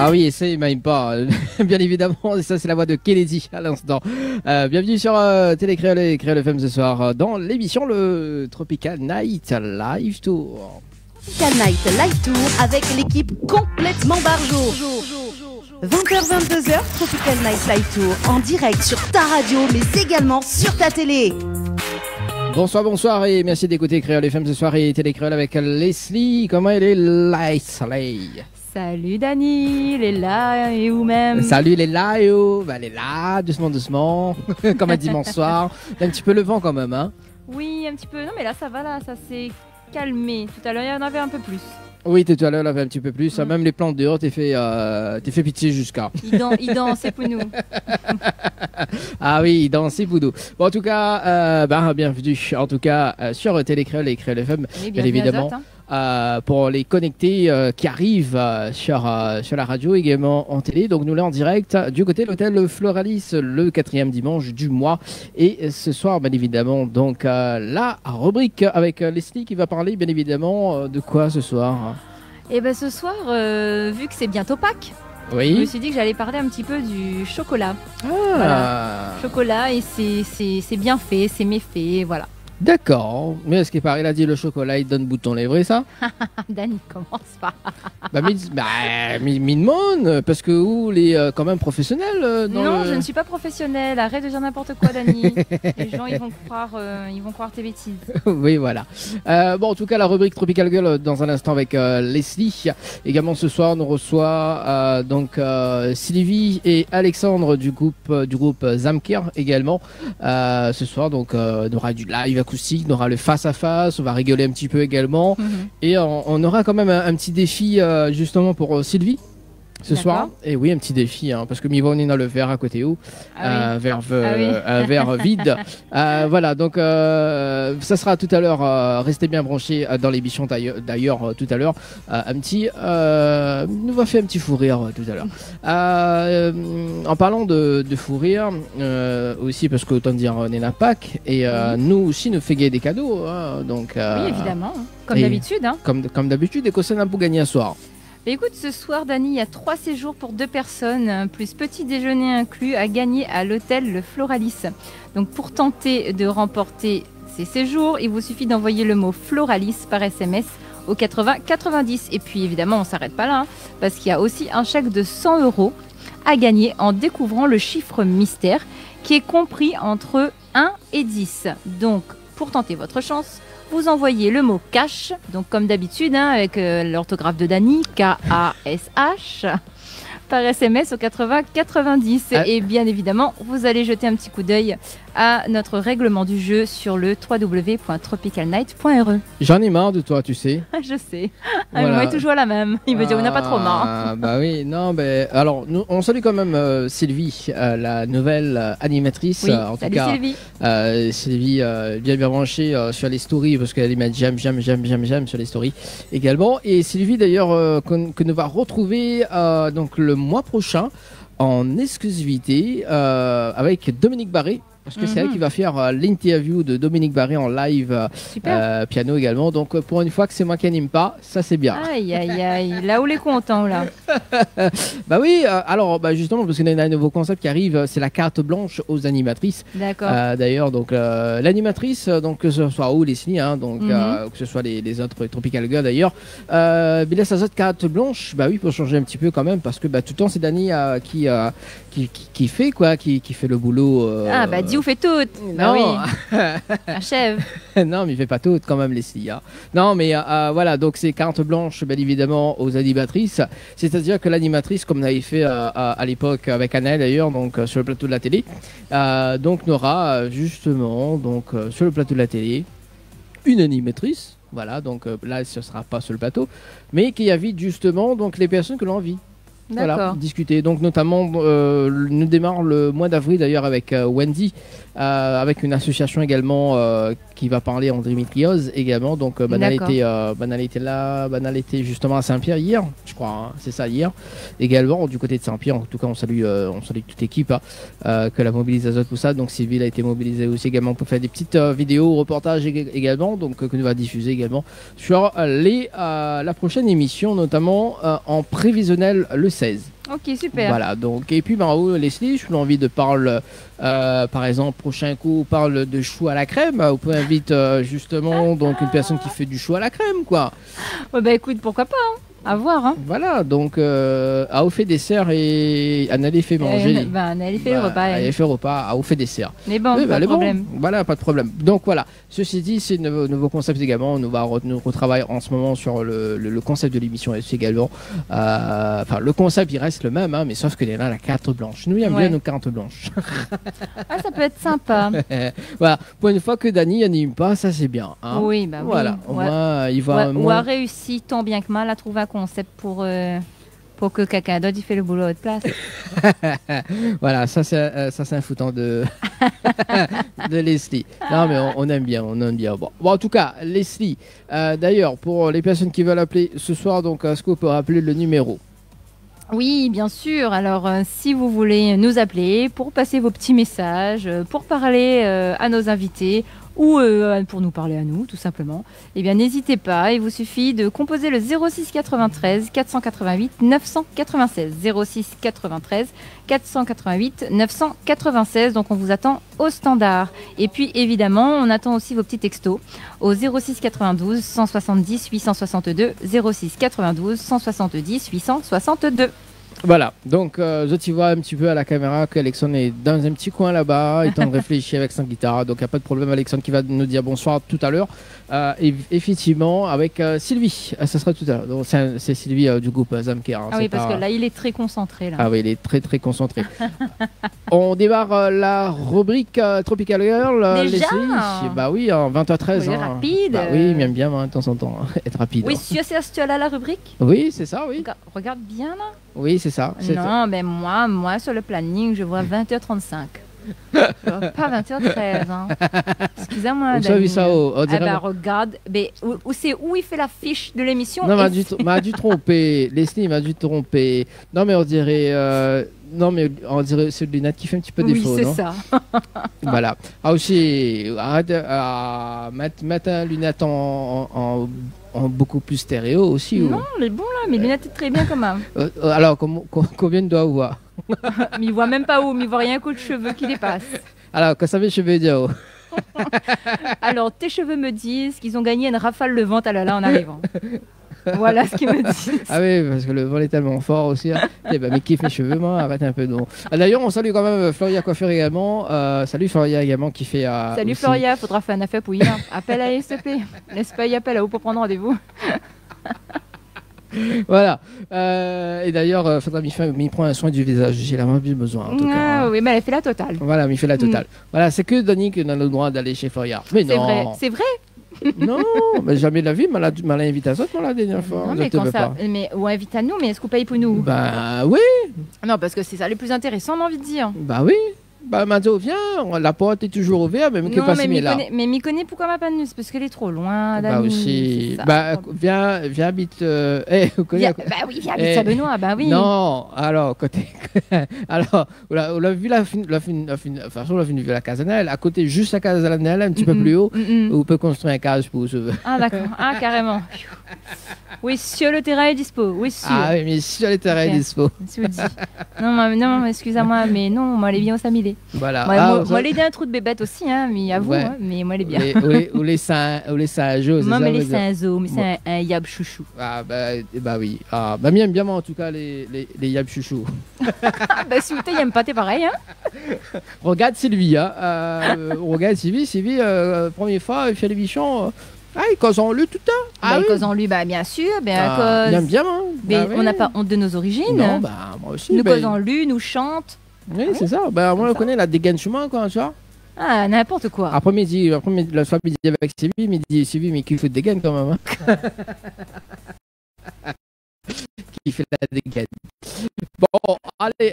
Ah oui, essaye même pas. Bien évidemment, ça c'est la voix de Kennedy à l'instant. Bienvenue sur Télécréole et Créole FM ce soir dans l'émission le Tropical Night Live Tour. Tropical Night Live Tour avec l'équipe complètement barjo. 20h-22h, Tropical Night Live Tour en direct sur ta radio mais également sur ta télé. Bonsoir et merci d'écouter Créole FM ce soir et Télécréole avec Leslie. Comment elle est, Leslie? Salut Dani, il est là et vous-même? Salut, il est là et où? Bah, elle est là, doucement, comme un dimanche soir. Il y a un petit peu le vent quand même, hein? Oui, un petit peu. Non mais là ça va, là, ça s'est calmé. Tout à l'heure il y en avait un peu plus. Oui, tout à l'heure, il y avait un petit peu plus. Même les plantes dehors, t'es fait pitié jusqu'à. Il dansait pour nous. Ah oui, il dansait pour nous. Bon, en tout cas, bienvenue en tout cas sur Télécréole et Créole FM, bien évidemment. Pour les connectés qui arrivent sur la radio, également en télé. Donc nous là en direct du côté de l'hôtel Floralis, le 4e dimanche du mois. Et ce soir, bien évidemment, donc la rubrique avec Leslie qui va parler, bien évidemment, de quoi ce soir? Et ben ce soir, vu que c'est bientôt Pâques, oui. Je me suis dit que j'allais parler un petit peu du chocolat. Ah. Voilà. Chocolat, et c'est bien fait, c'est méfait, voilà. D'accord, mais ce qui paraît, il a dit le chocolat, il donne bouton, c'est vrai ça? Dani, commence pas. Minmon, parce que vous, les quand même professionnels non, je ne suis pas professionnelle. Arrête de dire n'importe quoi, Dani. Les gens, ils vont croire tes bêtises. Oui, voilà. Bon, en tout cas, la rubrique Tropical Girl dans un instant avec Leslie. Également, ce soir, on reçoit donc Sylvie et Alexandre du groupe Zamker également. Ce soir, donc, on aura du live acoustique, on aura le face-à-face, on va rigoler un petit peu également. Et on aura quand même un petit défi justement pour Sylvie ce soir. Et oui, un petit défi, hein, parce que Mivon est dans le verre à côté où un verre vide. Voilà, donc ça sera tout à l'heure. Restez bien branchés dans l'émission d'ailleurs tout à l'heure. Nous va faire un petit fou rire tout à l'heure. En parlant de fou rire, aussi parce que autant dire on est la Pâques et nous aussi nous fait gagner des cadeaux. Hein, donc, oui, évidemment, comme d'habitude. Hein. Comme d'habitude, et qu'on s'en a pour gagner un soir. Écoute, ce soir, Dani, il y a 3 séjours pour 2 personnes, plus petit déjeuner inclus, à gagner à l'hôtel Le Floralis. Donc, pour tenter de remporter ces séjours, il vous suffit d'envoyer le mot Floralis par SMS au 80 90. Et puis, évidemment, on ne s'arrête pas là, hein, parce qu'il y a aussi un chèque de 100 € à gagner en découvrant le chiffre mystère qui est compris entre 1 et 10. Donc, pour tenter votre chance, vous envoyez le mot cash, donc comme d'habitude, hein, avec l'orthographe de Dani, K-A-S-H, par SMS au 80 90. Et bien évidemment, vous allez jeter un petit coup d'œil à notre règlement du jeu sur le www.tropicalnight.re. J'en ai marre de toi, tu sais. Je sais. Voilà. Moi, il est toujours la même. Il me dit, on n'a pas trop marre. Bah oui, non, mais alors, on salue quand même Sylvie, la nouvelle animatrice. Oui, en salut tout cas, Sylvie. Sylvie, bien branchée sur les stories, parce qu'elle met j'aime sur les stories également. Et Sylvie, d'ailleurs, que nous va retrouver donc le mois prochain en exclusivité avec Dominique Barré. Parce que c'est elle qui va faire l'interview de Dominique Barré en live piano également. Donc pour une fois que c'est moi qui anime pas, ça c'est bien. Aïe, aïe, aïe. Là où les contents, là. Bah oui, alors justement, parce qu'il y a un nouveau concept qui arrive, c'est la carte blanche aux animatrices. D'accord. D'ailleurs, donc l'animatrice, donc que ce soit Leslie, hein, donc que ce soit les autres Tropical Girls d'ailleurs, il laisse cette carte blanche, bah oui, pour changer un petit peu quand même, parce que tout le temps c'est Dani qui fait quoi, qui fait le boulot. Diou fait tout. Bah oui. Un chef. Non, mais il fait pas tout quand même, Leslie. Hein. Non, mais voilà, donc c'est carte blanche, bien évidemment, aux animatrices. C'est-à-dire que l'animatrice, comme on avait fait à l'époque avec Annelle d'ailleurs, donc sur le plateau de la télé, donc n'aura justement donc sur le plateau de la télé une animatrice. Voilà, donc là, ce sera pas sur le plateau, mais qui invite justement donc les personnes que l'on envie. Voilà, discuter. Donc notamment, nous démarre le mois d'avril d'ailleurs avec Wendy, avec une association également qui va parler endométriose également. Donc Banal était là, Banal était justement à Saint-Pierre hier, je crois, hein, c'est ça hier. Également du côté de Saint-Pierre, en tout cas on salue toute l'équipe, que la mobilisation tout ça. Donc Sylvie a été mobilisée aussi également pour faire des petites vidéos, reportages également, donc que nous va diffuser également sur la prochaine émission, notamment en prévisionnel le 16. Ok, super. Voilà, donc, et puis ben, oh, Leslie, je suis envie de parler, par exemple, prochain coup, on parle de chou à la crème. Vous pouvez inviter justement donc une personne qui fait du chou à la crème, quoi. Ouais, bah écoute, pourquoi pas, hein. À voir, hein. Voilà, donc, à vous fait dessert et Anneli fait manger. Anneli fait le repas. Elle fait le repas, à vous fait dessert. Mais bon, Oui, pas de problème. Bon. Voilà, pas de problème. Donc voilà, ceci dit, c'est nouveau concept également. Nous retravaillons en ce moment sur le concept de l'émission également. Enfin, le concept, il reste le même, hein, mais sauf que là, la carte blanche. Nous, aimons bien nos cartes blanches. Ah, ça peut être sympa. Voilà, pour une fois que Dany n'anime pas, ça c'est bien. Hein. Oui, bah voilà, oui. Au moins, il va. Ou a réussi tant bien que mal à trouver un concept pour que quelqu'un d'autre il fait le boulot à votre place. Voilà, ça c'est un foutant de de Leslie. Non mais on aime bien, Bon, en tout cas, Leslie. D'ailleurs, pour les personnes qui veulent appeler ce soir, donc est-ce qu'on peut rappeler le numéro? Oui, bien sûr. Alors, si vous voulez nous appeler pour passer vos petits messages, pour parler à nos invités ou pour nous parler à nous, tout simplement, eh bien, n'hésitez pas. Il vous suffit de composer le 06 93 488 996. 06 93 488 996. Donc, on vous attend au standard. Et puis, évidemment, on attend aussi vos petits textos au 06 92 170 862. 06 92 170 862. Voilà, donc je t'y vois un petit peu à la caméra qu'Alexandre est dans un petit coin là-bas, il est en train de réfléchir avec sa guitare, donc il n'y a pas de problème, Alexandre qui va nous dire bonsoir tout à l'heure. Et effectivement, avec Sylvie, ça sera tout à l'heure. Donc, c'est Sylvie du groupe Zamker. Hein, ah oui, parce que là, il est très concentré. Là. Ah oui, il est très très concentré. On démarre la rubrique Tropical Girl. Déjà bah oui, en 20h13. Oui, rapide. Bah oui, il aime bien de temps en temps être rapide. Oui, hein. c'est là la rubrique. Oui, c'est ça, oui. Regarde bien là. Oui, c'est ça. Non, mais moi, sur le planning, je vois 20h35. Pas 20h13. Hein. Excusez-moi. Vous avez vu ça regarde. Mais c'est où il fait la fiche de l'émission. Non, m'a dû tromper. Leslie m'a dû tromper. Non, mais on dirait. C'est le lunette qui fait un petit peu défaut, oui, non? c'est ça. Voilà. Ah aussi, arrête à mettre un lunette en beaucoup plus stéréo aussi. Non, mais bon là, mes lunettes sont très bien quand même. Alors, combien doit avoir? Mais il voit même pas où, mais il voit rien qu'aux cheveux qui dépassent. Alors, que ça veut cheveux dire? Alors, tes cheveux me disent qu'ils ont gagné une rafale le vent en arrivant. Voilà ce qu'ils me disent. Ah oui, parce que le vent est tellement fort aussi. Hein. Mais kiffe mes cheveux, moi, arrête un peu. Non. D'ailleurs, on salue quand même Floria Coiffure également. Salut Floria également qui fait. Salut aussi... Floria, faudra faire un affaire pour hier. Appelle à s'il te plaît. Laisse pas y appeler là-haut pour prendre rendez-vous. Voilà. Et d'ailleurs, faudra m'y prendre un soin du visage. J'ai vraiment besoin. En tout cas, oui, mais elle fait la totale. Voilà, m'y fait la totale. Voilà, c'est que Dany qui a le droit d'aller chez Floria. Mais non. C'est vrai. Non, mais jamais de la vie, m'a invité à ça la dernière fois. Non, mais quand ça, ou invite à nous, mais est-ce qu'on paye pour nous? Bah oui. Non, parce que c'est ça le plus intéressant, on a envie de dire. Bah oui. Bah Mazo, viens, la porte est toujours ouverte, même que pas si là. Mais m'y connaît pourquoi m'a pas de c'est parce qu'elle est trop loin. Bah aussi. Bah viens habite. Vous connaissez. Bah oui, viens habite à Benoît, bah oui. Non, alors côté. Alors, on l'a vu la la Casanelle, à côté juste la Casanelle, un petit peu plus haut, où on peut construire un cage pour se. Ah d'accord, carrément. Oui, sur le terrain est dispo. Oui, sûr. Ah oui, mais sur le terrain est dispo. Je vous dis. Non, excusez-moi, mais non, moi, elle est bien au Samilé. Voilà. Moi, elle est d'un trou de bébête aussi, hein, mais à vous, hein, mais moi, elle est bien. Ou les singes. Moi, mais les singes, mais c'est un yab chouchou. Ah, bah oui. Ah, bah, bien, en tout cas, les yab chouchou. Bah, si vous t'aimes, pas, t'es pareil, hein. Regarde Sylvie, hein. Regarde Sylvie, première fois, elle fait les bichons. Ah, ils causent en lui tout le temps. Ils causent en lui, bien sûr. Bien, hein. Mais on n'a pas honte de nos origines. Non, moi aussi. Nous causons en lui, nous chante. Oui, c'est ça. Moi, on connaît la dégaine chemin, quoi, tu vois. Ah, n'importe quoi. Après, la soirée, midi avec Sylvie, mais qui fait des gaines quand même. Hein. Qui fait la dégaine. Bon, allez.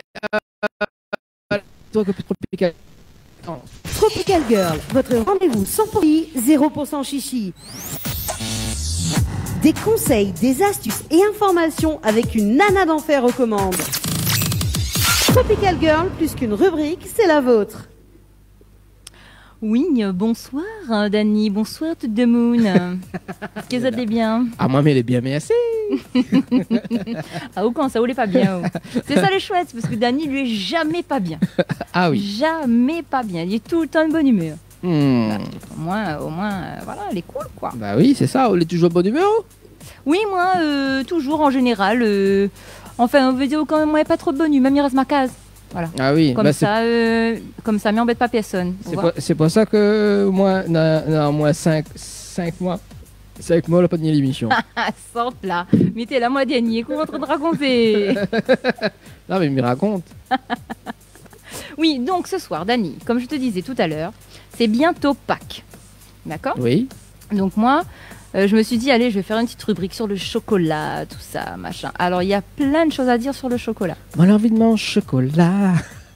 Tropical Girl, votre rendez-vous 100% 0% chichi. Des conseils, des astuces et informations avec une nana d'enfer aux commandes. Tropical Girl, plus qu'une rubrique, c'est la vôtre. Oui, bonsoir Dani, bonsoir tout the moon. Est-ce que ça t'est bien? Ah, moi, mais elle est bien, mais assez. Ah, ou quand ça, ou pas bien. C'est ça les chouettes, parce que Dani, lui, est jamais pas bien. Ah oui. Jamais pas bien. Il est tout le temps de bonne humeur. Hmm. Au moins, voilà, elle est cool, quoi. Bah oui, c'est ça, on est toujours de bonne humeur. Oui, moi, toujours en général. Enfin, on veut dire quand même, moi, pas trop de bonne humeur, même il reste ma case. Voilà. Ah oui, Comme bah, ça, mais embête pas personne. c'est pour ça que moi, moi 5 mois, 5 mois, on n'a pas tenu l'émission. Ah, sorte là. Mais t'es là, moi, Dani, qu'on est en train de raconter. Non, mais il me raconte. Oui, donc ce soir, Dani, comme je te disais tout à l'heure, c'est bientôt Pâques. D'accord? Oui. Donc moi, je me suis dit, allez, je vais faire une petite rubrique sur le chocolat, tout ça, machin. Alors, il y a plein de choses à dire sur le chocolat. Moi, j'ai envie de manger chocolat.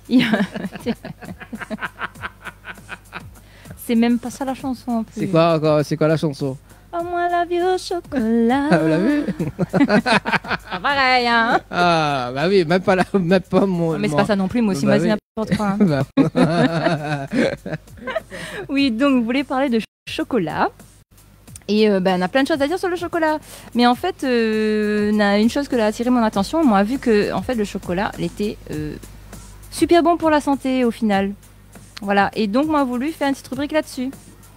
C'est même pas ça la chanson en plus. C'est quoi la chanson? Oh, moi, la vie au chocolat. Ah, vous l'avez vu? Ah, pareil, hein? Ah, bah oui, même pas mon. Mais c'est pas ça non plus, moi aussi, Bah moi, c'est oui. n'importe quoi. Hein. Oui, donc, vous voulez parler de chocolat. Et on a plein de choses à dire sur le chocolat. Mais en fait, on a une chose qui a attiré mon attention. Moi, vu que en fait, le chocolat il était super bon pour la santé au final. Voilà. Et donc, moi, j'ai voulu faire une petite rubrique là-dessus.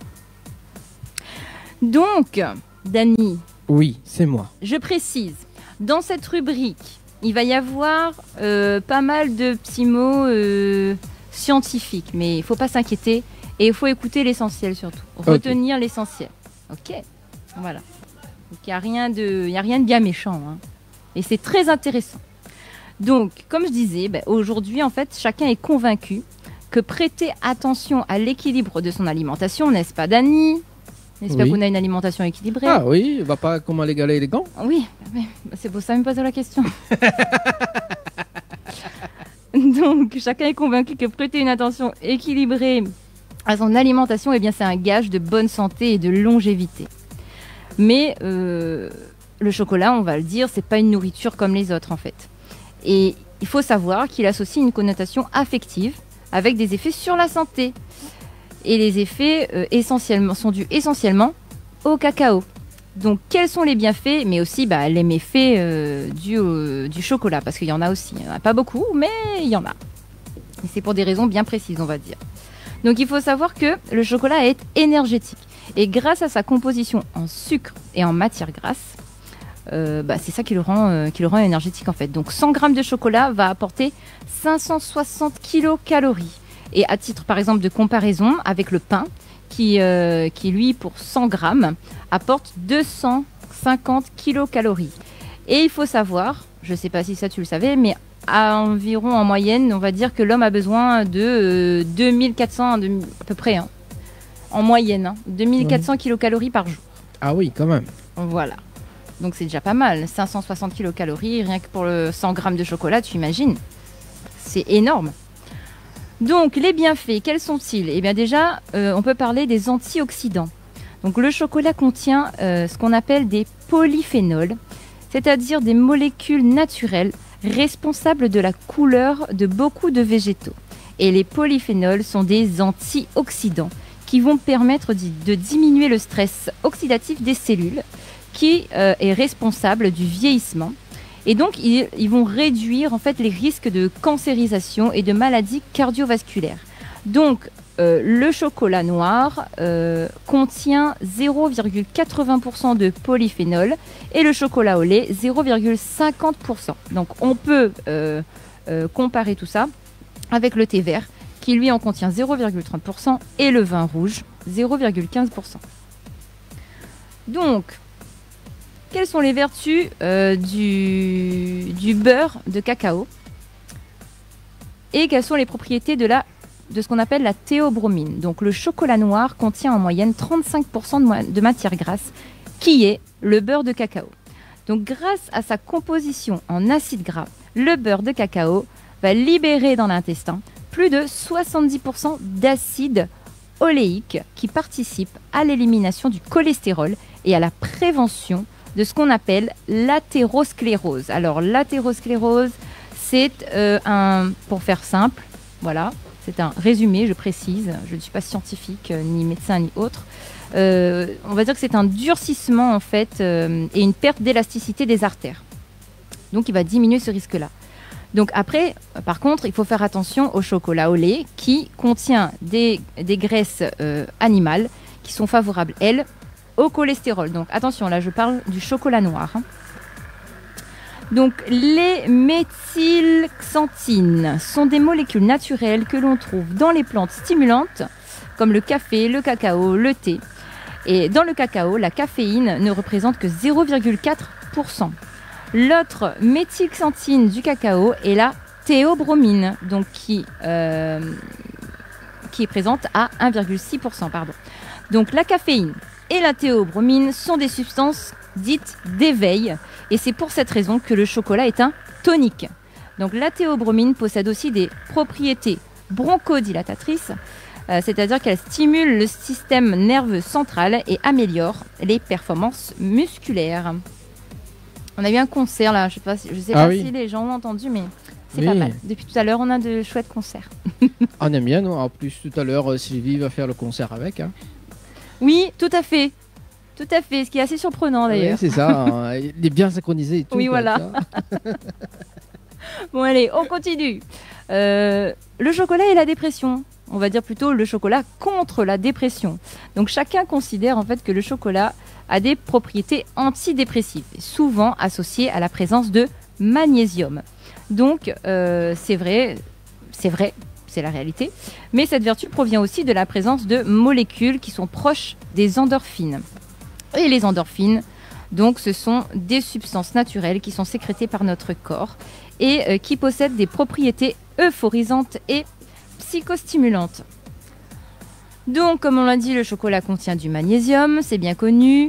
Donc, Dani, Oui, c'est moi. je précise, dans cette rubrique, il va y avoir pas mal de petits mots scientifiques. Mais il ne faut pas s'inquiéter. Et il faut écouter l'essentiel surtout. Retenir l'essentiel. Ok, voilà. Donc il n'y a rien de bien méchant. Hein. Et c'est très intéressant. Donc, comme je disais, aujourd'hui, en fait, chacun est convaincu que prêter attention à l'équilibre de son alimentation, n'est-ce pas, Dani? J'espère qu'on a une alimentation équilibrée. Ah oui, on va pas comment les galets élégants. Oui, mais c'est pour ça que je me pose la question. Donc, chacun est convaincu que prêter une attention équilibrée à son alimentation, eh bien, c'est un gage de bonne santé et de longévité. Mais le chocolat, on va le dire, c'est pas une nourriture comme les autres en fait. Et il faut savoir qu'il associe une connotation affective avec des effets sur la santé. Et les effets sont dus essentiellement au cacao. Donc, quels sont les bienfaits, mais aussi les méfaits du chocolat? Parce qu'il y en a aussi. Il n'y en a pas beaucoup, mais il y en a. Et c'est pour des raisons bien précises, on va dire. Donc, il faut savoir que le chocolat est énergétique. Et grâce à sa composition en sucre et en matière grasse, c'est ça qui le rend énergétique en fait. Donc 100 grammes de chocolat va apporter 560 kilocalories. Et à titre par exemple de comparaison avec le pain, qui lui pour 100 grammes apporte 250 kilocalories. Et il faut savoir, je ne sais pas si ça tu le savais, mais environ en moyenne, on va dire que l'homme a besoin de 2400 à peu près, hein, en moyenne, 2400 kilocalories par jour. Ah oui, quand même. Voilà. Donc c'est déjà pas mal. 560 kilocalories, rien que pour le 100 grammes de chocolat, tu imagines. C'est énorme. Donc les bienfaits, quels sont-ils? Eh bien déjà, on peut parler des antioxydants. Donc le chocolat contient ce qu'on appelle des polyphénols, c'est-à-dire des molécules naturelles responsables de la couleur de beaucoup de végétaux. Et les polyphénols sont des antioxydants qui vont permettre de diminuer le stress oxydatif des cellules, qui est responsable du vieillissement. Et donc, ils vont réduire en fait les risques de cancérisation et de maladies cardiovasculaires. Donc, le chocolat noir contient 0,80% de polyphénol et le chocolat au lait 0,50%. Donc, on peut comparer tout ça avec le thé vert qui lui en contient 0,30% et le vin rouge 0,15%. Donc, quelles sont les vertus du beurre de cacao et quelles sont les propriétés de ce qu'on appelle la théobromine? Donc le chocolat noir contient en moyenne 35% de matière grasse qui est le beurre de cacao. Donc grâce à sa composition en acides gras, le beurre de cacao va libérer dans l'intestin plus de 70% d'acides oléiques qui participent à l'élimination du cholestérol et à la prévention de ce qu'on appelle l'athérosclérose. Alors l'athérosclérose, c'est pour faire simple, voilà, c'est un résumé, je précise, je ne suis pas scientifique, ni médecin, ni autre. On va dire que c'est un durcissement en fait et une perte d'élasticité des artères. Donc il va diminuer ce risque-là. Donc après, par contre, il faut faire attention au chocolat au lait qui contient des graisses animales qui sont favorables, elles, au cholestérol. Donc attention, là je parle du chocolat noir. Hein. Donc les méthylxanthines sont des molécules naturelles que l'on trouve dans les plantes stimulantes comme le café, le cacao, le thé. Et dans le cacao, la caféine ne représente que 0,4%. L'autre méthylxanthine du cacao est la théobromine, donc qui est présente à 1,6%. Donc la caféine et la théobromine sont des substances dites d'éveil, et c'est pour cette raison que le chocolat est un tonique. Donc la théobromine possède aussi des propriétés bronchodilatatrices, c'est-à-dire qu'elle stimule le système nerveux central et améliore les performances musculaires. On a eu un concert là, je sais pas si les gens ont entendu, mais c'est pas mal. Depuis tout à l'heure, on a de chouettes concerts. On aime bien, nous. En plus, tout à l'heure, Sylvie va faire le concert avec. Hein. Oui, tout à fait. Tout à fait, ce qui est assez surprenant d'ailleurs. Oui, c'est ça, hein. Il est bien synchronisé et tout. Oui, voilà. Bon, allez, on continue. Le chocolat et la dépression. On va dire plutôt le chocolat contre la dépression. Donc chacun considère en fait que le chocolat a des propriétés antidépressives, souvent associées à la présence de magnésium. Donc c'est vrai, c'est la réalité. Mais cette vertu provient aussi de la présence de molécules qui sont proches des endorphines. Et les endorphines, donc, ce sont des substances naturelles qui sont sécrétées par notre corps et qui possèdent des propriétés euphorisantes et psychostimulantes. Donc, comme on l'a dit, le chocolat contient du magnésium, c'est bien connu.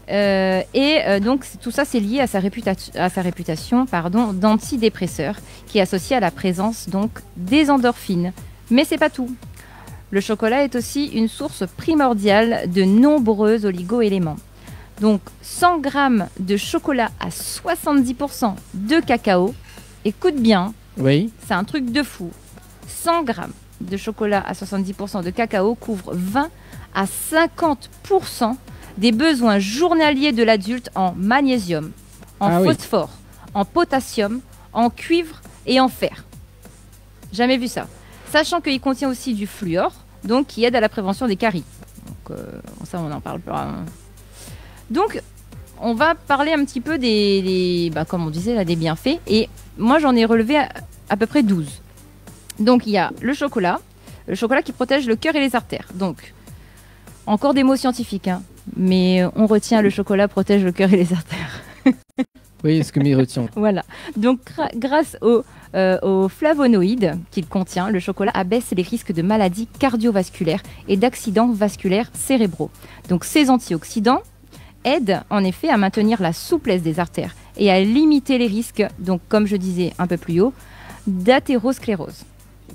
Donc, tout ça, c'est lié à sa réputation d'antidépresseur, qui est associée à la présence donc, des endorphines. Mais c'est pas tout. Le chocolat est aussi une source primordiale de nombreux oligo-éléments. Donc 100 grammes de chocolat à 70% de cacao, écoute bien, oui. C'est un truc de fou. 100 grammes de chocolat à 70% de cacao couvre 20 à 50% des besoins journaliers de l'adulte en magnésium, en phosphore, en potassium, en cuivre et en fer. Jamais vu ça. Sachant qu'il contient aussi du fluor, donc qui aide à la prévention des caries. Donc ça, on en parle pas. Donc, on va parler un petit peu comme on disait, là, des bienfaits. Et moi, j'en ai relevé à peu près 12. Donc, il y a le chocolat qui protège le cœur et les artères. Donc, encore des mots scientifiques, hein, mais on retient le chocolat protège le cœur et les artères. Oui, ce que m'y retient. Voilà. Donc, grâce aux flavonoïdes qu'il contient, le chocolat abaisse les risques de maladies cardiovasculaires et d'accidents vasculaires cérébraux. Donc, ces antioxydants aide en effet à maintenir la souplesse des artères et à limiter les risques, donc comme je disais un peu plus haut, d'athérosclérose.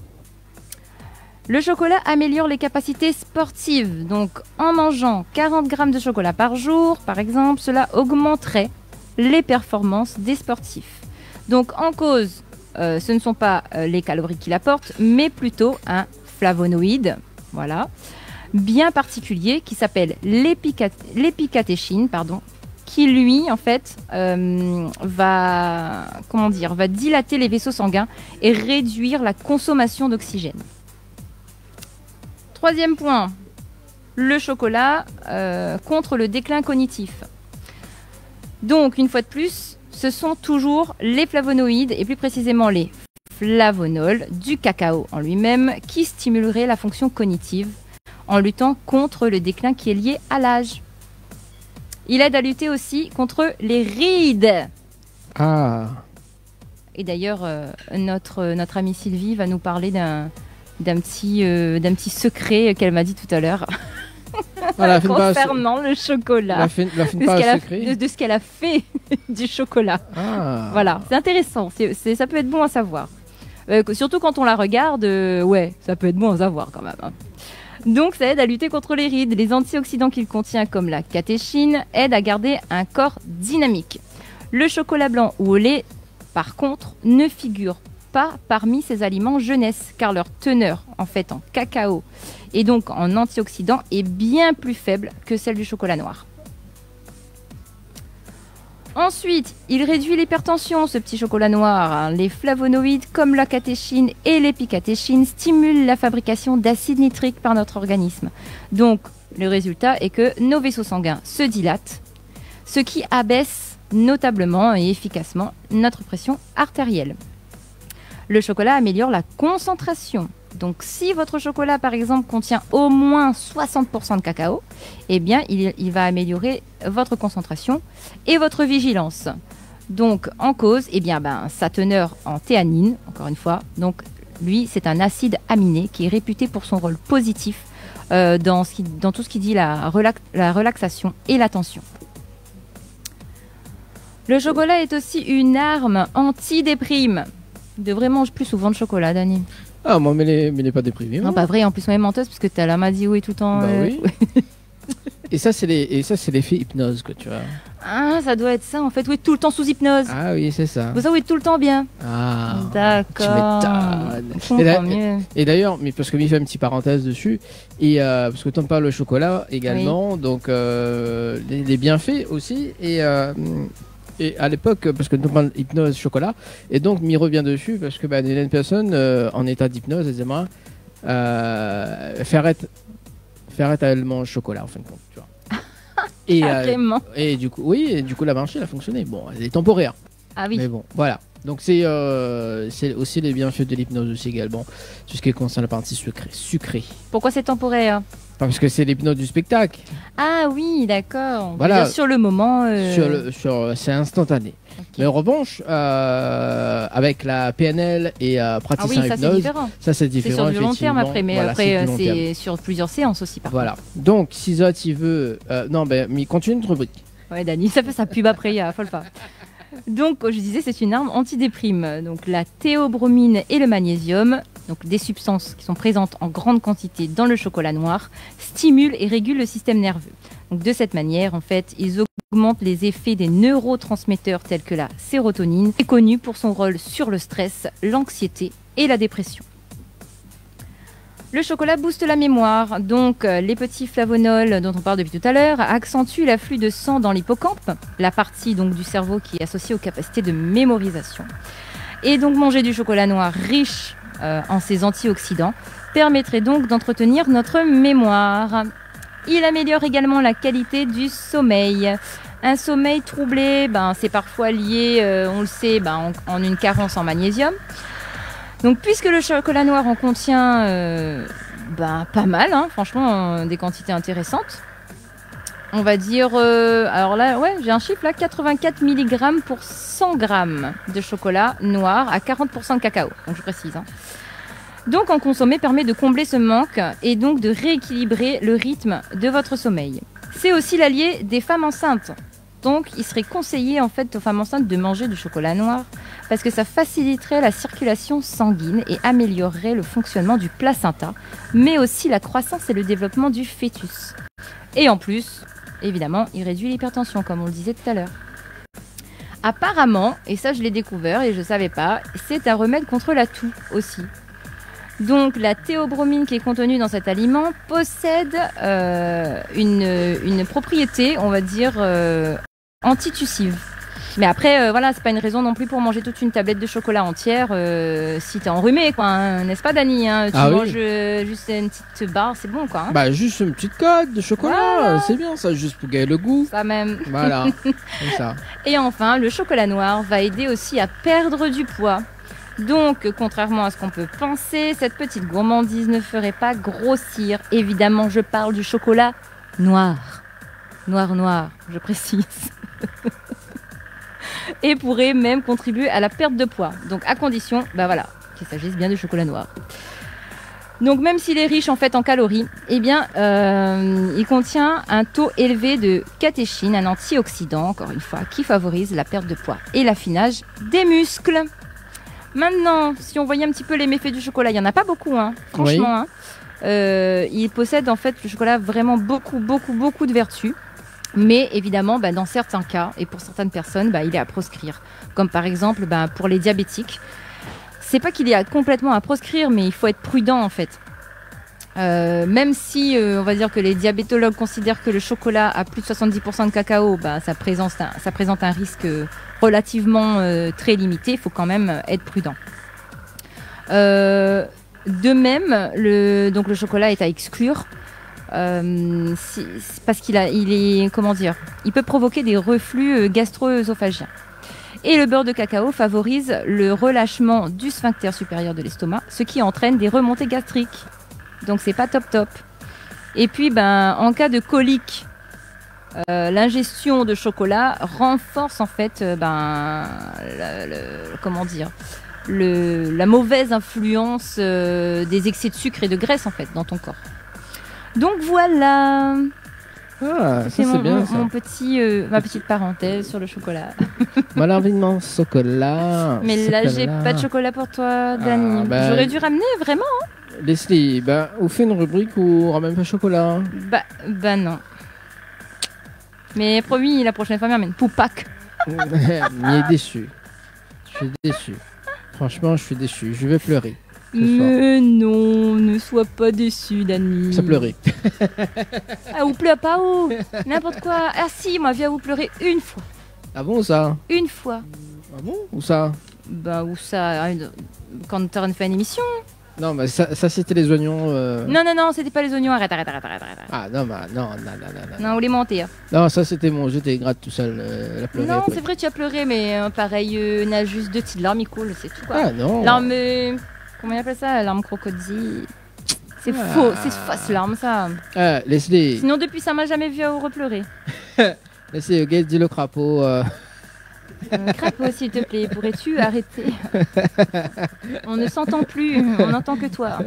Le chocolat améliore les capacités sportives. Donc en mangeant 40 grammes de chocolat par jour, par exemple, cela augmenterait les performances des sportifs. Donc en cause, ce ne sont pas les calories qu'il apporte, mais plutôt un flavonoïde. Voilà. Bien particulier qui s'appelle l'épicatéchine, qui lui en fait va dilater les vaisseaux sanguins et réduire la consommation d'oxygène. Troisième point, le chocolat contre le déclin cognitif. Donc une fois de plus, ce sont toujours les flavonoïdes et plus précisément les flavonols du cacao en lui-même qui stimuleraient la fonction cognitive en luttant contre le déclin qui est lié à l'âge. Il aide à lutter aussi contre les rides. Ah. Et d'ailleurs, notre amie Sylvie va nous parler d'un petit secret qu'elle m'a dit tout à l'heure. Voilà, concernant le chocolat. De ce qu'elle a fait du chocolat. Ah. Voilà, c'est intéressant. Ça peut être bon à savoir. Surtout quand on la regarde, ça peut être bon à savoir quand même. Hein. Donc ça aide à lutter contre les rides. Les antioxydants qu'il contient, comme la catéchine, aident à garder un corps dynamique. Le chocolat blanc ou au lait, par contre, ne figure pas parmi ces aliments jeunesse, car leur teneur en fait en cacao et donc en antioxydants est bien plus faible que celle du chocolat noir. Ensuite, il réduit l'hypertension, ce petit chocolat noir. Les flavonoïdes comme la catéchine et l'épicatéchine stimulent la fabrication d'acide nitrique par notre organisme. Donc, le résultat est que nos vaisseaux sanguins se dilatent, ce qui abaisse notablement et efficacement notre pression artérielle. Le chocolat améliore la concentration. Donc, si votre chocolat, par exemple, contient au moins 60% de cacao, eh bien, il va améliorer votre concentration et votre vigilance. Donc, en cause, eh bien, sa teneur en théanine, encore une fois. Donc, lui, c'est un acide aminé qui est réputé pour son rôle positif dans tout ce qui dit la relaxation et l'attention. Le chocolat est aussi une arme anti-déprime. Tu devrais manger plus souvent de chocolat, Dani. Ah, moi, mais elle est pas déprimée. Non, pas vrai, en plus, on est menteuse parce que t'as la Madio tout le temps. Bah oui. Et ça, c'est l'effet hypnose, quoi, tu vois. Ah, ça doit être ça, en fait. Oui, tout le temps sous hypnose. Ah oui, c'est ça. Vous savez, tout le temps bien. Ah, d'accord. Tu m'étonnes. Et d'ailleurs, mais parce que m'y fait une petite parenthèse dessus, et parce que tu en parles le chocolat également, oui. Donc les bienfaits aussi, et à l'époque, parce que nous parlons hypnose chocolat, et donc m'y revient dessus parce que une personne en état d'hypnose, elle aimerait faire être à elle mange chocolat en fin de compte, tu vois. Et, et du coup, oui, et du coup la marche elle a fonctionné. Bon, elle est temporaire. Ah oui. Mais bon, voilà. Donc c'est aussi les bienfaits de l'hypnose aussi également, tout ce qui concerne la partie sucrée. Pourquoi c'est temporaire ? Parce que c'est l'hypnose du spectacle. Ah oui, d'accord. Voilà. Sur le moment. C'est instantané. Okay. Mais en revanche, avec la PNL et praticien hypnose, ça c'est différent. C'est sur du long terme après, mais voilà, après c'est sur plusieurs séances aussi. Voilà. Donc si ça tu veux, mais continue notre rubrique. Ouais, Dani, ça fait sa pub après, affole pas. Donc, je disais, c'est une arme antidéprime. Donc, la théobromine et le magnésium, donc des substances qui sont présentes en grande quantité dans le chocolat noir, stimulent et régulent le système nerveux. Donc, de cette manière, en fait, ils augmentent les effets des neurotransmetteurs tels que la sérotonine, qui est connue pour son rôle sur le stress, l'anxiété et la dépression. Le chocolat booste la mémoire, donc les petits flavonols dont on parle depuis tout à l'heure accentuent l'afflux de sang dans l'hippocampe, la partie donc du cerveau qui est associée aux capacités de mémorisation. Et donc manger du chocolat noir riche en ces antioxydants permettrait donc d'entretenir notre mémoire. Il améliore également la qualité du sommeil. Un sommeil troublé, c'est parfois lié, on le sait, en une carence en magnésium. Donc, puisque le chocolat noir en contient pas mal, franchement, des quantités intéressantes, on va dire, alors là, ouais, j'ai un chiffre là, 84 mg pour 100 g de chocolat noir à 40% de cacao, donc je précise. Donc, en consommer permet de combler ce manque et donc de rééquilibrer le rythme de votre sommeil. C'est aussi l'allié des femmes enceintes. Donc, il serait conseillé en fait aux femmes enceintes de manger du chocolat noir parce que ça faciliterait la circulation sanguine et améliorerait le fonctionnement du placenta, mais aussi la croissance et le développement du fœtus. Et en plus, évidemment, il réduit l'hypertension, comme on le disait tout à l'heure. Apparemment, et ça je l'ai découvert et je ne savais pas, c'est un remède contre la toux aussi. Donc la théobromine qui est contenue dans cet aliment possède une propriété, on va dire, antitussive. Mais après, voilà, c'est pas une raison non plus pour manger toute une tablette de chocolat entière si t'es enrhumé, quoi, n'est-ce pas, Dani, Tu manges juste une petite barre, c'est bon, quoi. Juste une petite coque de chocolat, voilà. C'est bien ça, juste pour gagner le goût. Ça même. Voilà, comme ça. Et enfin, le chocolat noir va aider aussi à perdre du poids. Donc, contrairement à ce qu'on peut penser, cette petite gourmandise ne ferait pas grossir. Évidemment, je parle du chocolat noir. Noir, je précise. Et pourrait même contribuer à la perte de poids. Donc, à condition, qu'il s'agisse bien de chocolat noir. Donc, même s'il est riche en fait en calories, il contient un taux élevé de catéchine, un antioxydant, encore une fois, qui favorise la perte de poids et l'affinage des muscles. Maintenant, si on voyait un petit peu les méfaits du chocolat, il n'y en a pas beaucoup, franchement. Oui. Il possède en fait le chocolat vraiment beaucoup de vertus. Mais évidemment, dans certains cas et pour certaines personnes, il est à proscrire. Comme par exemple pour les diabétiques. c'est pas qu'il y a complètement à proscrire, mais il faut être prudent en fait. Même si on va dire que les diabétologues considèrent que le chocolat à plus de 70% de cacao, bah, ça présente un risque relativement très limité, il faut quand même être prudent. De même, le chocolat est à exclure parce il peut provoquer des reflux gastro-œsophagiens. Et le beurre de cacao favorise le relâchement du sphincter supérieur de l'estomac, ce qui entraîne des remontées gastriques. Donc c'est pas top. Et puis en cas de colique, l'ingestion de chocolat renforce en fait la mauvaise influence des excès de sucre et de graisse en fait dans ton corps. Donc voilà. Ah, ça c'est bien ça. Ma petite parenthèse sur le chocolat. Malheureusement, chocolat. Mais là j'ai pas de chocolat pour toi, Dani. J'aurais dû ramener vraiment. Leslie, on fait une rubrique où on ramène pas chocolat. Non. Mais promis, la prochaine fois, on ramène Poupac. Il est déçu. Je suis déçu. Franchement, je suis déçu. Je vais pleurer. Mais non, ne sois pas déçu, Dani. Ça pleurer. Ah, ou pleure pas, ou n'importe quoi. Ah si, moi, viens vous pleurer une fois. Ah bon, ça? Une fois. Ah bon? Où ça? Où ça? Quand tu as fait une émission. Non, mais ça c'était les oignons. Non, c'était pas les oignons. Arrête. Ah non. Non, ou les mentir. Non, ça c'était mon jeu, t'es gratte tout seul. Non, après. C'est vrai, tu as pleuré, mais pareil, n'a juste 2 petites larmes, il coule, c'est tout quoi. Ah non. Larmes. Comment on appelle ça? Larmes crocodile. C'est faux, c'est fausse larme ça. Leslie. Sinon, depuis ça m'a jamais vu repleurer. Leslie, dis le crapaud. Crapaud, s'il te plaît, pourrais-tu arrêter? On ne s'entend plus, on n'entend que toi.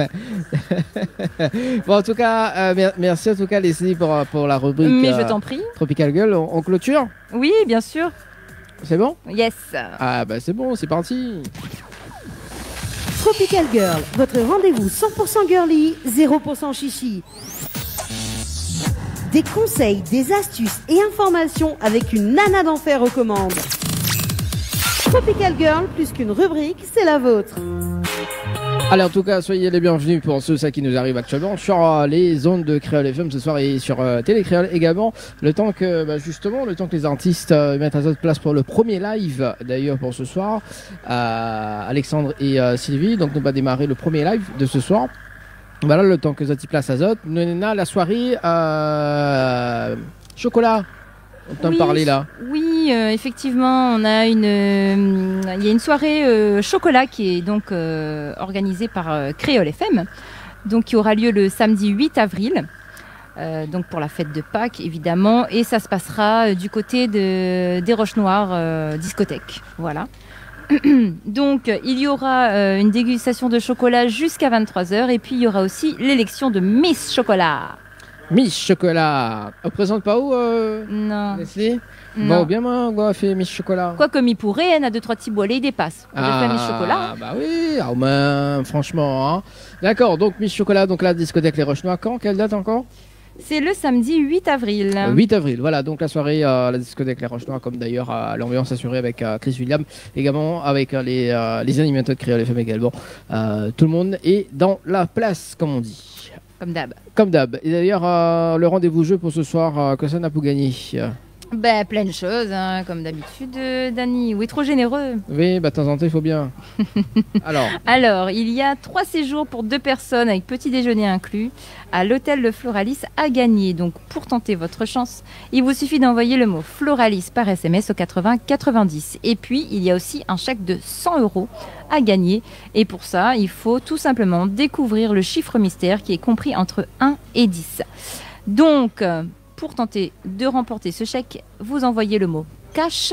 Bon, en tout cas, merci en tout cas, Leslie, pour la rubrique. Mais je t'en prie. Tropical Girl, on clôture? Oui, bien sûr. C'est bon? Yes. Ah, c'est bon, c'est parti. Tropical Girl, votre rendez-vous 100% girly, 0% chichi. Des conseils, des astuces et informations avec une nana d'enfer aux commandes. Tropical Girl, plus qu'une rubrique, c'est la vôtre. Allez, en tout cas, soyez les bienvenus pour ça qui nous arrive actuellement sur les ondes de Créole FM ce soir et sur Télé Créole également. Le temps que les artistes mettent à notre place pour le premier live d'ailleurs pour ce soir, Alexandre et Sylvie. Donc, on va démarrer le premier live de ce soir. Voilà, le temps que Zati place azote. Nous, on a la soirée chocolat. On t'en parlait là. Oui, effectivement, il y a une soirée chocolat qui est donc organisée par Créole FM, donc qui aura lieu le samedi 8 avril. Donc pour la fête de Pâques évidemment, et ça se passera du côté des Roches Noires discothèque. Voilà. Donc il y aura une dégustation de chocolat jusqu'à 23h, et puis il y aura aussi l'élection de Miss Chocolat. Miss Chocolat. On présente pas où Non. Leslie? Non. Bon, bien moi, on va faire Miss Chocolat. Quoi, comme il pourrait, elle a 2-3 petits boilets, il dépasse. On va faire Miss Chocolat. Bah oui, franchement. Hein. D'accord, donc Miss Chocolat, donc la discothèque Les Roches Noires. Quand? Quelle date encore? C'est le samedi 8 avril. 8 avril, voilà, donc la soirée, la discothèque Les Roches Noires, comme d'ailleurs l'ambiance assurée avec Chris William, également avec les animateurs de Créole FM également. Tout le monde est dans la place, comme on dit. Comme d'hab. Comme d'hab. Et d'ailleurs, le rendez-vous jeu pour ce soir, que ça n'a pas gagné. Plein de choses, hein, comme d'habitude, Dani. Oui, trop généreux. Oui, de temps en temps, il faut bien. Alors, il y a 3 séjours pour 2 personnes avec petit déjeuner inclus à l'hôtel Le Floralis à gagner. Donc, pour tenter votre chance, il vous suffit d'envoyer le mot Floralis par SMS au 80 90. Et puis, il y a aussi un chèque de 100 € à gagner. Et pour ça, il faut tout simplement découvrir le chiffre mystère qui est compris entre 1 et 10. Donc, pour tenter de remporter ce chèque, vous envoyez le mot cash,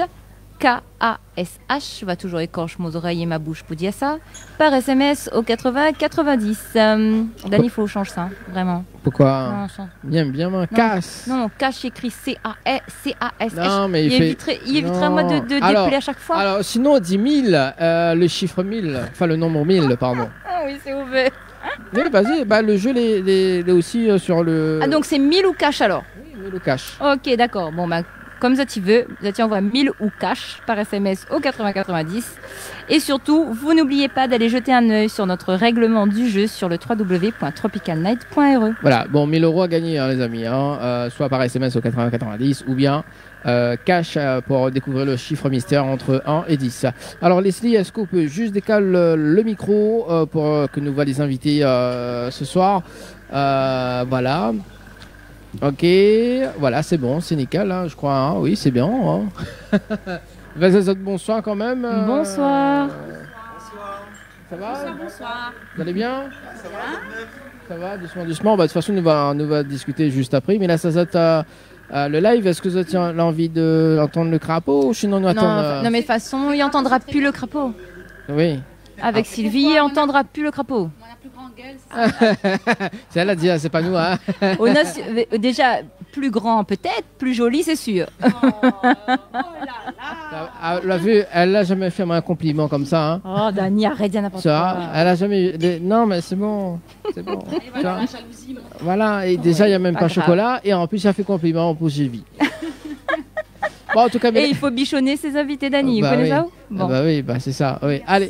K-A-S-H, je vais toujours écorcher mes oreilles et ma bouche pour dire ça, par SMS au 80 90. Dani, il faut changer ça, vraiment. Pourquoi? Non, bien, moi, cash. Non, cash écrit C-A-S-H. Non, mais il éviterait moi de dépeler à chaque fois. Alors, sinon, on dit 1000, le chiffre 1000, enfin le nombre 1000, pardon. Ah oui, c'est ouvert. Oui, vas-y, le jeu est aussi sur le... Ah, donc c'est 1000 ou cash alors? Oui, 1000 ou cash. Ok, d'accord. Bon, comme Zati veut. Zati envoie 1000 ou cash par SMS au 8090. Et surtout, vous n'oubliez pas d'aller jeter un œil sur notre règlement du jeu sur le www.tropicalnight.re. Voilà, bon, 1000 euros à gagner, hein, les amis, hein, soit par SMS au 8090 ou bien cash pour découvrir le chiffre mystère entre 1 et 10. Alors, Leslie, est-ce qu'on peut juste décaler le micro pour que nous voient les invités ce soir? Voilà. Ok, voilà, c'est bon, c'est nickel, hein, je crois. Hein. Oui, c'est bien. Hein. Bonsoir quand même. Bonsoir. Ça va? Bonsoir. Vous allez bien? Ça va? Ça va, doucement, doucement. Bah, de toute façon, nous va discuter juste après. Mais là, ça le live, est-ce que vous avez l'envie d'entendre le crapaud ou sinon nous attendre Non, mais de toute façon, il n'entendra plus le crapaud. Oui. Avec Sylvie, il n'entendra plus le crapaud. On a plus grande gueule. C'est elle a dit, c'est pas nous. Hein. On a déjà plus grand peut-être, plus joli c'est sûr. Oh là là. Elle l'a jamais fait un compliment comme ça. Hein. Oh Dani, arrête de n'importe Ça, quoi. elle a jamais eu. Non, mais c'est bon. C'est bon. Et voilà, la jalousie. Mon... Voilà, et déjà, il n'y a même pas pas grave. chocolat. Et en plus, ça fait compliment pour Sylvie. Bon, en tout cas, Et il faut bichonner ses invités Dani, vous connaissez ça? Bon. Bah oui, bah c'est ça. Oui. Allez.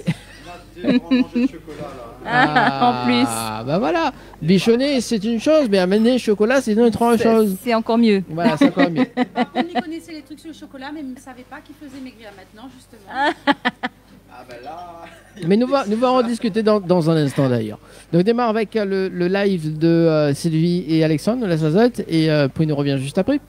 En plus. Ah, bah voilà. Bichonner, c'est une chose, mais amener le chocolat, c'est une autre chose. C'est encore mieux. Voilà, c'est encore mieux. On y connaissait les trucs sur le chocolat, mais on ne savait pas qu'ils faisaient maigrir maintenant, justement. Mais nous allons en discuter dans un instant d'ailleurs. Donc, on démarre avec le live de Sylvie et Alexandre de la Sazette et puis nous revient juste après.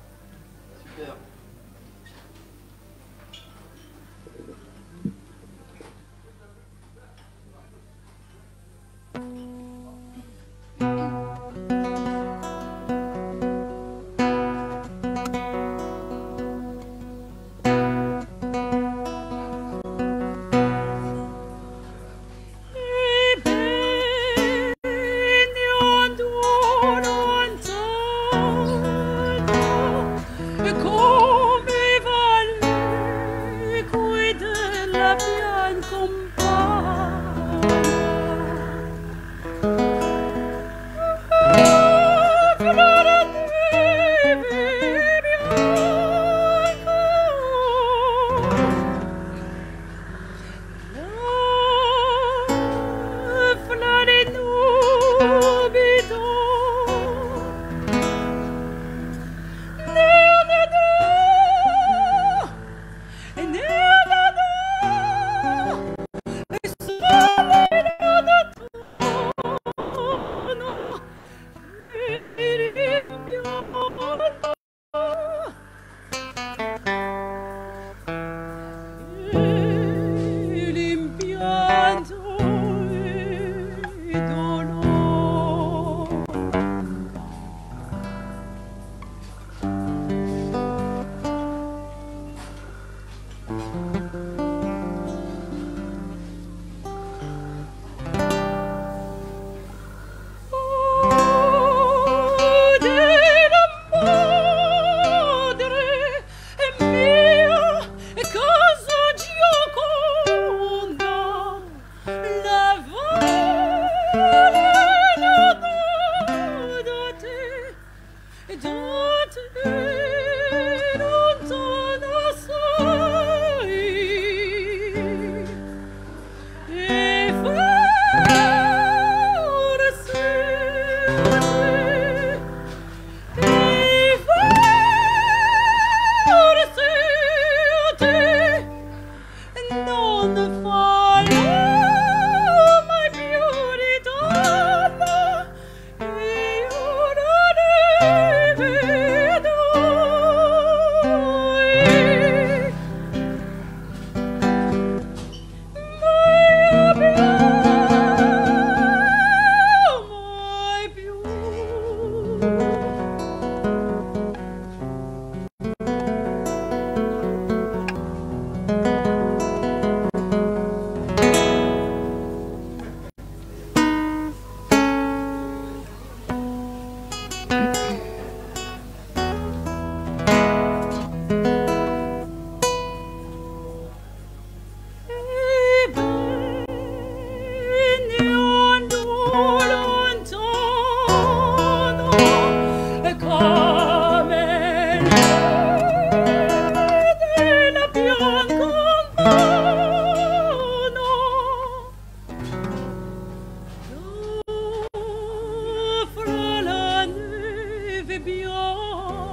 nieve bianca.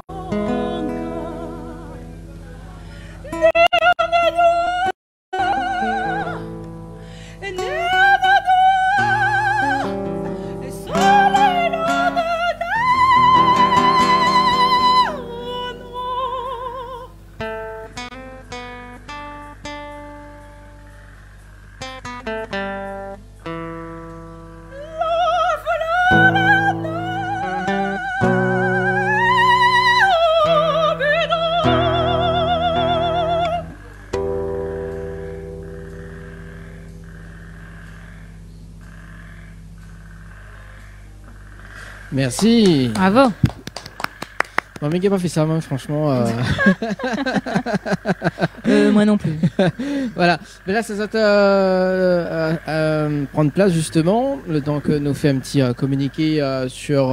Merci. Bravo. Bon, mec, il n'a pas fait ça, moi, franchement. Moi non plus. Voilà. Mais là, ça s'attend prendre place, justement, le temps que nous fait un petit communiqué sur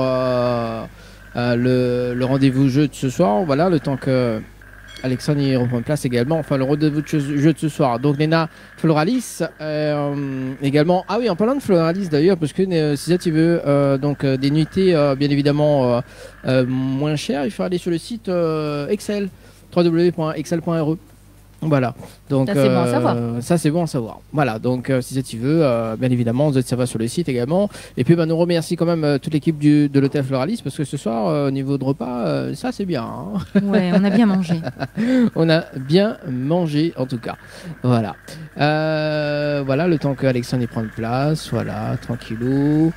le rendez-vous jeu de ce soir. Voilà, le temps que Alexandre y reprend place également. Enfin, le rendez-vous de jeu de ce soir. Donc, Nena Floralis également. Ah oui, en parlant de Floralis d'ailleurs, parce que si tu veux donc des nuitées bien évidemment moins chères, il faut aller sur le site Excel, www.excel.re. Voilà, donc Ça, c'est bon à savoir. ça c'est bon à savoir. Voilà, donc si tu veux, bien évidemment, ça va sur le site également. Et puis, nous remercie quand même toute l'équipe de l'hôtel Floralis parce que ce soir, au niveau de repas, ça c'est bien. Hein. Ouais, on a bien mangé. On a bien mangé en tout cas. Voilà. Voilà, le temps que Alexandre y prenne place. Voilà, tranquillou.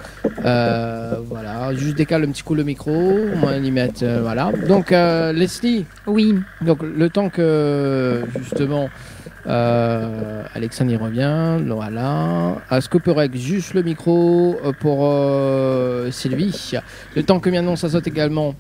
Voilà, juste décale un petit coup le micro. On va y mettre. Voilà. Donc, Leslie. Oui. Donc, le temps que justement Alexandre y revient. Voilà. Est-ce que peut régler juste le micro pour Sylvie? Le temps que maintenant ça saute également.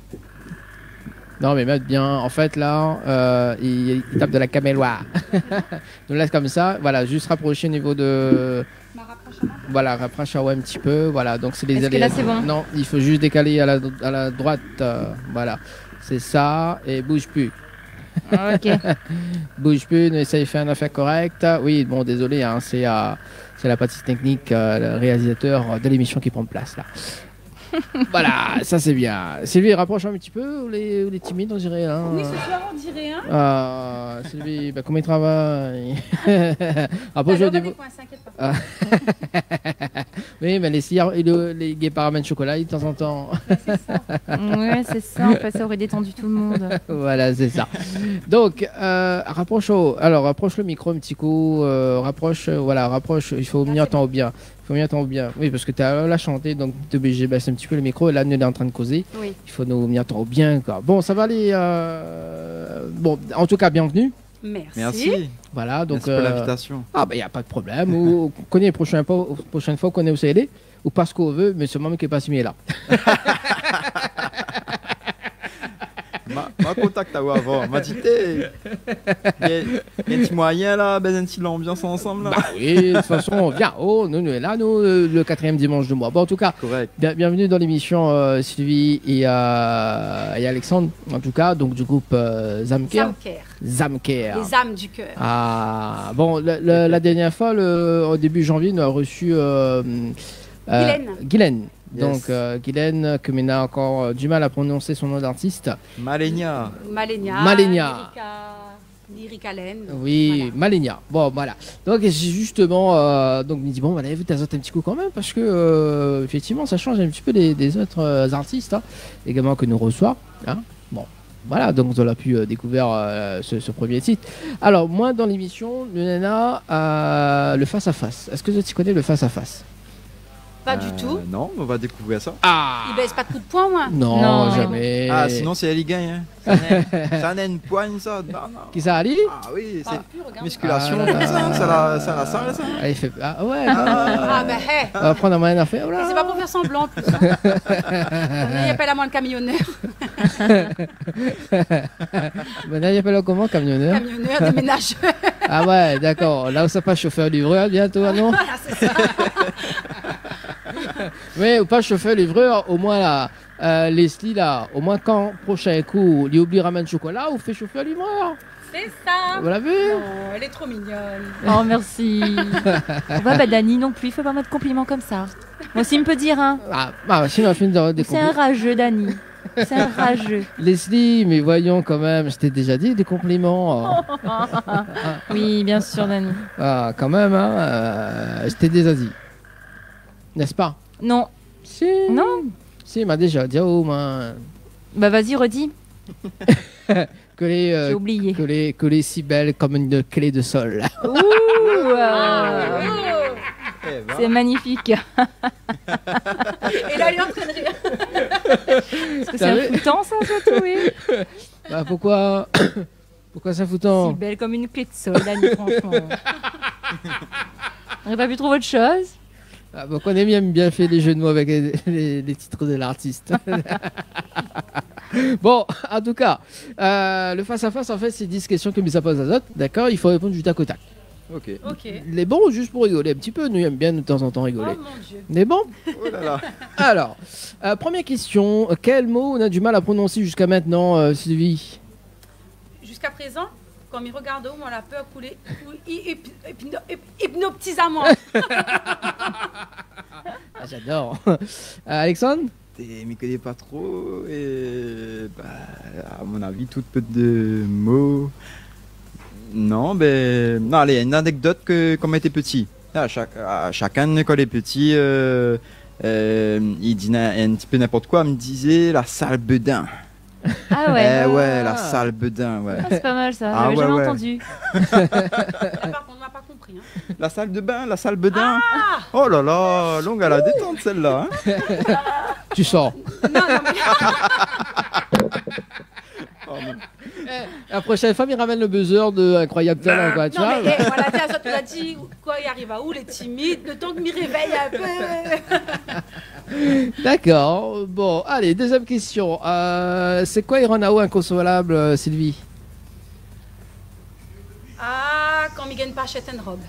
Non mais mettre bien, en fait là, il tape de la caméloire. Donc là comme ça, voilà, juste rapprocher au niveau de... Voilà, rapproche un petit peu, voilà, donc c'est les Est-ce que là, c'est bon? Non, il faut juste décaler à la droite, voilà, c'est ça, et bouge plus. Ok. Bouge plus, essaye de faire une affaire correcte. Oui, bon, désolé, hein, c'est la partie technique, le réalisateur de l'émission qui prend place là. Voilà, ça c'est bien. Sylvie, rapproche un petit peu, ou les timides, on dirait. Hein. Oui, ce soir, on dirait un. Sylvie, comment il travaille? Rapproche Alors, au on a niveau. des coins, s'inquiète pas. Oui, mais les guépards amènent chocolat de temps en temps. Ouais, c'est ça. En fait, ça aurait détendu tout le monde. Voilà, c'est ça. Donc, rapproche le micro un petit coup. Rapproche, il faut mieux entendre bien. Oui, parce que tu as la chanté, donc tu es obligé de baisser un petit peu le micro. Et là, nous, on est en train de causer. Oui. Il faut nous mieux entendre bien, quoi. Bon, ça va aller. Bon, en tout cas, bienvenue. Merci. Voilà, donc. Merci pour l'invitation. Ah, ben, il n'y a pas de problème. Ou connaît prochaine fois, connaît où c'est aller. Ou pas ce qu'on veut, mais ce moment qui est pas signé là. Ma contact avant. M'a dit, il y a un petit moyen là, ben un petit l'ambiance ensemble là. Bah oui, de toute façon, on vient. Oh, nous, le 4e dimanche de mois. Bon, en tout cas, Correct. bienvenue dans l'émission Sylvie et Alexandre, en tout cas, donc du groupe Zamker. Zamker. Les âmes du cœur. Ah, bon, la dernière fois, au début janvier, nous avons reçu Guylaine. Yes. Donc, Guylaine, que Ména a encore du mal à prononcer son nom d'artiste. Malenia. Malenia. Lyric Allen. Oui, Voilà. Malenia. Bon, voilà. Donc, j'ai justement, donc, me dit, bon, voilà, vous t'azotes un petit coup quand même, parce que, effectivement, ça change un petit peu des autres artistes, hein, également que nous reçoit. Hein. Bon. Voilà, donc on a pu découvrir ce premier titre. Alors, moi, dans l'émission, le Nana, le face-à-face. Est-ce que tu connais le face-à-face? Pas du tout. Non, on va découvrir ça. Ah Il baisse pas de coup de poing, moi. Non, Non. jamais. Ah, sinon c'est elle qui gagne. Hein. Ça n'a une poigne ça. Non, non. Qui ça, Ali? Ah oui, c'est Regarde. musculation Ah, comme ça la salle ça. Elle fait... Ah ouais, Ah, bah, hé. on va prendre un moyen à faire. Voilà. C'est pas pour faire semblant, en plus. Hein. Il appelle à moi le camionneur. Maintenant, il appelle comment, camionneur? Camionneur, déménageur. Ah ouais, d'accord. Là où ça passe chauffeur-livreur bientôt, non? Voilà, c'est ça. Mais ou pas chauffeur-livreur, au moins là, Leslie là, au moins quand prochain coup, il oublie ramène chocolat ou fait chauffeur-livreur. C'est ça. Vous l'avez vu? Non, elle est trop mignonne. Oh, merci. Ouais, bah, Dani non plus, il faut pas mettre de compliments comme ça. Moi aussi, il me peut dire, hein. Ah, sinon, on finit dans des C'est un rageux, Dani. C'est un rageux. Leslie, mais voyons quand même, je t'ai déjà dit des compliments. Oui, bien sûr, Dani. Ah, quand même, hein, je t'ai déjà dit. N'est-ce pas? Non. Si. Non. Si, il m'a déjà dit, oh, man. Bah vas-y, redis. Que les, J'ai oublié. que les si belles comme une clé de sol. Ouh, Eh ben, c'est magnifique. Et là, il est en train de rire. Parce que c'est un foutant, ça, surtout, oui. Bah, pourquoi pourquoi ça fout Si tant? belle comme une clé de sol, Dani, franchement. On n'a pas pu trouver autre chose. Ah, donc on aime bien fait les jeux de mots avec les titres de l'artiste. Bon, en tout cas, le face-à-face, en fait, c'est 10 questions que ça pose à d'autres. D'accord? Il faut répondre du tac au tac. Ok. Ok. Les bons, juste pour rigoler un petit peu. Nous, aime bien de temps en temps Oh rigoler. mon Dieu. Les bons? Oh là là. Alors, première question. Quel mot on a du mal à prononcer jusqu'à maintenant, Sylvie? Jusqu'à présent, comme il regarde où, on a peur couler hypnotisamment. Ah, j'adore. Alexandre? Je m'y connais pas trop et bah, à mon avis, toute peu de mots. Non, ben non, allez, une anecdote que quand on était petit. À chacun quand il est petit, il dit un petit peu n'importe quoi. Il me disait la sale bedin. Ah ouais. Eh ouais, la sale bedin, ouais. Ah, c'est pas mal ça. Ah J'avais ouais, jamais ouais. entendu. Là, par contre, on n'a pas compris. Hein. La salle de bain, la salle bedin. Oh là là, longue à la détente celle-là. Hein. Tu sors. Non, mais Oh, non. La prochaine fois, il ramène le buzzer de Incroyable Talent, quoi, tu non, vois. mais voilà, tiens, ça tu l'as dit, quoi, il arrive à où, les timides, le temps que m'y réveille un peu. D'accord. Bon, allez, deuxième question. C'est quoi Ironao inconsolable, Sylvie? Ah, quand Miguel pas achète une robe.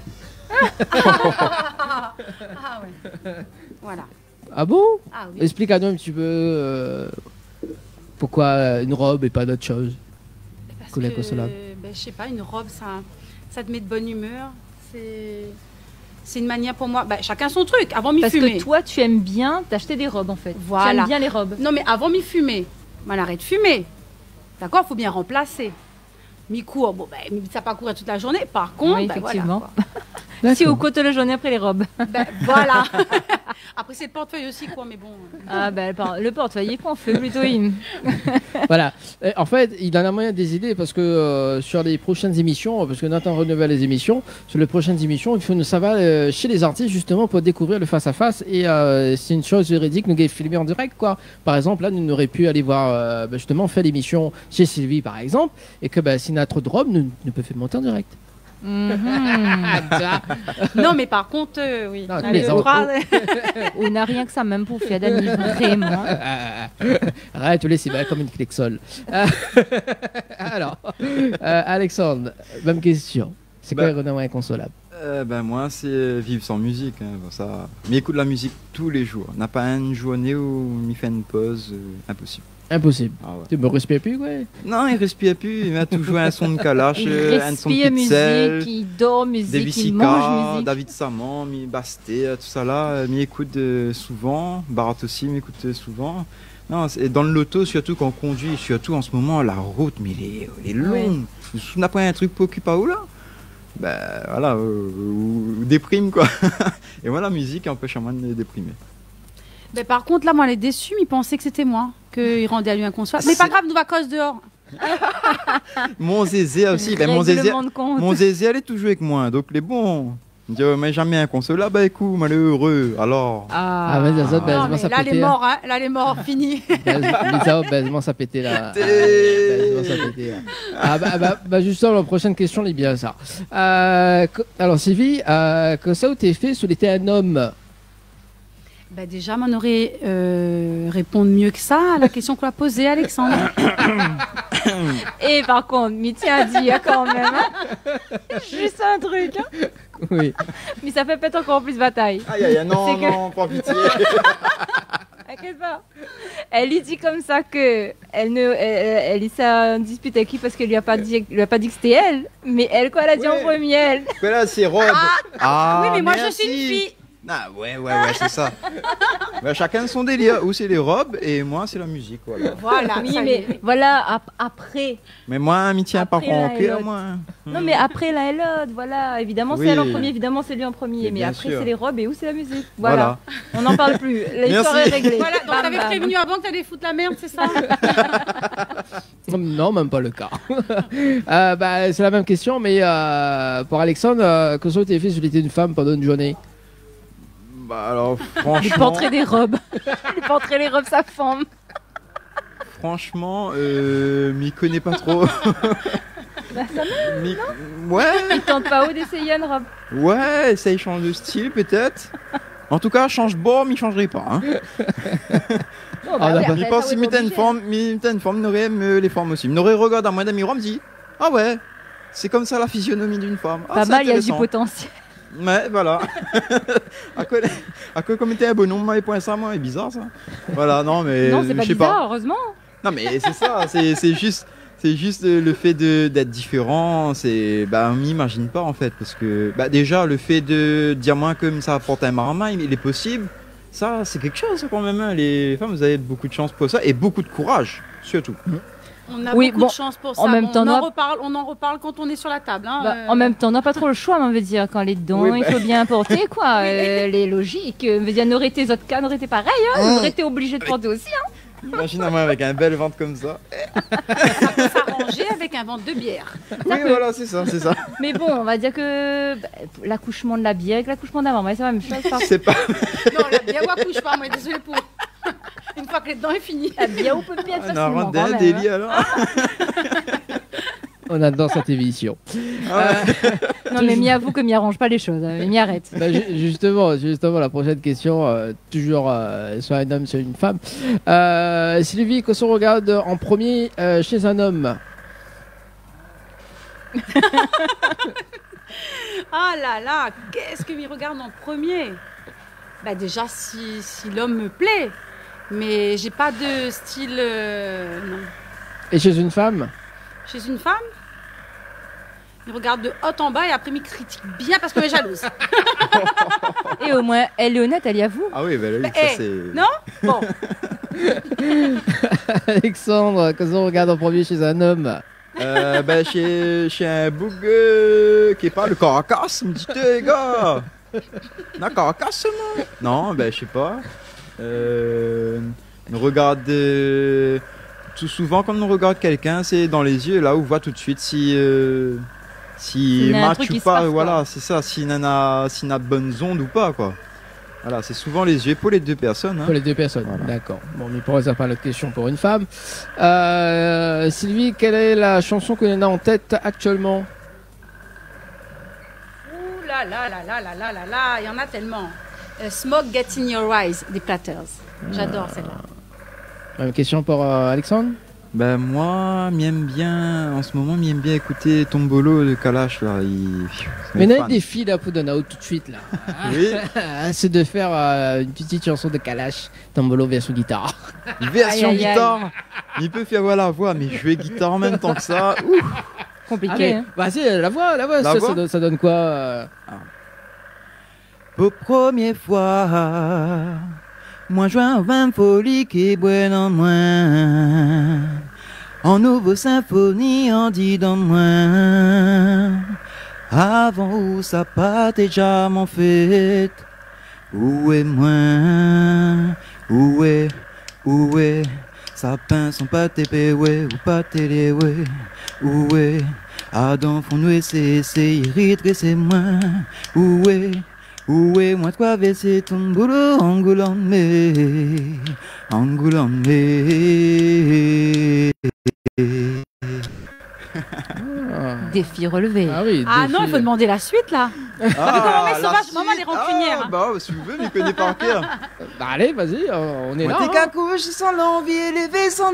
Ah ouais. Voilà. Ah bon? Ah oui. Explique à nous un petit peu pourquoi une robe et pas d'autre chose. Parce que l'inconsolable. ben, je sais pas, une robe, ça te met de bonne humeur. C'est une manière pour moi. Ben, chacun son truc. Avant m'y Parce fumer. que toi, tu aimes bien t'acheter des robes en fait. Tu Voilà. aimes bien les robes. Non, mais avant m'y fumer. On arrête de fumer. D'accord, faut bien remplacer. Mi-court, bon, ben, ça va pas courir toute la journée. Par contre, Oui, ben, effectivement. voilà, quoi. Si au côté le jaune après les robes. Ben, voilà. Après, c'est le portefeuille aussi, quoi, mais bon. Ah bah le portefeuille est con, feu plutôt in. Voilà. En fait, il en a moyen des idées parce que sur les prochaines émissions, parce que Nathan renouvelle les émissions, sur les prochaines émissions, il faut nous savoir chez les artistes justement pour découvrir le face-à-face. Et c'est une chose juridique, nous avons filmé en direct, quoi. Par exemple, là, nous aurions pu aller voir justement faire l'émission chez Sylvie, par exemple, et que s'il y a trop de robes, nous peut faire monter en direct. Non, mais par contre, oui. Non, tous Allez, les on ans. fera- On n'a rien que ça même pour faire Dani, vraiment. Arrête, tu laisses comme une clé de sol. Alors, Alexandre, même question. C'est quoi Bah. Ironao inconsolable? Ben moi, c'est vivre sans musique. Hein, bon, ça. Mais écoute la musique tous les jours. On n'a pas une journée où on y fait une pause. Impossible. Impossible. Ah ouais. Tu me respires plus, quoi. Non, il respire plus. Il a toujours un son de calache, Il un son de respire pixel, musique, il dort David musique, il mange Sika, musique. David Saman, mi Basté, tout ça là. Mi écoute souvent. Barat aussi m'écoute souvent. Non, et dans le loto, surtout quand on conduit, surtout en ce moment, la route, mais elle est longue. On n'a pas un truc pour occuper où là? Ben voilà, ou déprime quoi. Et moi, la musique empêche à moi de déprimer. Ben, par contre, là, moi, elle est déçue. Il pensait que c'était moi, qu'il rendait à lui inconsolable. Mais pas C'est- grave, nous vacances dehors. Mon zézé aussi, ben, mon zézé, Règlement de compte. mon zézé, elle est toujours avec moi, donc les bons. Il dit, mais jamais inconsolable, bah écoute, malheureux, alors. Ah, vas-y, ça, Non, mais là, elle est morte, hein. Là, elle est morte, fini. Baisement, ça pétait là. Baisement, ça pétait là. Ah, justement, la prochaine question, elle est bien ça. Alors, Sylvie, que ça où t'es fait sous l'été un homme? Ben, déjà, on aurait répondre mieux que ça à la question qu'on a posée, Alexandre. Et par contre, Mitya a dit quand même. Hein. Juste un truc. Hein. Oui. Mais ça fait peut-être encore plus bataille. Aïe aïe, non, C'est que- non, pas pitié. T'inquiète pas. Elle lui dit comme ça que elle est en dispute avec lui parce qu'elle lui a pas dit que c'était elle. Mais elle, quoi, elle a dit en Ouais. premier, elle. Que là, c'est Rob. Oui, mais moi, je suis une fille. Ah ouais, c'est ça. Bah, chacun son délire. Ou c'est les robes et moi c'est la musique, voilà. Voilà, Oui, ça y mais est. voilà, après. Mais moi, amitié par Après, l'un et contre, l'autre. moi. Non, mais après l'un et l'autre, voilà. Évidemment, Oui. c'est elle en premier, évidemment, c'est lui en premier. Mais Mais bien après, sûr. c'est les robes et où c'est la musique. Voilà. On n'en parle plus. L'histoire Merci. est réglée. Voilà, donc Bam, t'avais bam. prévenu avant que t'allais foutre la merde, c'est ça? Non, même pas le cas. Bah, c'est la même question, mais pour Alexandre, que ça t'avait fait si tu étais une femme pendant une journée? Bah alors, Il franchement, porterait des robes. Il porterait les robes sa femme. m'y connais pas trop. Bah, ça M'y- Ouais, Il tente pas haut d'essayer une robe. ouais, essaye changer de style peut-être. En tout cas, change bon, m'y changerai pas. Hein. Non, Ah, d'accord. Je pense que si t'as une forme, n'aurait les formes aussi. N'aurait regardé à moi d'un miroir, me dit ah ouais, c'est comme ça la physionomie d'une femme. Ah, Pas c'est mal, il y a du intéressant. potentiel. Ouais, voilà. à quoi comme t'es un bonhomme, les points ça, moi, c'est bizarre ça. Voilà, non mais Non, c'est pas je sais bizarre, pas. heureusement. Non mais c'est ça, c'est juste le fait d'être différent, on m'imagine pas en fait parce que déjà le fait de dire moi comme ça apporte un marmin, il est possible. Ça c'est quelque chose quand même, hein. Les femmes vous avez beaucoup de chance pour ça et beaucoup de courage surtout. On a Oui, beaucoup bon, de chance pour ça. en même Bon, temps, on en reparle quand on est sur la table. Hein, Bah, en même temps, on n'a pas trop le choix, mais on veut dire, quand les dents, Oui, il faut bien porter, quoi. Les logiques. On veut dire, n'aurait été autres cas, n'aurait été pareil, hein. On aurait été obligé de porter aussi, hein. Imagine moi avec un bel ventre comme ça. Ça peut s'arranger avec un ventre de bière. Oui voilà c'est ça. Mais bon, on va dire que l'accouchement de la bière avec l'accouchement de la maman, c'est la même chose. Par... C'est pas. Non, la bière, on couche pas, moi, désolé pour. Une fois que les dents est fini. La bière, on peut bien On a facilement, rendu quand un même, délit alors. On adore cette émission. Ah ouais. Non, mais m'y avoue que m'y arrange pas les choses. Hein. Mais m'y arrête. Bah, justement, la prochaine question, toujours soit un homme, soit une femme. Sylvie, que se regarde en premier chez un homme? Ah là là, qu'est-ce que m'y regarde en premier? Bah déjà, si l'homme me plaît. Mais j'ai pas de style... non. Et chez une femme? Chez une femme, il regarde de haut en bas et après il critique bien parce qu'on est jalouse. Et au moins, elle est honnête, elle y avoue. Ah oui bah, là, Bah, ça c'est. non Bon, Alexandre, que se regarde en premier chez un homme? Chez un boug qui est pas le Caracas, me dit les gars. Non, Caracas seulement. Non, je sais pas. On regarde tout souvent quand on regarde quelqu'un, c'est dans les yeux là où on voit tout de suite si S'il y a un match truc ou qui se pas. passe, Voilà, quoi. c'est ça. S'il n'a bonnes ondes ou pas quoi. Voilà, c'est souvent les yeux pour les deux personnes. Hein. Pour les deux personnes, Voilà. d'accord. Bon, mais pour ça, pas la question pour une femme. Sylvie, quelle est la chanson que l'on a en tête actuellement? ouh là là là là là là là là, il y en a tellement. Smoke Get in Your Eyes des Platters. J'adore celle-là. Même question pour Alexandre? Moi, m'aime bien en ce moment, m'aime bien écouter Tombolo de Kalash là. Mais il y a des filles là pour donner out tout de suite là. Oui. C'est de faire une petite chanson de Kalash, Tombolo version guitare. Version Aïe, aïe, aïe. guitare. Il peut faire la voix, mais jouer guitare en même temps que ça. Ouh. Compliqué. Hein. Bah c'est la voix, La ça, voix ça donne quoi Pour première fois, moi joue un vin folie qui est bon en moi. En nouveau symphonie, on dit dans moi. Avant où ça pas déjà mon fait. Où est moi? Où est? Sapin sont pas tépé, ouais, ou pas télé, ouais. Où est? Adam font nous c'est irrité, c'est moi. Où est, moi de quoi c'est ton boulot, Angoulême. Défi relevé. Ah oui. Ah deux non, il filles. faut demander la suite là. Ah, on est sauvage, maman, elle est rancunière, hein. Bah, si vous voulez, m'y connais par cœur. Bah, allez, vas-y, on est là. Moi, t'es qu'à couche sans l'envie, élevé sans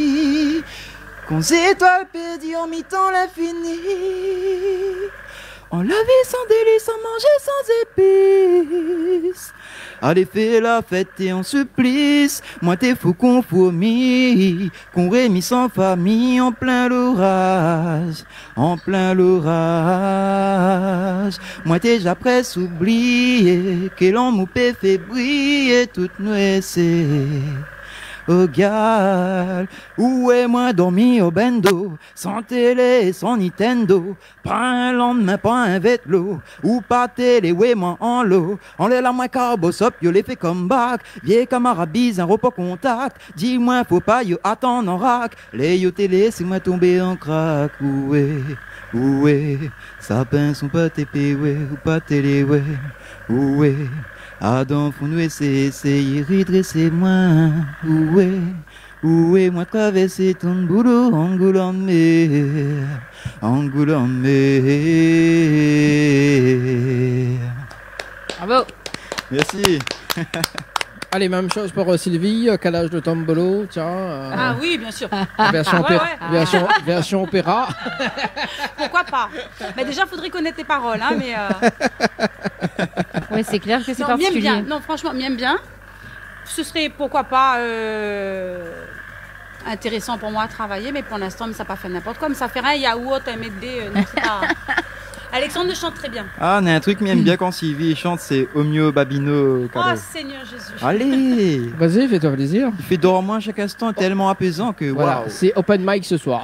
dormir. Qu'on étoiles perdues en mi-temps l'infini. On la vie sans délice, sans manger sans épices. Allez, fais la fête et on se plisse. Moi, t'es fou qu'on fourmi, qu'on rémit sans famille en plein l'orage. En plein l'orage. Moi, t'es déjà presque oublié que l'on m'a fait briller toute nuée. Oh gal, où est moi dormi au bendo, sans télé, sans Nintendo, pas un lendemain, pas un vêtement, ou pas télé, ouais moi en l'eau, on l'est la moins carbosop, yo les fait comme bac, vieille camarade bise, un repas contact, dis-moi faut pas yo attendre en rack, les yo télé, c'est moi tombé en crack, ouais, sapin sont pas tépé, ouais, ou pas télé, ouais. Adam, faut nous essayer, redressez-moi. Où est moi traverser ton boulot, Angoulême. Bravo. Merci. Allez, même chose pour Sylvie, calage de tombolo, tiens. Ah oui, bien sûr. Version, Ouais, opéra, ouais. version opéra. Pourquoi pas? Mais déjà, faudrait connaître tes paroles, hein, mais Oui, c'est clair que c'est non, m'aime particulier. bien. Non, franchement, m'aime bien. Ce serait pourquoi pas intéressant pour moi à travailler, mais pour l'instant, mais ça n'a pas fait n'importe quoi. Mais ça fait rien, il y a ou autre, MD, non, c'est pas. Alexandre chante très bien. Ah, on a un truc qui m'aime bien quand Sylvie chante, c'est Omio Babino Oh Calo. Seigneur Jésus. Allez, Vas-y, fais-toi plaisir. il fait dormir chaque instant, tellement apaisant que Voilà, waouh. c'est open mic ce soir.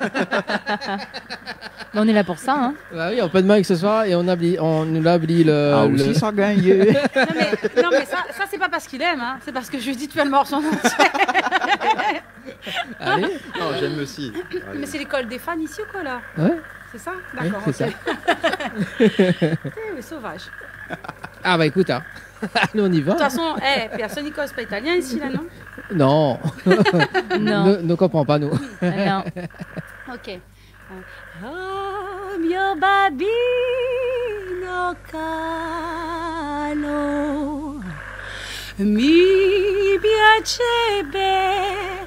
Mais on est là pour ça, hein. Bah oui, open mic ce soir et on nous a oublié le. Ah aussi ça gagne. Non, mais ça c'est pas parce qu'il aime, hein. C'est parce que je lui dis tu fais le morceau. Allez, Non, j'aime aussi. Mais c'est l'école des fans ici ou quoi là? ouais, C'est ça? oui, D'accord. c'est ok. ça. Mais sauvage. Ah bah écoute, hein. Allez, on y va. De toute façon, personne n'y cause pas italien ici là, non? Non, Non. ne comprends pas nous. Non. Ok. Oh mio babino caro, mi piacerebbe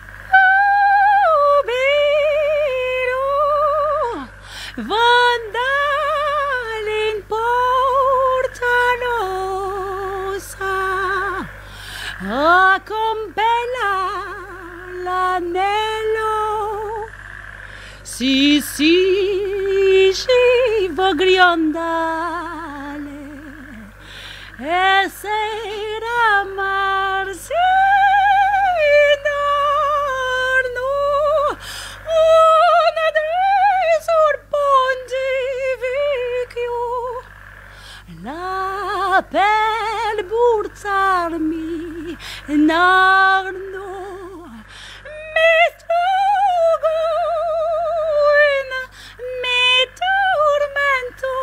vandare in porta rossa, con bella l'anello. Sì, ci voglio andare e sera amarsi intorno una dei sorpongi vecchio la per burzarmi narno mi strugo in mi tormento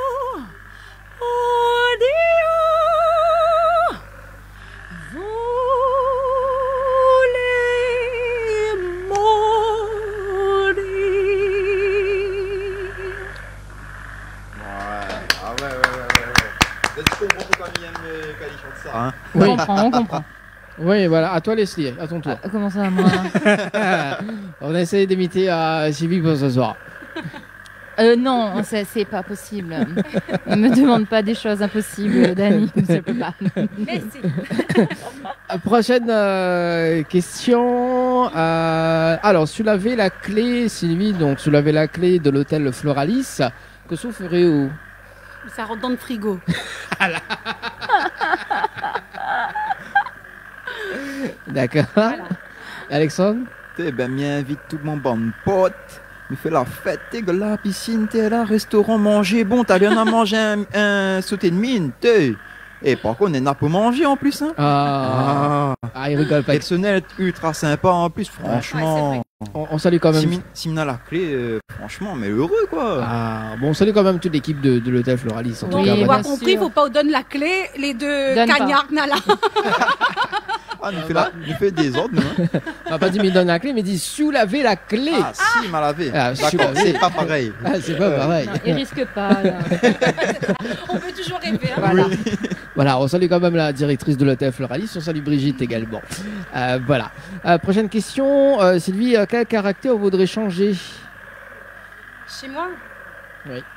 odio vuole morire. Ouais. Est-ce qu'on comprend pourquoi il aime quand il chante ça, hein? Oui. On comprend. Oui, voilà, à toi Leslie, à ton tour. Comment ça, moi? On a essayé d'imiter Sylvie pour ce soir. Non, c'est pas possible. Ne me demande pas des choses impossibles, Dani. Je peux pas. Merci. Prochaine question. Alors, si tu avais la clé, Sylvie, donc si tu avais la clé de l'hôtel Floralis, que ça ferait où? Ça rentre dans le frigo. D'accord. Alexandre? Eh ben, m'invite tout mon bon pote. Me fait la fête, t'es que la piscine, t'es là, restaurant, manger. Bon, t'as bien à manger un sauté de mine, t'es. Et par contre, on est là pour manger en plus, hein. Il rigole pas. Personnel ultra sympa en plus, franchement. On salue quand même. Si m'en a la clé, franchement, mais heureux quoi. Bon, on salue quand même toute l'équipe de l'hôtel Floralis. En tout Oui, cas, voilà. On voilà. a compris, il faut pas donner la clé, les deux Donne pas. cagnards là. Ah, nous fait des ordres, nous. Hein. On m'a pas dit, mais il donne la clé, mais il dit, soulevez la clé. Ah, si, m'a lavé. Ah, D'accord, super. c'est pas pareil. Ah, c'est pas pareil. Non, il risque pas. Là. On peut toujours rêver. Hein. Voilà. Voilà, on salue quand même la directrice de l'hôtel Floralis, on salue Brigitte également. Voilà. Prochaine question, Sylvie, quel caractère voudrait changer? Chez moi, Oui.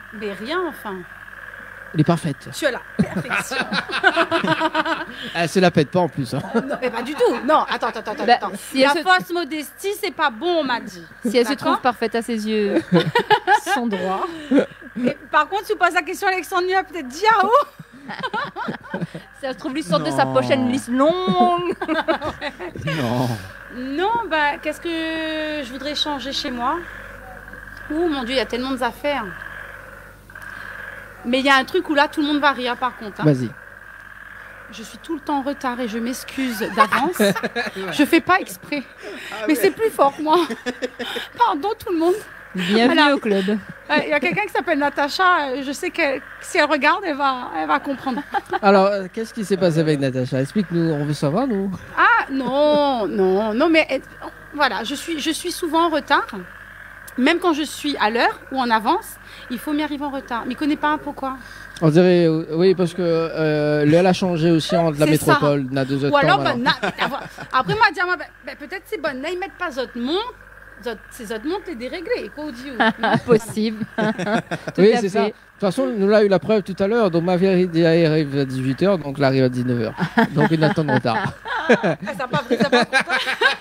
Mais rien, enfin. Elle est parfaite. Je suis à la perfection. Elle se la pète pas en plus. Hein. Non, mais pas du tout. Non, attends. Bah, si La elle, fausse modestie, c'est pas bon, on m'a dit. si elle se D'accord. trouve parfaite à ses yeux, son droit. Et par contre, tu poses la question à Alexandre, il a peut-être dit ah oh. Si elle se trouve lui sort de sa Non. poche une liste longue. Non. Non, bah, qu'est-ce que je voudrais changer chez moi? Oh mon Dieu, il y a tellement d'affaires. Mais il y a un truc où là, tout le monde va rire par contre. Hein. Vas-y. Je suis tout le temps en retard et je m'excuse d'avance. Je fais pas exprès. Mais c'est plus fort que moi. Pardon tout le monde. Bienvenue Alors, au club. Il y a quelqu'un qui s'appelle Natacha. Je sais que si elle regarde, elle va comprendre. Alors, qu'est-ce qui s'est passé avec Natacha? Explique-nous, on veut savoir, nous. Ah non, mais voilà, je suis souvent en retard. Même quand je suis à l'heure ou en avance, il faut m'y arriver en retard. Mais il ne connaît pas pourquoi. On dirait, oui, parce que l'heure a changé aussi entre la C'est ça. métropole, n'a 2 heures Ou de temps. alors, alors. après, moi, dire, peut-être c'est bon, là, ils mettent pas autres montres. Ces autres montres, les déréglées. Quoi, dit Impossible. Tout Oui, à c'est fait. ça. De toute façon, nous l'a eu la preuve tout à l'heure. Donc, ma vérité arrive à 18h, donc là arrive à 19h. Donc, une attente de retard. Ah, ça n'a pas pris, ça n'a pas pris.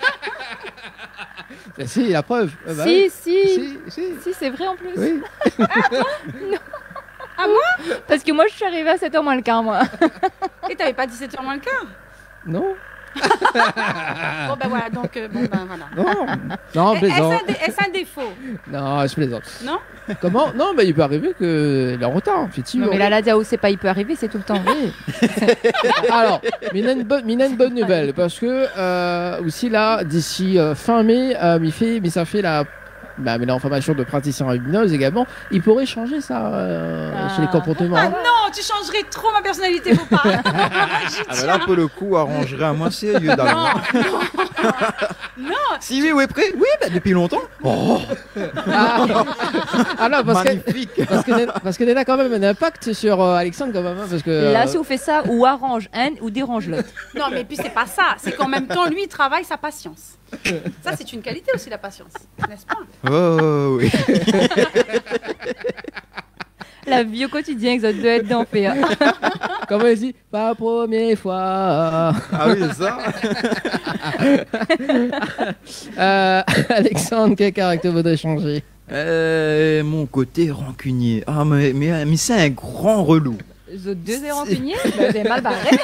Mais si, la preuve. Bah Si, oui. si. Si. Si, c'est vrai en plus. Oui. Ah, moi Parce que moi, je suis arrivée à 7h moins le quart, moi. Et t'avais pas 17h moins le quart. Non. Bon, ben voilà, donc, voilà. Non, plaisante. Est-ce un défaut? Non, je plaisante. Non. Comment? Non, mais il peut arriver qu'elle est en retard, effectivement. Non, mais là, la Diao, c'est pas, il peut arriver, c'est tout le temps. Oui. Alors, mais il a une bonne nouvelle, parce que aussi là, d'ici fin mai, mais ça fait mais l'information de praticien en hypnose également, il pourrait changer ça sur les comportements. Ah non, tu changerais trop ma personnalité, faut pas. J'y Ah bah tiens. là, pour le coup, arrangerait à moins sérieux d'avant. Non, Si oui, oui, prêt. Oui, bah, depuis longtemps. Oh, Ah non, magnifique. parce qu'elle a quand même un impact sur Alexandre quand même, hein, parce que Là, si on fait ça, ou arrange un, ou dérange l'autre. non, mais puis c'est pas ça. C'est qu'en même temps, lui, il travaille sa patience. Ça, c'est une qualité aussi, la patience, n'est-ce pas? Oh, oui. La vie au quotidien, que ça doit être d'enfer. comment elle dit, pas la première fois. Ah oui, c'est ça. Alexandre, quel caractère voudrait changer? Mon côté rancunier. Ah, mais c'est un grand relou. Les autres deux est rancunier, bah, vous avez mal barré.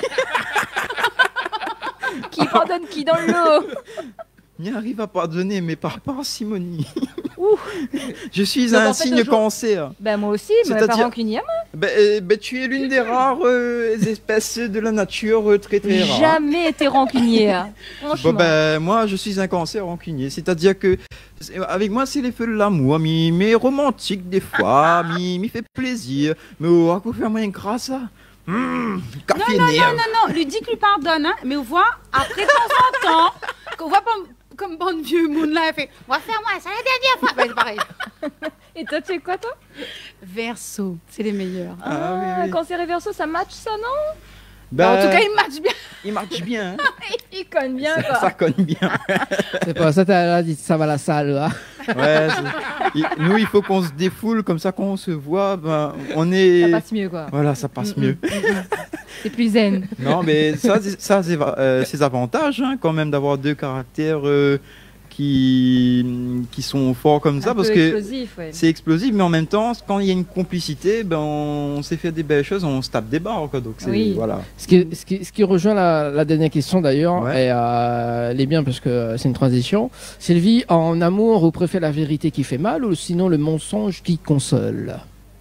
Qui pardonne qui dans le lot? Il arrive à pardonner, mais par parcimonie. Ouh. Je suis Donc, un en fait, signe un jour- cancer. Ben moi aussi, mais pas C'est-à-dire- rancunier. Tu es l'une des rares espèces de la nature très très rares. Jamais été rancunier. Franchement. Moi, je suis un cancer rancunier. C'est-à-dire que, avec moi, c'est les feux de l'amour. Mais romantique des fois. Me fait plaisir. Mais à quoi faire moyen grâce à café nerf. Non, lui dit que lui pardonne, hein, mais on voit, après de temps en temps, qu'on voit comme bon vieux monde là, elle fait, on va faire moi, c'est la dernière fois. Ben, c'est pareil. Et toi, tu es quoi, toi? Verseau, c'est les meilleurs. Ah, oui, oui. Cancer et verso, ça match ça, non? Bah, En tout cas, il match bien. il marche bien. Hein. Il cogne bien, ça, quoi. ça cogne bien. C'est pas ça, t'as dit, ça va la salle, là. Ouais, nous, il faut qu'on se défoule comme ça quand on se voit. Ben, on Ça est. passe mieux, quoi. Voilà, ça passe mieux. C'est plus zen. Non, mais ça c'est ses avantages hein, quand même d'avoir deux caractères qui sont forts comme ça Un parce peu que explosif, ouais. c'est explosif, mais en même temps, quand il y a une complicité, ben on s'est fait des belles choses, on se tape des barres quoi. Donc c'est Oui. voilà. Ce qui rejoint la dernière question d'ailleurs, Ouais. et elle est bien parce que c'est une transition. Sylvie, en amour, vous préférez la vérité qui fait mal ou sinon le mensonge qui console?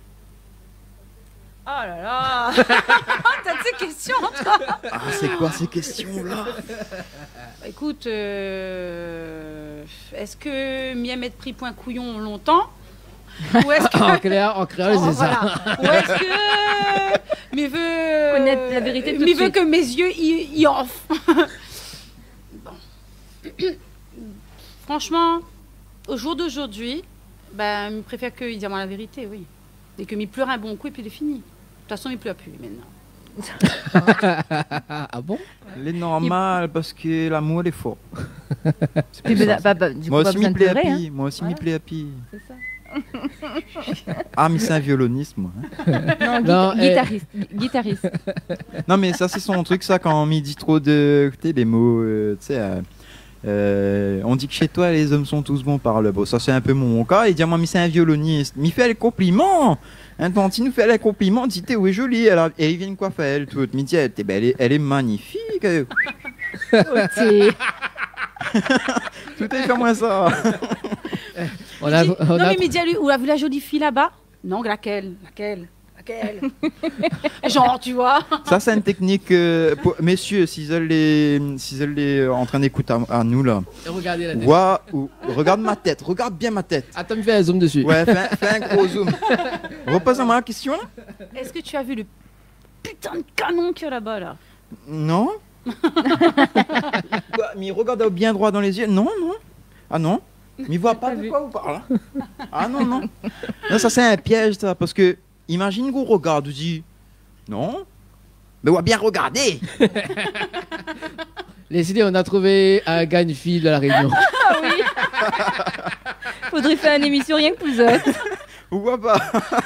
Oh là là. T'as de ces questions, toi. Ah, c'est quoi ces questions là? Écoute, est-ce que mieux être pris point couillon longtemps? Ou est-ce que... En créole, c'est ça. Voilà. Ou est-ce que mais veut Connaître la vérité tout de mais veut suite. que mes yeux y offrent. Bon. Franchement, au jour d'aujourd'hui, ben, je préfère qu'il dise moi la vérité, oui. Et que m'y pleure un bon coup et puis il est fini. De toute façon, il pleure plus maintenant. Ah bon? Les normales parce que l'amour est fort. C'est Puis, pour ça. du coup, Moi pas aussi besoin m'y de plaît à pleurer. Hein. pis. Moi aussi m'y Voilà. plaît à pis. C'est ça. Ah, mais c'est un violoniste, moi. Non, Non, guitariste. Non, mais ça, c'est son truc, ça, quand on dit trop de. Tu sais, les mots, tu sais. On dit que chez toi, les hommes sont tous bons par le beau. Ça, c'est un peu mon cas. Il dit, moi, mais c'est un violoniste. Mais il fait le compliment. Un tanti nous fait le compliment. Il dit, t'es où est jolie. Et il vient quoi faire, elle, toute. Il dit, elle est magnifique. Tout est comme moi, ça. Non, mais il me dit à lui, où a vu la jolie fille là-bas? Non, laquelle? Genre, tu vois. Ça, c'est une technique. Messieurs, s'ils les en train d'écouter à nous, là. Regardez la tête. Regarde ma tête. Regarde bien ma tête. Attends, me fais un zoom dessus. Ouais, fais un gros zoom. Repose-moi la question, là. Est-ce que tu as vu le putain de canon qu'il y a là-bas, là? Non. Quoi, mais il regarde bien droit dans les yeux. Non. Ah non. Mais il voit pas de quoi vous parlez. Ah non. Non, ça c'est un piège, ça. Parce que, imagine qu'on regarde, on dit non. Mais on va bien regarder. Leslie, on a trouvé un gagne-fil de la Réunion. Ah oui. Faudrait faire une émission rien que pour ça. On voit pas.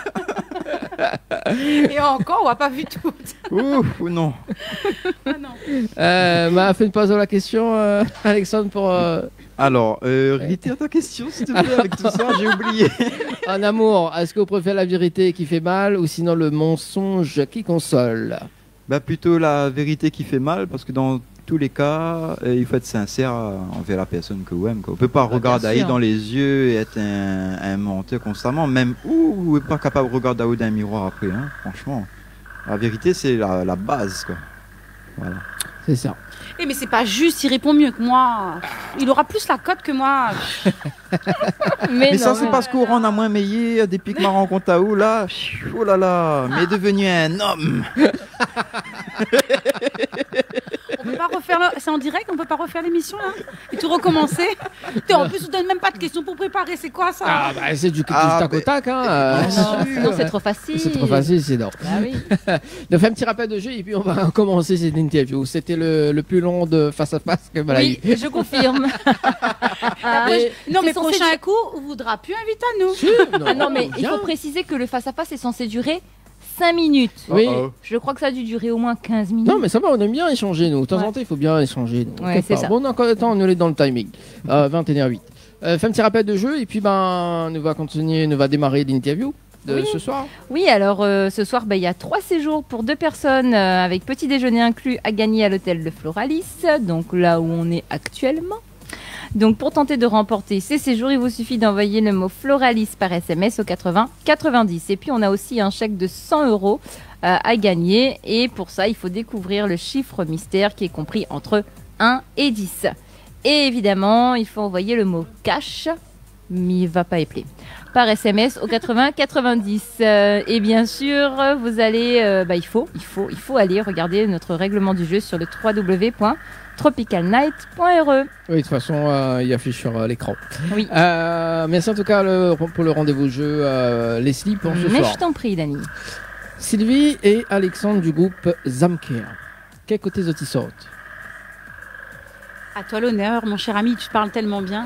Et encore, on n'a pas vu tout. Ouf, non. Ah non. Fais une pause à la question, Alexandre, pour... Alors, réitère ta question, s'il te plaît, avec tout ça, j'ai oublié. En amour, est-ce que vous préférez la vérité qui fait mal ou sinon le mensonge qui console? Bah plutôt la vérité qui fait mal, parce que dans tous les cas, il faut être sincère envers la personne que vous aimez. On peut pas regarder dans les yeux et être un menteur constamment, même ou pas capable de regarder dans un miroir après. Hein, franchement, la vérité c'est la base, quoi. Voilà. C'est ça. Eh mais c'est pas juste, il répond mieux que moi. Il aura plus la cote que moi. Mais non, ça c'est parce qu'on a moins meillé depuis que ma rencontre à où là. Oh là là, mais devenu un homme. On peut pas refaire c'est en direct, on peut pas refaire l'émission là et tout recommencer. En plus, on donne même pas de questions pour préparer, c'est quoi ça? Ah bah c'est du tac au tac, hein. Non, c'est trop facile. C'est trop facile, c'est non. Ah oui. Donc fais un petit rappel de jeu et puis on va commencer cette interview. C'était le plus long de face à face que voilà. Oui, je confirme. Non mais c'est censé prochain durer- coup, on voudra plus inviter à nous. Ah non, mais il bien. faut préciser que le face-à-face est censé durer 5 minutes. Oui. Je crois que ça a dû durer au moins 15 minutes. Non mais ça va, on aime bien échanger nous. De temps en temps, il faut bien échanger. Donc, Ouais, c'est pas. ça. Bon, encore le temps, on est dans le timing. 21h08. Fais un petit rappel de jeu et puis on va démarrer l'interview de Oui. ce soir. Oui, alors ce soir, il y a 3 séjours pour 2 personnes avec petit déjeuner inclus à gagner à l'hôtel de Floralis, donc là où on est actuellement. Donc pour tenter de remporter ces séjours, il vous suffit d'envoyer le mot Floralis par SMS au 80 90. Et puis on a aussi un chèque de 100 € à gagner. Et pour ça, il faut découvrir le chiffre mystère qui est compris entre 1 et 10. Et évidemment, il faut envoyer le mot cash, mais il ne va pas épeler, par SMS au 80 90. Et bien sûr, vous allez, il faut aller regarder notre règlement du jeu sur le www.tropicalnight.re. Oui, de toute façon, il affiche sur l'écran. Oui. Merci en tout cas pour le rendez-vous jeu, Leslie, pour ce Mais soir. je t'en prie, Dani. Sylvie et Alexandre du groupe Zamker. Quel côté ils sortent? À toi l'honneur, mon cher ami, tu parles tellement bien.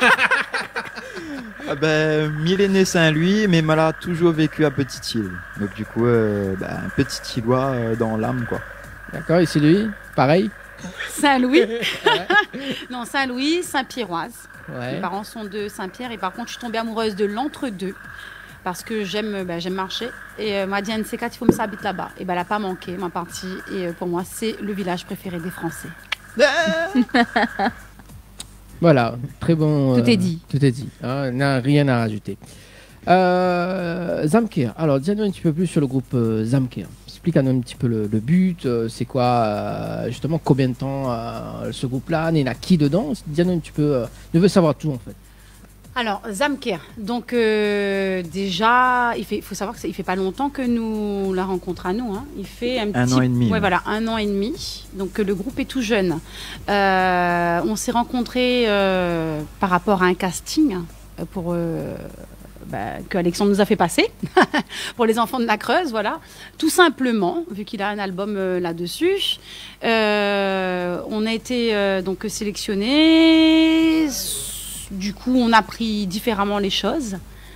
Ah ben, Milléné Saint-Louis, mais elle a toujours vécu à Petite-Île. Donc du coup, un petit îlois dans l'âme, quoi. D'accord, et Sylvie? Pareil? Saint-Louis. Non, Saint-Louis, Saint-Pierroise. Ouais. Mes parents sont de Saint-Pierre et par contre, je suis tombée amoureuse de l'entre-deux parce que j'aime marcher. Et m'a dit, C4, il faut me s'habiter là-bas. Et elle n'a pas manqué, ma partie. Et pour moi, c'est le village préféré des Français. Voilà, très bon. Tout est dit. Tout est dit. Hein, n'a rien à rajouter. Zamker. Alors, dis-nous un petit peu plus sur le groupe Zamker. Explique-nous un petit peu le but. C'est quoi, justement, combien de temps ce groupe-là? Il y en a qui dedans? Dis-nous un petit peu. Je veux savoir tout, en fait. Alors, Zamker. Donc, déjà, il faut savoir qu'il ne fait pas longtemps que nous la rencontre à nous. Hein. Il fait Un an et demi. Ouais, voilà, 1 an et demi. Donc, le groupe est tout jeune. On s'est rencontrés par rapport à un casting pour que Alexandre nous a fait passer pour les enfants de la Creuse, voilà. Tout simplement, vu qu'il a un album là-dessus. On a été donc sélectionnés. Du coup, on a pris différemment les choses.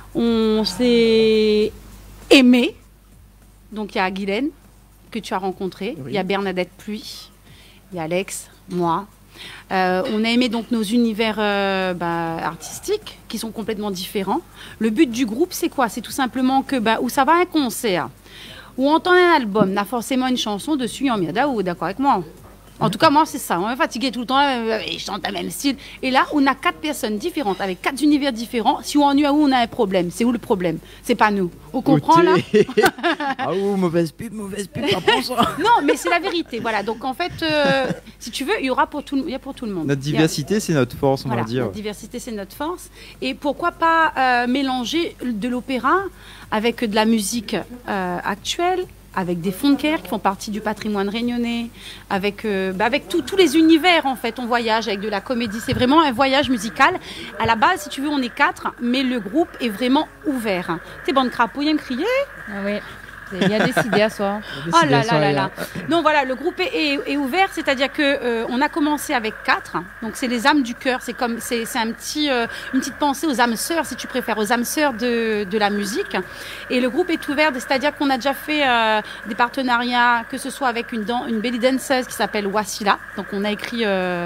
On s'est aimé. Donc il y a Guylaine que tu as rencontré, il y a Bernadette Pluie, il y a Alex, moi. On a aimé donc nos univers artistiques qui sont complètement différents. Le but du groupe, c'est quoi? C'est tout simplement que où ça va un concert, où on entend un album, on a forcément une chanson dessus en Miadaou, d'accord avec moi? En tout cas, moi, c'est ça. On est fatigué tout le temps, ils chantent le même style. Et là, on a 4 personnes différentes, avec 4 univers différents. Si on ennuie à où on a un problème, c'est où le problème? C'est pas nous. On comprend là? Ah ouh, mauvaise pub, pas pour ça. Non, mais c'est la vérité. Voilà. Donc en fait, si tu veux, il y aura pour tout le monde. Notre diversité, c'est notre force, on va dire. Notre diversité, c'est notre force. Et pourquoi pas mélanger de l'opéra avec de la musique actuelle, avec des funkers qui font partie du patrimoine réunionnais, avec tous les univers en fait. On voyage avec de la comédie. C'est vraiment un voyage musical. À la base, si tu veux, on est 4, mais le groupe est vraiment ouvert. T'es bonne crapaud, il me crier. Ah oui. Il y a décidé à soi. Oh là là là là. Donc voilà, le groupe est ouvert, c'est-à-dire que on a commencé avec 4. Donc c'est les âmes du cœur. C'est un petit une petite pensée aux âmes sœurs, si tu préfères, aux âmes sœurs de la musique. Et le groupe est ouvert, c'est-à-dire qu'on a déjà fait des partenariats, que ce soit avec une belly danseuse qui s'appelle Wassila. Donc on a écrit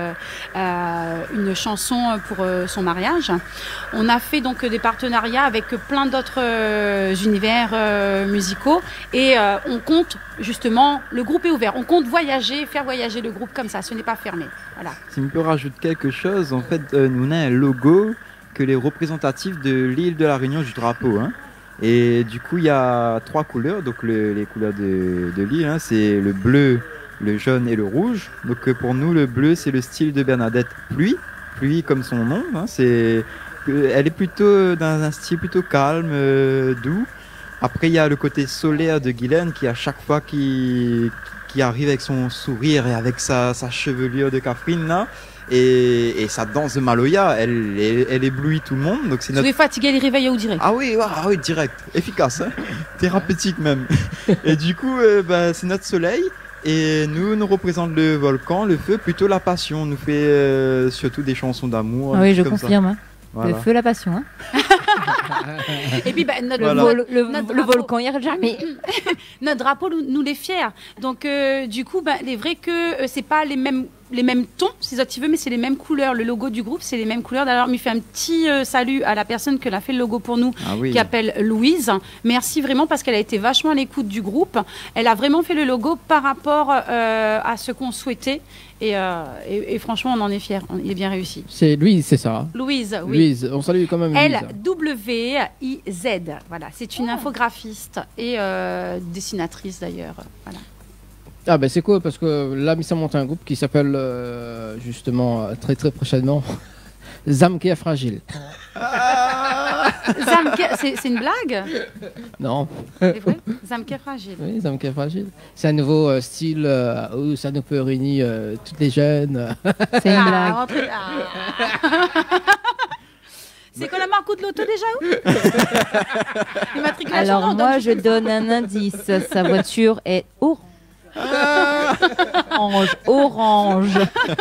une chanson pour son mariage. On a fait donc des partenariats avec plein d'autres univers musicaux. Et on compte justement, le groupe est ouvert, on compte faire voyager le groupe comme ça, ce n'est pas fermé. Voilà. Si je peux rajouter quelque chose, en fait, nous on a un logo que les représentatifs de l'île de la Réunion du drapeau. Hein. Et du coup, il y a 3 couleurs, donc les couleurs de l'île, hein, c'est le bleu, le jaune et le rouge. Donc pour nous, le bleu, c'est le style de Bernadette Pluie, Pluie comme son nom. Hein, elle est plutôt dans un style plutôt calme, doux. Après, il y a le côté solaire de Guylaine qui, à chaque fois qui arrive avec son sourire et avec sa chevelure de Catherine, là, et sa danse de Maloya, elle éblouit tout le monde. Donc c'est notre... Tu es fatigué, elle est réveillée au direct. Ah oui, direct. Efficace, hein. Thérapeutique même. Et du coup, c'est notre soleil. Et nous représente le volcan, le feu, plutôt la passion. On nous fait surtout des chansons d'amour. Ah oui, je confirme. Hein. Voilà. Le feu, la passion. Hein. Et puis le volcan, il n'y a jamais. Notre drapeau nous les fier. Donc du coup, il est vrai que c'est pas les mêmes tons, si tu veux, mais c'est les mêmes couleurs. Le logo du groupe, c'est les mêmes couleurs. D'ailleurs, il me fait un petit salut à la personne qui a fait le logo pour nous, qui s'appelle Louise. Merci vraiment parce qu'elle a été vachement à l'écoute du groupe. Elle a vraiment fait le logo par rapport à ce qu'on souhaitait. Et franchement, on en est fiers. Il est bien réussi. C'est Louise, c'est ça? Louise, oui. Louise, on salue quand même Louise. L-W-I-Z. Voilà, c'est une infographiste et dessinatrice d'ailleurs. Voilà. Ah ben c'est cool parce que là, ça monte un groupe qui s'appelle justement très très prochainement Zamkia Fragile. Zamkia, c'est une blague? Non. C'est vrai? Zamkia Fragile. Oui, Zamkia Fragile. C'est un nouveau style où ça nous peut réunir toutes les jeunes. C'est une blague. C'est qu'on a marre coup de l'auto déjà où? Alors moi je donne un indice. Sa voiture est orange.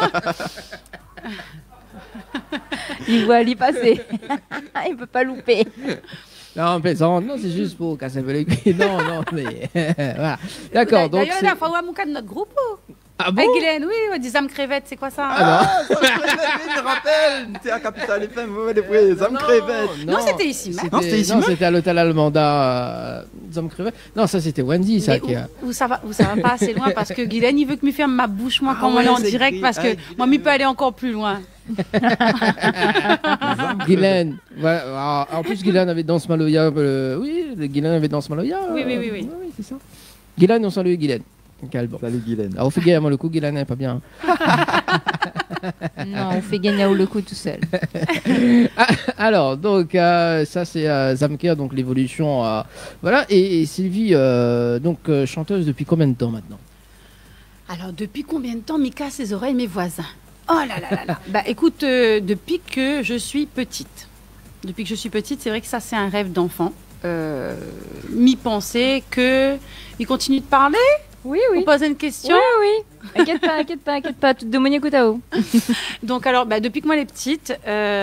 Il voit l'y passer. Il peut pas louper. Non, plaisante. Non, c'est juste pour casser un peu les couilles. Non, mais voilà. D'accord. Donc d'ailleurs, la fois où on a de notre groupe. Ah bon? Avec Guylaine, oui, des âmes crevettes, c'est quoi ça? Ah non, je me rappelle. T'es à Capital FM, les âmes crevettes. Non, c'était ici. Non, c'était ici. Non, c'était à l'hôtel Almanda, des âmes crevettes. Non, ça c'était Wendy, ça. Où ça va pas assez loin parce que Guylaine, il veut que je ferme ma bouche, moi, quand on est en direct, parce que moi, il peut aller encore plus loin. Guylaine, voilà. En plus, Guylaine avait Danse Maloya. Oui, Guylaine avait Danse Maloya. Oui, c'est ça. Guylaine, on salue Guylaine. Salut Guylaine. Alors, on fait gagner le coup, Guylaine n'est pas bien. Non, on fait gagner le coup tout seul. Alors, donc, ça c'est Zamkia, donc l'évolution. Voilà, et Sylvie, donc chanteuse depuis combien de temps maintenant? Alors, depuis combien de temps Mika ses oreilles, mes voisins? Oh là là là là. Bah écoute, depuis que je suis petite. Depuis que je suis petite, c'est vrai que ça c'est un rêve d'enfant. M'y penser que... Il continue de parler? Oui. On pose une question? Oui. Inquiète pas, tout de Monique Koutao. Donc alors, depuis que moi elle est petite,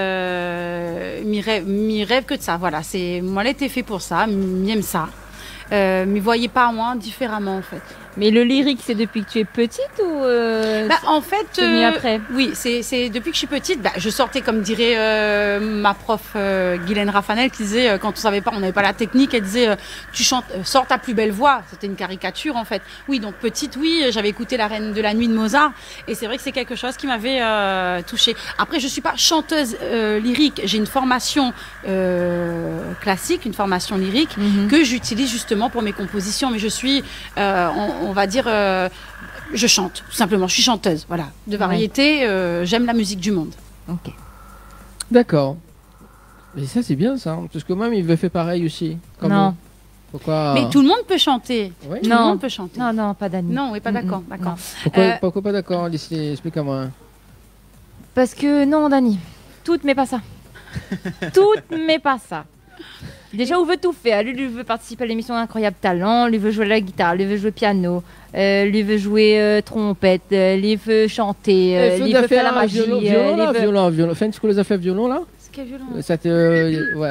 m'y rêve que de ça. Voilà, moi elle était fait pour ça, m'y aime ça. M'y voyez pas moi différemment en fait. Mais le lyrique, c'est depuis que tu es petite ou en fait, c'est venu après? Oui, c'est depuis que je suis petite. Je sortais, comme dirait ma prof Guylaine Raffanel, qui disait quand on savait pas, on n'avait pas la technique, elle disait tu chantes, sors ta plus belle voix. C'était une caricature en fait. Oui, donc petite, oui, j'avais écouté La Reine de la Nuit de Mozart, et c'est vrai que c'est quelque chose qui m'avait touchée. Après, je suis pas chanteuse lyrique. J'ai une formation classique, une formation lyrique que j'utilise justement pour mes compositions. Mais je suis, on va dire, je chante, tout simplement. Je suis chanteuse, voilà. De variété, j'aime la musique du monde. Ok. D'accord. Mais ça, c'est bien ça. Parce que moi, il veut faire pareil aussi. Comme Non. vous. Pourquoi Mais tout le monde peut chanter. Oui. Tout le monde peut chanter. Non, pas Dani. Non, oui, pas d'accord. D'accord. Pourquoi pas d'accord, Lucie? Explique-moi. Parce que non, Dani, toutes mais pas ça. Toutes mais pas ça. Déjà, on veut tout faire. Lui veut participer à l'émission Incroyable Talent, lui veut jouer à la guitare, lui veut jouer piano, lui veut jouer trompette, lui veut chanter, lui veut faire la magie. Violon. Fais une school les affaires violon là. C'est quel violon? Ouais.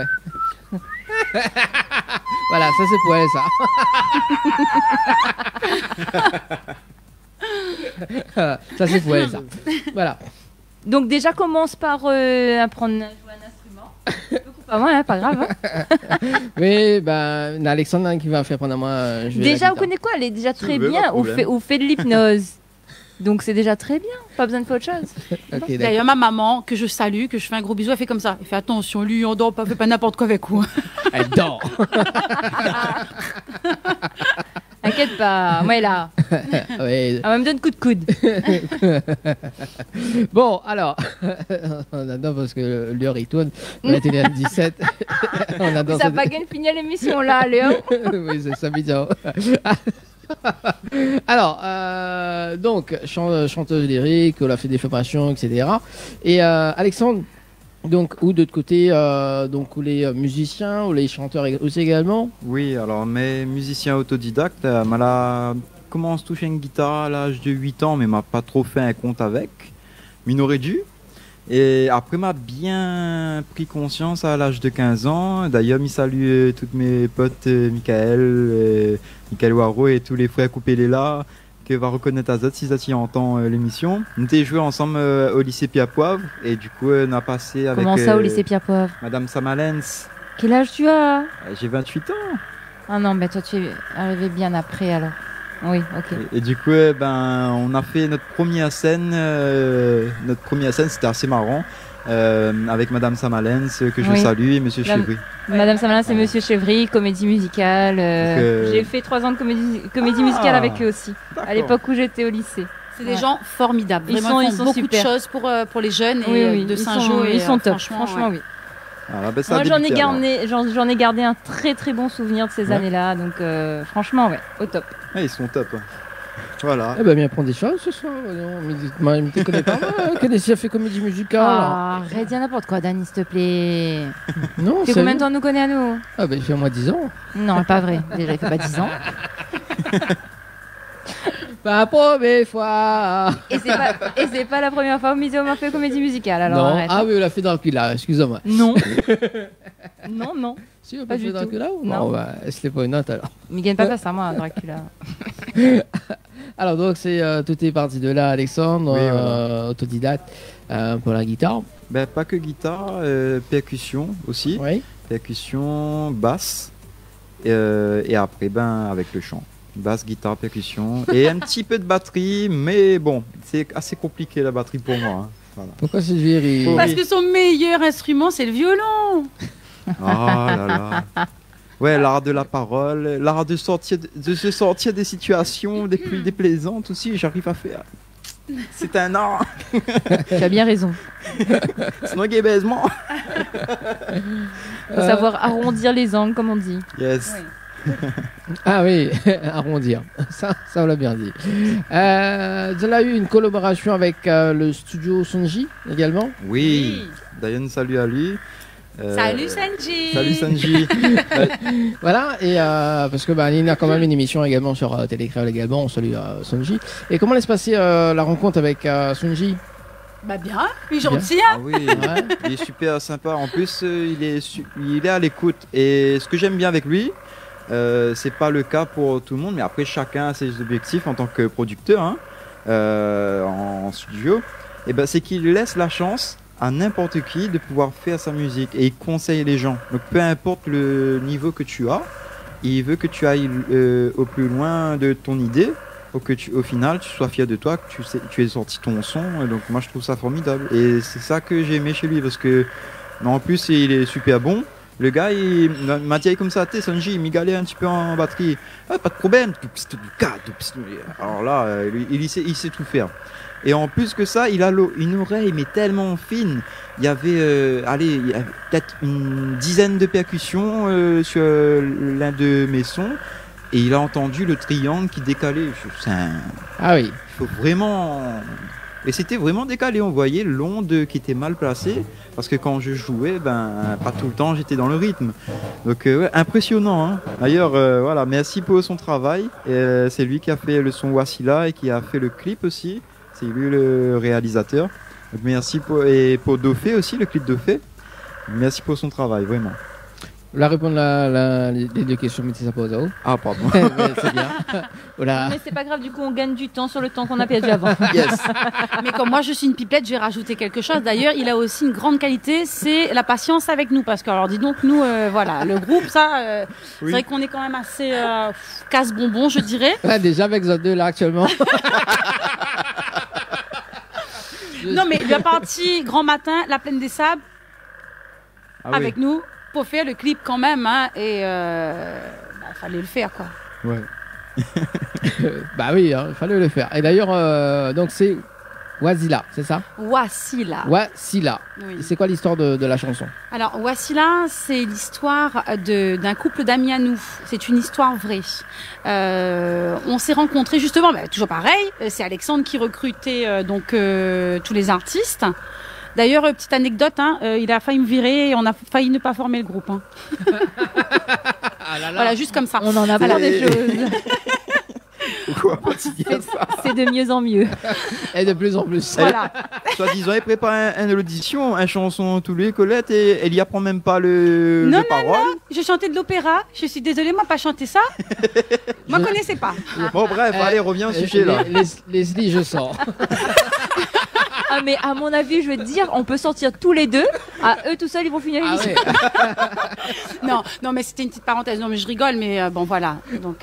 Voilà, ça c'est pour elle ça. Ça c'est pour elle ça. Voilà. Donc déjà, commence par apprendre à jouer un instrument. Pas moi, pas grave. Oui, Alexandre qui va faire pendant moi. Déjà, vous connaissez quoi? Elle est déjà très bien. Ou fait de l'hypnose. Donc c'est déjà très bien. Pas besoin de faire autre chose. Okay, d'ailleurs, ma maman, que je salue, que je fais un gros bisou, elle fait comme ça. Elle fait attention, lui, on dort pas, fait pas n'importe quoi avec vous. Elle dort. T'inquiète pas, moi là. Oui. Elle me donne coup de coude. Bon, alors, on adore parce que l'heure il tourne. On a été à 17. On adore. Ça va gagner finir l'émission là, Léo. Oui, c'est ça, bizarre. Alors, donc, chanteuse lyrique, on a fait des formations, etc. Et Alexandre, donc, ou de l'autre côté, donc, ou les musiciens, ou les chanteurs aussi également? Oui, alors mes musiciens autodidactes, m'a commence à toucher une guitare à l'âge de 8 ans, mais m'a pas trop fait un compte avec. Mais il aurait dû. Et après, m'a bien pris conscience à l'âge de 15 ans. D'ailleurs, je salue tous mes potes, Michael Waro et tous les frères Coupé-Léla, que va reconnaître Azot si entend l'émission. On était joués ensemble au lycée Pierre-Poivre, et du coup, on a passé avec. Comment ça, au lycée Pierre-Poivre? Madame Samalens. Quel âge tu as? J'ai 28 ans. Ah non, mais toi, tu es arrivé bien après alors. Oui, ok. Et du coup, on a fait notre première scène. C'était assez marrant. Avec Madame Samalens, que je salue, et Monsieur Chevry. Madame Samalens et Monsieur Chevry, comédie musicale. J'ai fait 3 ans de comédie musicale avec eux aussi, à l'époque où j'étais au lycée. C'est des gens formidables. Vraiment, ils font beaucoup super. De choses pour les jeunes et de Saint-Jean. Ils sont top, franchement, oui. Voilà, moi, j'en ai gardé un très très bon souvenir de ces années-là, donc franchement, au top. Ouais, ils sont top. Voilà. Eh ben, bien prendre des choses ce soir. Mais tu connais pas, qui a fait comédie musicale. Arrête, dis n'importe quoi, Dani, s'il te plaît. Non, c'est combien de temps nous connaît à nous? Ah, ben, il fait au moins 10 ans. Non, pas vrai. Déjà, il fait pas 10 ans. Pas la première fois. Et c'est pas la première fois où Miso m'a fait comédie musicale. Alors non. arrête. Ah oui, on l'a fait Dracula, excuse-moi. Non. non. Si, on pas a fait du Dracula tout. ou non? C'était pas une note alors. Mais gagne pas ça, moi, Dracula. Alors donc tout est parti de là, Alexandre, oui, voilà. Autodidacte pour la guitare. Pas que guitare, percussion aussi. Oui. Percussion, basse et après avec le chant. Basse, guitare, percussion et un petit peu de batterie, mais bon, c'est assez compliqué la batterie pour moi. Hein. Voilà. Pourquoi c'est viril? Parce que son meilleur instrument, c'est le violon. Ah là là. Ouais, l'art de la parole, l'art de se sortir des situations des plus déplaisantes aussi, j'arrive à faire. C'est un art. Tu as bien raison. Sinon, baisement. Faut savoir arrondir les angles, comme on dit. Yes. Oui. Ah oui, arrondir. Ça on l'a bien dit. Tu as eu une collaboration avec le studio Sonji également. Oui. D'ailleurs, un salut à lui. Salut Sanji. Salut Sanji. Voilà, et parce que Aline a quand même une émission également sur Télécréole également, on salue Sunji. Et comment laisse passer la rencontre avec Sunji? Bah bien, il est gentil, hein. Ah oui, il est super sympa. En plus, il est à l'écoute. Et ce que j'aime bien avec lui, c'est pas le cas pour tout le monde, mais après chacun a ses objectifs en tant que producteur hein, en studio. Et ben, c'est qu'il laisse la chance à n'importe qui de pouvoir faire sa musique et il conseille les gens. Donc peu importe le niveau que tu as, il veut que tu ailles au plus loin de ton idée pour que au final tu sois fier de toi, que tu aies sorti ton son. Et donc moi je trouve ça formidable et c'est ça que j'ai aimé chez lui parce que en plus il est super bon. Le gars il m'a dit comme ça, Sanji, il m'égalait un petit peu en batterie. Ah, pas de problème. Alors là il sait tout faire. Et en plus que ça, il a une oreille mais tellement fine. Il y avait, peut-être une dizaine de percussions sur l'un de mes sons. Et il a entendu le triangle qui décalait. Ah oui. Il faut vraiment... Et c'était vraiment décalé. On voyait l'onde qui était mal placée. Parce que quand je jouais, pas tout le temps, j'étais dans le rythme. Donc, ouais, impressionnant. Hein. D'ailleurs, voilà, merci pour son travail. C'est lui qui a fait le son Wassila et qui a fait le clip aussi. C'est lui le réalisateur. Donc merci pour Dofé aussi, le clip Dofé. Merci pour son travail, vraiment. La répondre les deux questions, mais ça pose. Ah, pardon. C'est bien. Voilà. Mais c'est pas grave, du coup, on gagne du temps sur le temps qu'on a perdu avant. Yes. Mais comme moi je suis une pipelette, je vais rajouter quelque chose. D'ailleurs, il a aussi une grande qualité, c'est la patience avec nous. Parce que, alors dis donc, nous, voilà, le groupe, ça, c'est vrai qu'on est quand même assez casse-bonbon, je dirais. Ouais, déjà avec Zod 2 là actuellement. Non, mais il est parti grand matin, la plaine des sables, avec nous, pour faire le clip quand même. Hein, et fallait le faire, quoi. Ouais. Bah oui, il fallait le faire. Et d'ailleurs, donc c'est Wassila, c'est ça? Wassila. Wassila. Oui. C'est quoi l'histoire de la chanson? Alors, Wassila, c'est l'histoire d'un couple d'amis à nous. C'est une histoire vraie. On s'est rencontrés justement, toujours pareil, c'est Alexandre qui recrutait tous les artistes. D'ailleurs, petite anecdote, hein, il a failli me virer et on a failli ne pas former le groupe. Hein. Ah là là. Voilà, juste comme ça. On en apprend des choses. C'est de mieux en mieux. Et de plus en plus. Voilà. Soi-disant, il prépare une audition, une chanson tous les Colette et elle y apprend même pas les paroles. Non, je chantais de l'opéra. Je suis désolée, moi, pas chanter ça. Moi, connaissais pas. Bon, bref, allez, reviens au sujet là. Leslie, je sors. Ah, mais à mon avis, je vais te dire, on peut sortir tous les deux. À eux tout seuls, ils vont finir l'émission. Non, mais c'était une petite parenthèse. Non, mais je rigole, mais bon, voilà. Donc,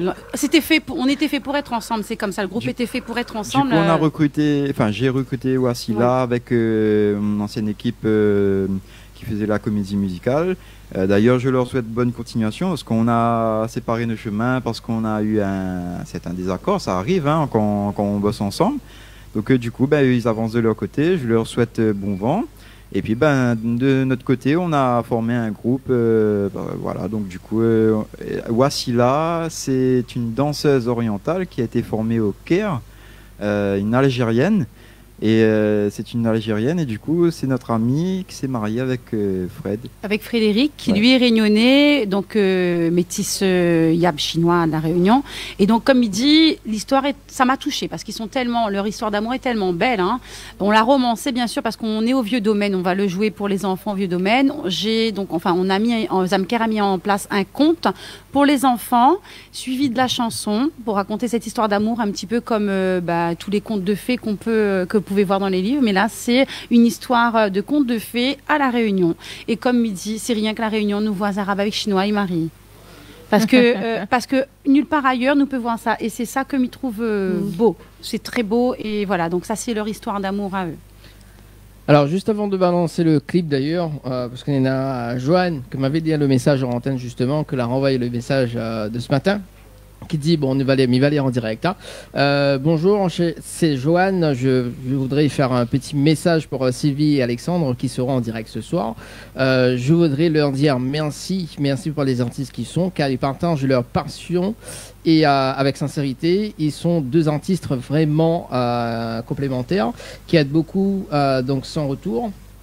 on était fait pour être ensemble. C'est comme ça. Le groupe était fait pour être ensemble. Du coup, j'ai recruté Wassila avec mon ancienne équipe qui faisait la comédie musicale. D'ailleurs, je leur souhaite bonne continuation parce qu'on a séparé nos chemins, parce qu'on a eu un désaccord. Ça arrive hein, quand on bosse ensemble. Donc du coup, ils avancent de leur côté. Je leur souhaite bon vent. Et puis, de notre côté, on a formé un groupe. Voilà. Donc du coup, Wassila, c'est une danseuse orientale qui a été formée au Caire, une Algérienne. Et c'est une Algérienne et du coup c'est notre amie qui s'est mariée avec Fred. Avec Frédéric qui lui est réunionnais, donc métis yab chinois de la Réunion. Et donc comme il dit, l'histoire ça m'a touchée parce qu'ils sont tellement, leur histoire d'amour est tellement belle. Hein. On l'a romancé bien sûr parce qu'on est au Vieux Domaine, on va le jouer pour les enfants au Vieux Domaine. Zamker a mis en place un conte pour les enfants, suivi de la chanson pour raconter cette histoire d'amour un petit peu comme tous les contes de fées que vous pouvez voir dans les livres, mais là c'est une histoire de conte de fées à la Réunion. Et comme il dit, c'est rien que la Réunion nous voit arabe avec chinois et marie. Parce que nulle part ailleurs nous peut voir ça. Et c'est ça que je trouve beau. C'est très beau et voilà. Donc ça c'est leur histoire d'amour à eux. Alors juste avant de balancer le clip d'ailleurs, parce qu'il y en a Joanne qui m'avait dit le message en antenne justement, que l'a renvoyé le message de ce matin, qui dit, bon, on va lire en direct. Hein. Bonjour, c'est Joanne. Je voudrais faire un petit message pour Sylvie et Alexandre qui seront en direct ce soir. Je voudrais leur dire merci pour les artistes qui sont, car ils partagent leur passion et avec sincérité. Ils sont deux artistes vraiment complémentaires qui aident beaucoup donc sans retour.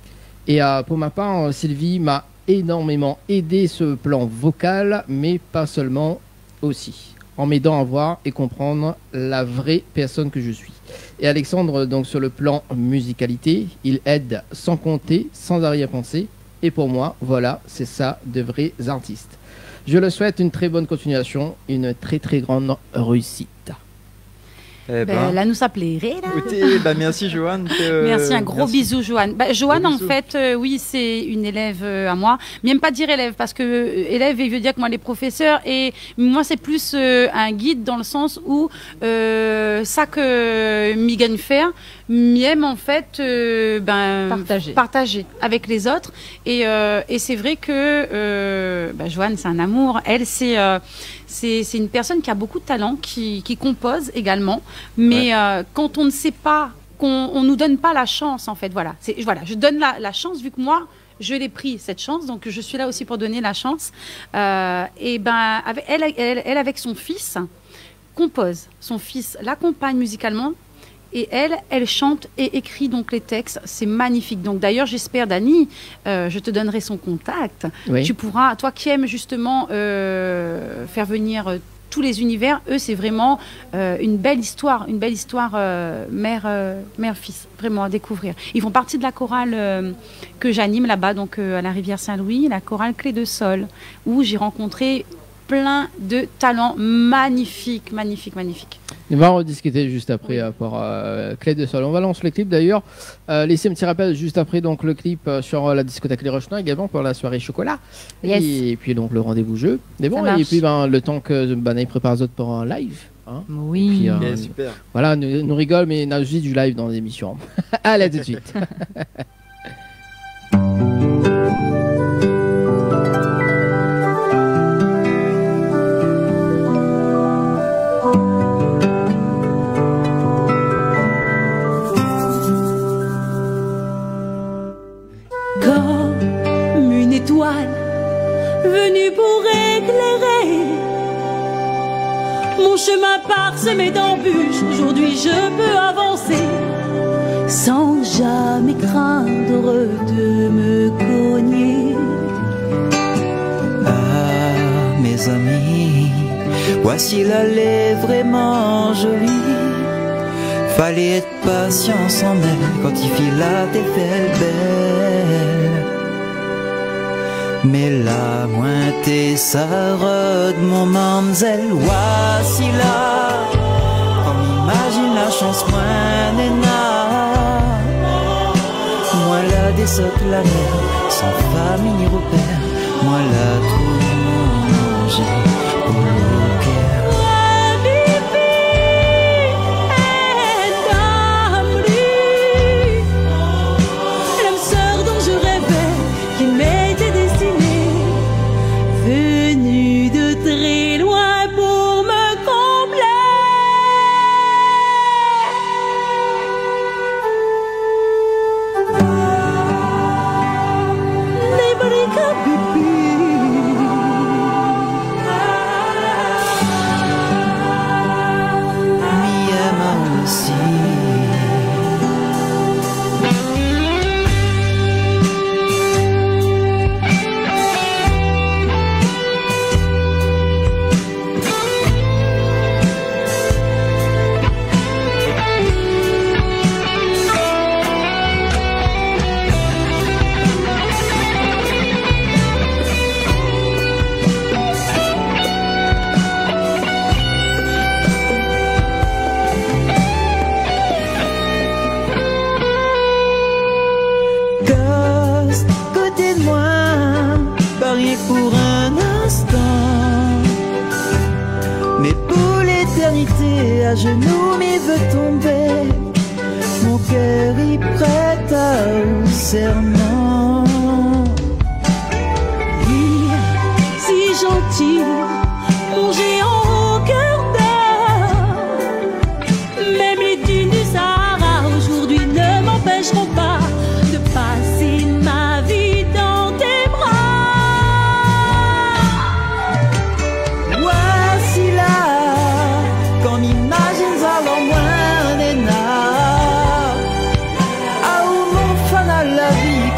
Et pour ma part, Sylvie m'a énormément aidé ce plan vocal, mais pas seulement, aussi, en m'aidant à voir et comprendre la vraie personne que je suis. Et Alexandre, donc sur le plan musicalité, il aide sans compter, sans arrière-pensée. Et pour moi, voilà, c'est ça de vrais artistes. Je le souhaite une très bonne continuation, une très très grande réussite. Eh ben, Là, nous ça plairait, là. écoutez, merci Joanne. Merci, un gros merci. bisou, Joanne. Joanne, Gros en bisou. fait, oui, c'est une élève à moi. Mais j'aime pas dire élève, parce que élève, il veut dire que moi, les professeurs, et moi, c'est plus un guide dans le sens où ça que m'y gagne faire, m'aime en fait partager avec les autres. Et c'est vrai que Joanne, c'est un amour. Elle, c'est une personne qui a beaucoup de talent, qui compose également. Mais quand on ne sait pas, qu'on nous donne pas la chance, en fait, voilà. Je donne la chance, vu que moi, je l'ai pris, cette chance, donc je suis là aussi pour donner la chance. Elle, avec son fils, compose. Son fils l'accompagne musicalement. Et elle chante et écrit donc les textes. C'est magnifique. Donc d'ailleurs, j'espère, Dani, je te donnerai son contact. Oui. Tu pourras, toi qui aimes justement faire venir tous les univers, eux, c'est vraiment une belle histoire mère-fils, vraiment à découvrir. Ils font partie de la chorale que j'anime là-bas, donc à la rivière Saint-Louis, la chorale Clé de Sol, où j'ai rencontré plein de talents magnifiques. On va en rediscuter juste après pour Clé de Sol. On va lancer le clip d'ailleurs. Laissez un petit rappel juste après donc le clip sur la discothèque Les Rochemins également pour la soirée chocolat. Yes. Et puis donc le rendez-vous jeu. Mais bon, Ça marche. et puis le temps que Banaï prépare les autres pour un live. Hein. Oui. Puis, Yeah, super. voilà, nous rigole, mais on a juste du live dans l'émission. Allez, à tout de suite. Comme une étoile venue pour éclairer mon chemin parsemé d'embûches. Aujourd'hui je peux avancer sans jamais craindre de me cogner. Ah, mes amis, voici l'allée vraiment jolie. Fallait être patient sans elle quand il fit la belle. Mais la moitié ça rôde mon mamzelle. Voici là, on imagine la chance moins néna. Moi la dessotte la mer, sans famille ni repère. Moi la tout manger pour le cœur. Pour un instant, mais pour l'éternité, à genoux m'y veut tomber. Mon cœur y prête à un serment. Oui, si gentil, mon géant au cœur d'or. Même les dunes du Sahara aujourd'hui ne m'empêcheront pas de passer ma vie dans tes bras. Quand m'imagines alors moins des nains. Ah, où mon fan à la vie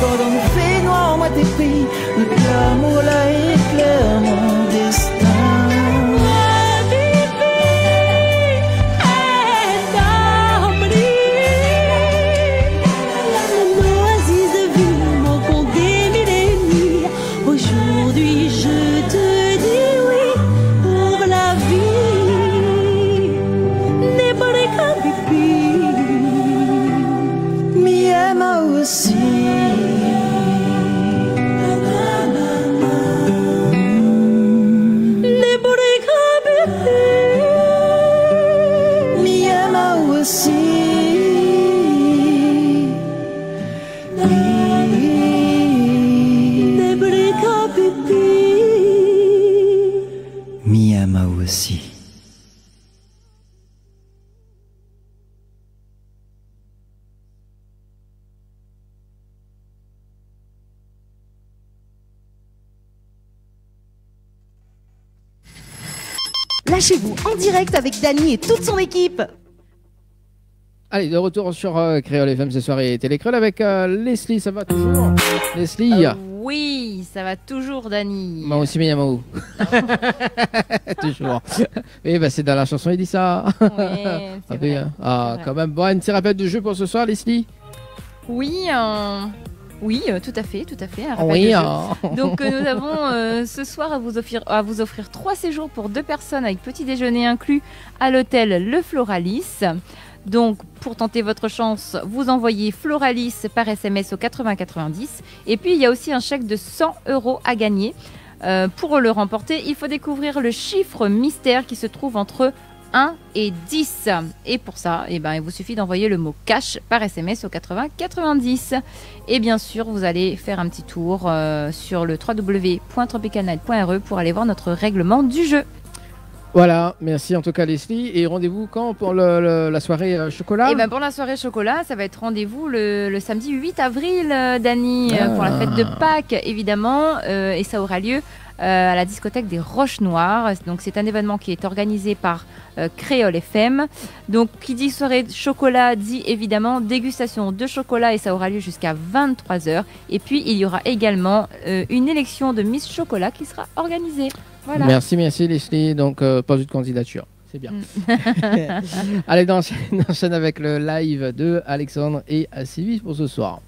Lâchez-vous en direct avec Dany et toute son équipe. Allez, de retour sur Créole FM ce soir et Télécréole avec Leslie, ça va toujours Leslie Oui, ça va toujours, Dany. Moi aussi, Miyamou. Toujours. Oui, bah, c'est dans la chanson, il dit ça. Ouais, c'est vrai. Ah, C'est quand même. Bon, un petit rappel de jeu pour ce soir, Leslie. Oui, tout à fait, un rappel Oui, de jeu. Donc nous avons ce soir à vous offrir 3 séjours pour 2 personnes avec petit déjeuner inclus à l'hôtel Le Floralis. Donc pour tenter votre chance, vous envoyez Floralis par SMS au 80 90. Et puis il y a aussi un chèque de 100 € à gagner. Pour le remporter, il faut découvrir le chiffre mystère qui se trouve entre 1 et 10. Et pour ça, il vous suffit d'envoyer le mot cash par SMS au 80 90. Et bien sûr, vous allez faire un petit tour sur le www.tropicalnight.re pour aller voir notre règlement du jeu. Voilà, merci en tout cas Leslie. Et rendez-vous quand pour la soirée chocolat? Et pour la soirée chocolat, ça va être rendez-vous le samedi 8 avril, Dany, pour la fête de Pâques évidemment. Et ça aura lieu à la discothèque des Roches Noires. Donc c'est un événement qui est organisé par Créole FM. Donc qui dit soirée de chocolat dit évidemment dégustation de chocolat et ça aura lieu jusqu'à 23h. Et puis il y aura également une élection de Miss Chocolat qui sera organisée. Voilà. Merci Leslie. Donc pas de candidature. C'est bien. Allez, on enchaîne avec le live de Alexandre et Sylvie pour ce soir.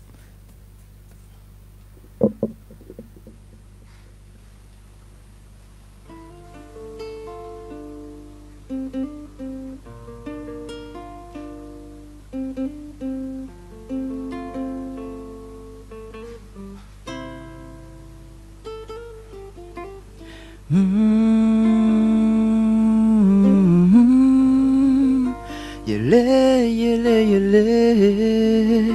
Yele, yele, yele.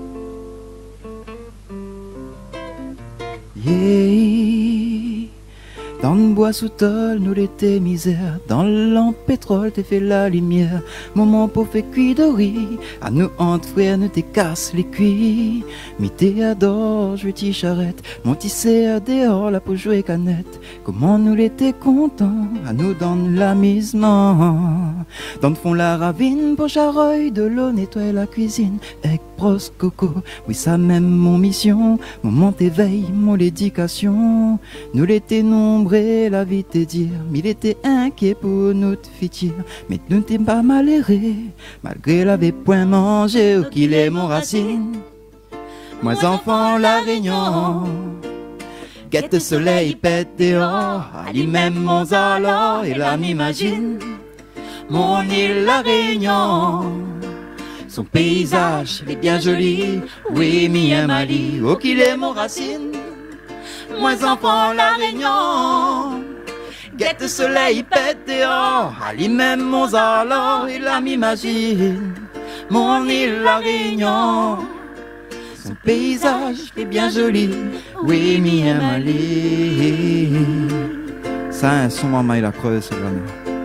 Yeah. Dans le bois sous tôle, nous l'été misère. Dans le lampe pétrole, t'es fait la lumière. Moment pour fait cuit de riz. À nous entre frères, nous t'es casse les cuits. Mi t'es adore, je t'y charrette. Mon tissé à dehors, là pour jouer canette. Comment nous l'été content, à nous donne l'amusement. Dans le fond, la ravine pour chareuil, de l'eau nettoyer la cuisine. Avec brosse coco, oui, ça même mon mission. Moment éveil, mon éducation. Nous l'été nombreux. La vie te dire, mais il était inquiet pour notre futur. Mais nous t'es pas malheureux, malgré l'avait point mangé ou qu'il est mon racine. Moi enfant la Réunion, guette le soleil pète dehors, à lui-même mon alors et là m'imagine. Mon île la Réunion, son paysage est bien joli, oui mi un Mali, oh qu'il est mon racine. Moi enfant la Réunion, guette le soleil pète dehors, à lui-même mon alors et là m'imagine. Mon île la Réunion, son paysage est bien joli, oui mi un Mali. Ça un son maman il a creusé c'est vraiment.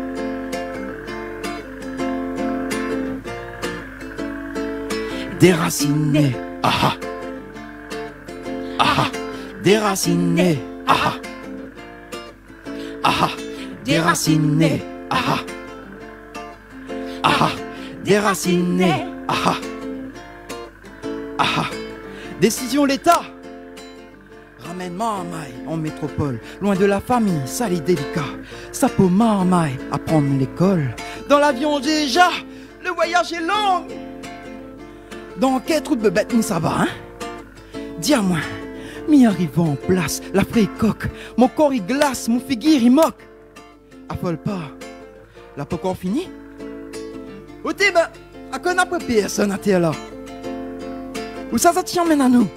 Déraciné, ah ah, déraciné, ah ah, déraciné, ah ah, déraciné, ah ah, décision l'État. Ramène Marmaille en métropole, loin de la famille, ça les délicat. Ça peut Marmaille apprendre l'école. Dans l'avion déjà, le voyage est long. Dans quelle route de bête ça va, hein? Dis-moi, m'y arrivant en place, la fraie coque, mon corps il glace, mon figure il moque. Affole pas, la pas encore fini? Au début, à quoi n'a pas personne à terre là? Où ça tient maintenant à nous?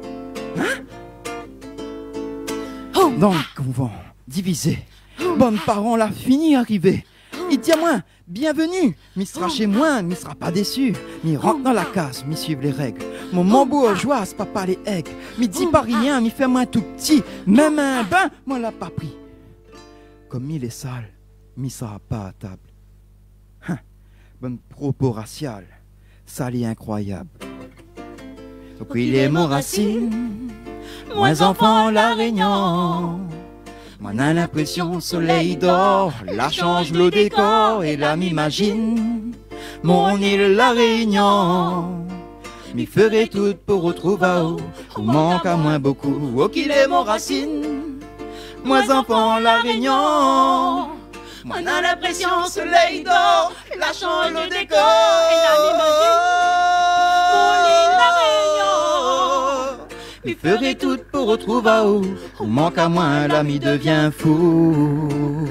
Hein? Donc, convent, divisé, bonne parents la fini arrivé. Il dit à moi, bienvenue, m'y sera chez moi, m'y sera pas déçu. M'y rentre dans la case, m'y suivre les règles. Mon bourgeois, c'est papa les aigles. M'y dit pas rien, m'y fait moins tout petit. Même un bain, moi l'a pas pris. Comme il est sale, m'y sera pas à table. Hein, bonne propos raciale, sale et incroyable. Donc il est mon racine, moins enfant la Réunion. Moi, on a l'impression, soleil dort, là change le décor, et là m'imagine mon île la Réunion. M'y ferai tout pour retrouver où manque à moins beaucoup. Oh, qu'il est mon racine, moi enfant la Réunion. Moi, on a l'impression, soleil dort, là change le décor, et là m'imagine mon île la Réunion. M'y ferai tout pour retrouver où manque à moins, l'ami devient fou.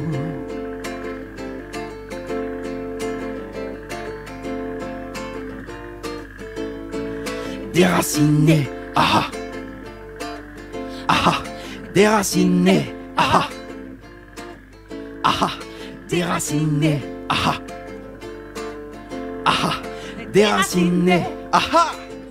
Déraciné, ah ah, déraciné, ah ah, déraciné, ah ah, déraciné, ah.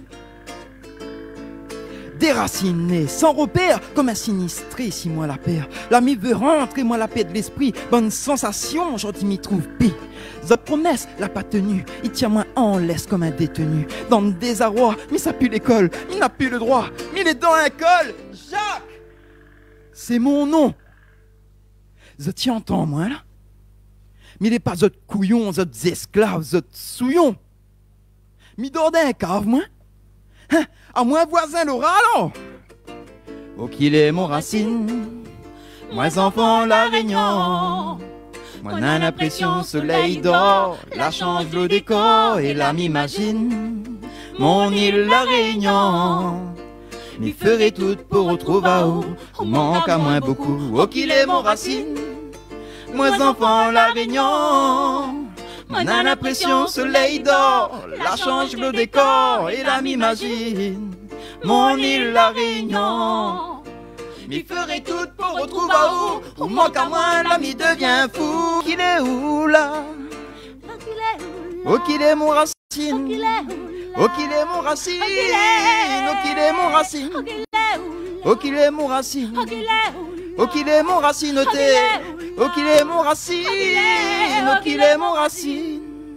Déraciné, sans repère, comme un sinistré, si moi la paire. L'ami veut rentrer, moi la paix de l'esprit. Bonne sensation, aujourd'hui m'y trouve pis. Votre promesse l'a pas tenue, il tient moi en laisse comme un détenu. Dans le désarroi, mais ça pue l'école, il n'a plus le droit, mais il est dans un col. Jacques, c'est mon nom. Je t'y entends, moi, là. Mais il n'est pas votre couillon, votre esclave, votre souillon. Mi dors d'un cave, moi. Hein? À moins voisin l'aura alors. Oh qu'il est mon racine, moi enfant la Réunion. Moi n'a l'impression soleil dort, là change le décor, et là m'imagine mon île la Réunion. M'y ferai tout pour retrouver où manque à moins beaucoup. Oh qu'il est mon racine, moi enfant la Réunion. On a l'impression, soleil d'or, là change le décor, et là m'imagine mon île la Réunion. M'y ferai tout pour retrouver où manque à moi, l'ami devient fou. Qu'il est où là? Oh qu'il est mon racine, oh qu'il est mon racine, oh qu'il est mon racine, oh qu'il est mon racine, oh qu'il est mon racine, oh qu'il est mon racine, oh qu'il est mon racine.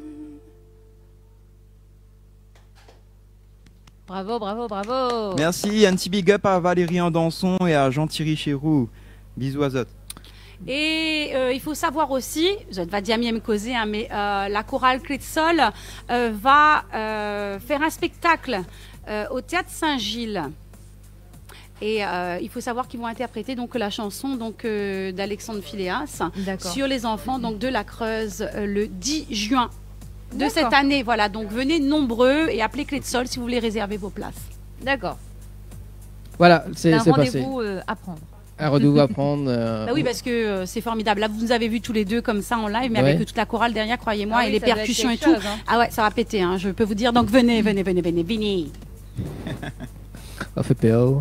Bravo, bravo, bravo. Merci, un petit big up à Valérie Andanson et à Jean-Thierry Chéroux. Bisous à Zot. Et il faut savoir aussi, je ne vais pas dire mieux me causer, hein, mais la chorale Clé de Sol va faire un spectacle au Théâtre Saint-Gilles. Et il faut savoir qu'ils vont interpréter donc la chanson donc d'Alexandre Philéas sur les enfants donc de la Creuse le 10 juin de cette année. Voilà, donc venez nombreux et appelez Clé de Sol si vous voulez réserver vos places. D'accord. Voilà, c'est un passé. rendez-vous à prendre. Un rendez-vous à prendre. Bah oui, parce que c'est formidable. Là, vous nous avez vus tous les deux comme ça en live, mais avec toute la chorale derrière, croyez-moi, Ah et oui, les ça doit être percussions et quelque tout. chose, hein. Ah ouais, ça va péter, hein, je peux vous dire. Donc venez, venez, venez, venez, venez. On fait PO.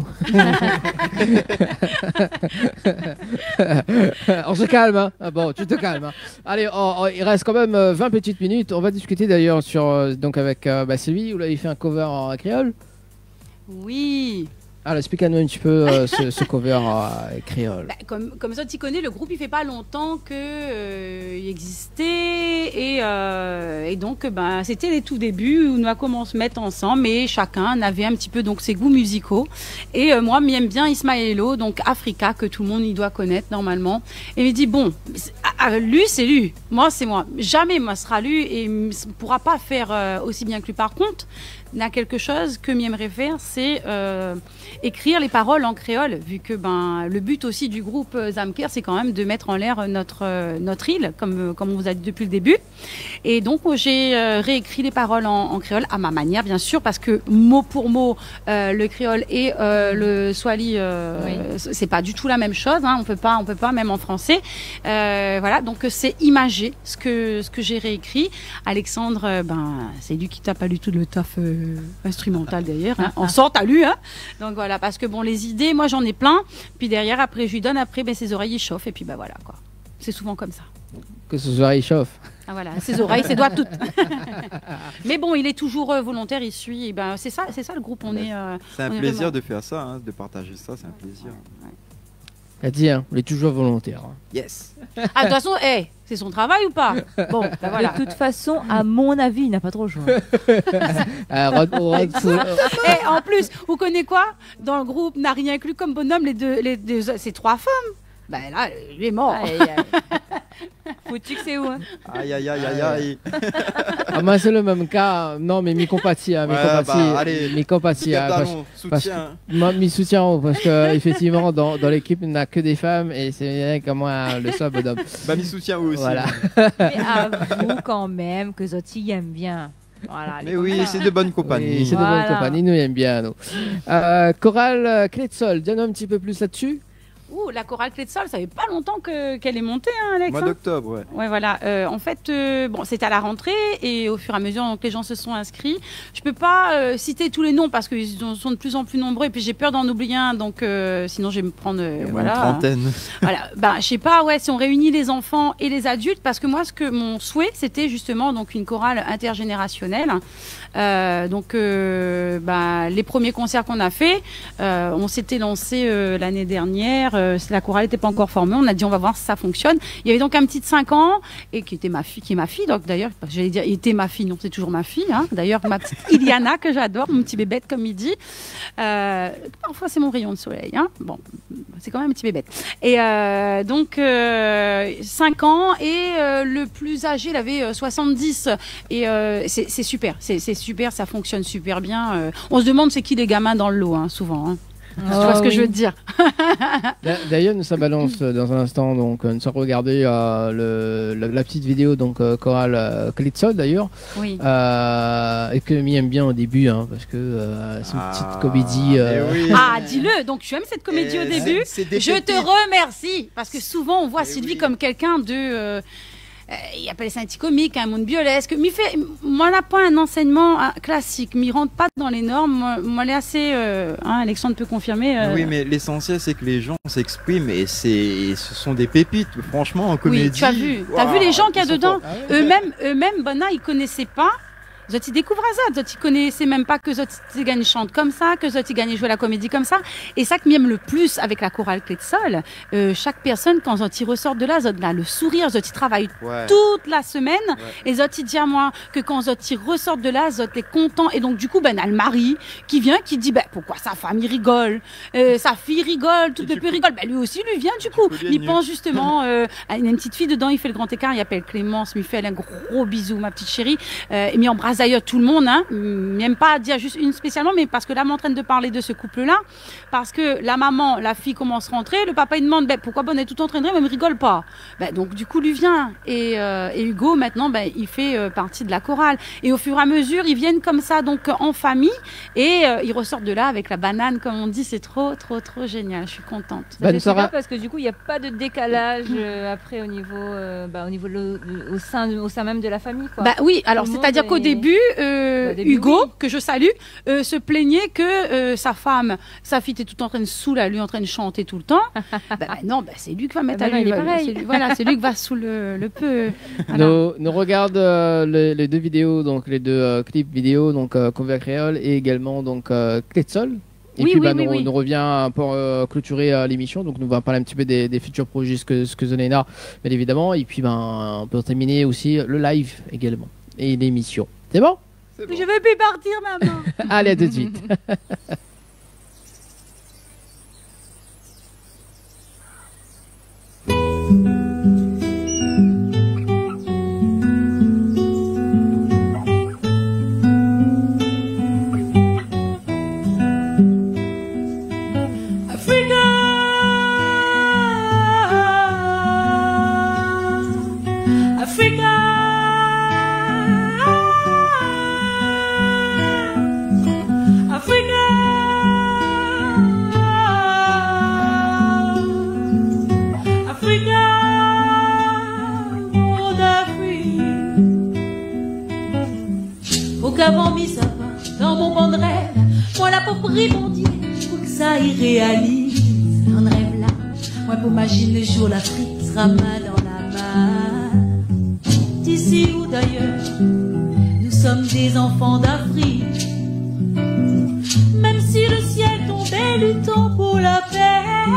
On se calme, hein. Ah bon, tu te calmes. Hein. Allez, il reste quand même 20 petites minutes. On va discuter d'ailleurs sur donc avec Sylvie. Vous l'avez fait un cover en créole. Oui. Alors, explique-nous un petit peu ce cover créole. Bah, comme ça, tu connais, le groupe, il fait pas longtemps qu'il existait. Et donc, c'était les tout débuts où nous avons commencé à se mettre ensemble. Et chacun avait un petit peu donc, ses goûts musicaux. Et moi, j'aime bien Ismaëlo, donc Africa, que tout le monde y doit connaître normalement. Et il me dit, bon, lui, c'est lui. Moi, c'est moi. Jamais moi sera lui et ne pourra pas faire aussi bien que lui. Par contre, il y a quelque chose que j'aimerais faire, c'est écrire les paroles en créole, vu que le but aussi du groupe Zamker, c'est quand même de mettre en l'air notre île, comme on vous a dit depuis le début. Et donc, j'ai réécrit les paroles en créole, à ma manière, bien sûr, parce que mot pour mot, le créole et le swahili, c'est pas du tout la même chose. Hein, on peut pas, même en français. Voilà, donc c'est imagé ce que j'ai réécrit. Alexandre, c'est lui qui tape pas du tout le taf instrumental d'ailleurs. Hein. En sort, t'as lu, hein. Donc voilà, parce que bon, les idées, moi j'en ai plein. Puis derrière, après, je lui donne, après, ses oreilles ils chauffent et puis voilà quoi. C'est souvent comme ça. Que ses oreilles chauffent. Ah voilà, ses oreilles, ses doigts toutes. Mais bon, il est toujours volontaire, il suit. Et c'est ça le groupe. On est. C'est un plaisir de faire ça, hein, de partager ça, c'est un plaisir. Ouais. Elle dit, hein, il est toujours volontaire. Hein. Yes. Ah, de toute façon, c'est son travail ou pas? Bon, voilà. De toute façon, à mon avis, il n'a pas trop le choix. En plus, vous connaissez quoi? Dans le groupe, n'a rien inclus comme bonhomme, les deux, c'est 3 femmes. Ben là, lui est mort. Aïe, aïe. Foutu que c'est où, hein. Aïe, aïe, aïe, aïe, aïe. Ah, moi, c'est le même cas. Non, mais mi compatis, hein, mi Ouais, compatis, bah, allez, mi compatis, hein, Talon, parce soutien. moi, mi soutien, parce que effectivement, dans l'équipe, il n'y a que des femmes et c'est comme moi le seul bonhomme. Bah, mi soutien vous aussi. Voilà. Mais avoue quand même que Zotti aime bien. Voilà, Mais oui, c'est de bonne compagnie. Oui, c'est de bonne Voilà. compagnie, nous aime bien, nous. Chorale Clé de Sol, dis-nous un petit peu plus là-dessus. Ouh, la chorale Clé de Sol, ça fait pas longtemps qu'elle est montée, hein, Alex. Mois hein. d'octobre, ouais. Ouais, voilà. En fait, bon, c'était à la rentrée et au fur et à mesure que les gens se sont inscrits, je peux pas citer tous les noms parce qu'ils sont de plus en plus nombreux et puis j'ai peur d'en oublier un, donc sinon je vais me prendre Il y a voilà. une trentaine. Voilà. Ben, je sais pas, ouais, si on réunit les enfants et les adultes, parce que moi, mon souhait, c'était justement donc une chorale intergénérationnelle. Les premiers concerts qu'on a fait, on s'était lancé l'année dernière. La chorale n'était pas encore formée. On a dit on va voir si ça fonctionne. Il y avait donc un petit de 5 ans et qui est ma fille. Donc d'ailleurs, j'allais dire, il était ma fille. Non, c'est toujours ma fille. Hein. D'ailleurs, ma petite Iliana que j'adore, mon petit bébête comme il dit. Parfois c'est mon rayon de soleil. Hein. Bon, c'est quand même un petit bébête. Et 5 ans et le plus âgé, il avait 70. Et c'est super. C'est super, ça fonctionne super bien. On se demande c'est qui les gamins dans le lot, hein, souvent. Hein. Tu vois ce que je veux te dire. D'ailleurs, nous ça balance dans un instant, donc nous allons regarder la petite vidéo donc chorale Clé de Sol d'ailleurs, Oui. et que Mi aime bien au début, hein, parce que c'est une petite comédie. Oui. Ah, dis-le. Donc tu aimes cette comédie au début. C'est Je te remercie parce que souvent on voit Sylvie oui. comme quelqu'un de il appelle ça un petit comique, un monde biolesque. Moi, n'a pas un enseignement classique. M'y rentre pas dans les normes. Moi, elle est assez. Alexandre peut confirmer. Oui, mais l'essentiel, c'est que les gens s'expriment et ce sont des pépites, franchement, en comédie. Oui, tu as vu. T'as vu les gens qu'il y a dedans. Eux-mêmes, Bona, ils connaissaient pas. Zotti découvre ça. Zotti connaissait même pas que Zotti gagne chante comme ça, que Zotti gagne jouer la comédie comme ça. Et ça que m'aime le plus avec la chorale Clé de Sol, chaque personne, quand Zotti ressort de là, Zotti a le sourire, Zotti travaille toute la semaine. Ouais. Et Zotti dit à moi que quand Zotti ressort de là, Zotti est content. Et donc, du coup, ben, on a le mari qui vient, qui dit, ben, pourquoi sa famille rigole, sa fille rigole, tout le pays rigole. Ben, lui aussi, lui vient, du coup. Il pense justement, à une petite fille dedans, il fait le grand écart, il appelle Clémence, il fait un gros bisou, ma petite chérie, et m'y embrasse d'ailleurs tout le monde, hein. M'aime pas dire juste une spécialement, mais parce que là, m'en train de parler de ce couple-là, parce que la maman, la fille commence à rentrer, le papa, il demande, ben, pourquoi Bonne est tout en train de rire, mais il rigole pas. Ben, donc, du coup, lui vient. Et Hugo, maintenant, ben, il fait partie de la chorale. Et au fur et à mesure, ils viennent comme ça, donc, en famille, et ils ressortent de là avec la banane, comme on dit, c'est trop génial. Je suis contente. C'est super parce que du coup, il n'y a pas de décalage après au niveau au sein même de la famille, quoi. Bah oui, alors c'est-à-dire qu'au début, Hugo, oui, que je salue, se plaignait que sa femme, sa fille était tout en train de saouler, lui en train de chanter tout le temps. Non, c'est lui qui va mettre à lui. Voilà, c'est lui qui va sous le peu. Voilà. Nous regarde les deux vidéos, donc les deux clips vidéo, donc Convert Créole et également donc Clé de Sol. Et puis nous revient pour clôturer l'émission, donc nous va parler un petit peu des futurs projets ce que Zonena, bien évidemment, et puis on peut terminer aussi le live également et l'émission. C'est bon? Je veux plus partir, maman. Allez, à tout de suite. Qu'avant mis sa main dans mon banc de rêve, moi la pauvre ribondier, pour que ça y réalise un rêve là, moi pour imaginer le jour l'Afrique sera main dans la main. D'ici ou d'ailleurs, nous sommes des enfants d'Afrique. Même si le ciel tombait, luttons pour la paix.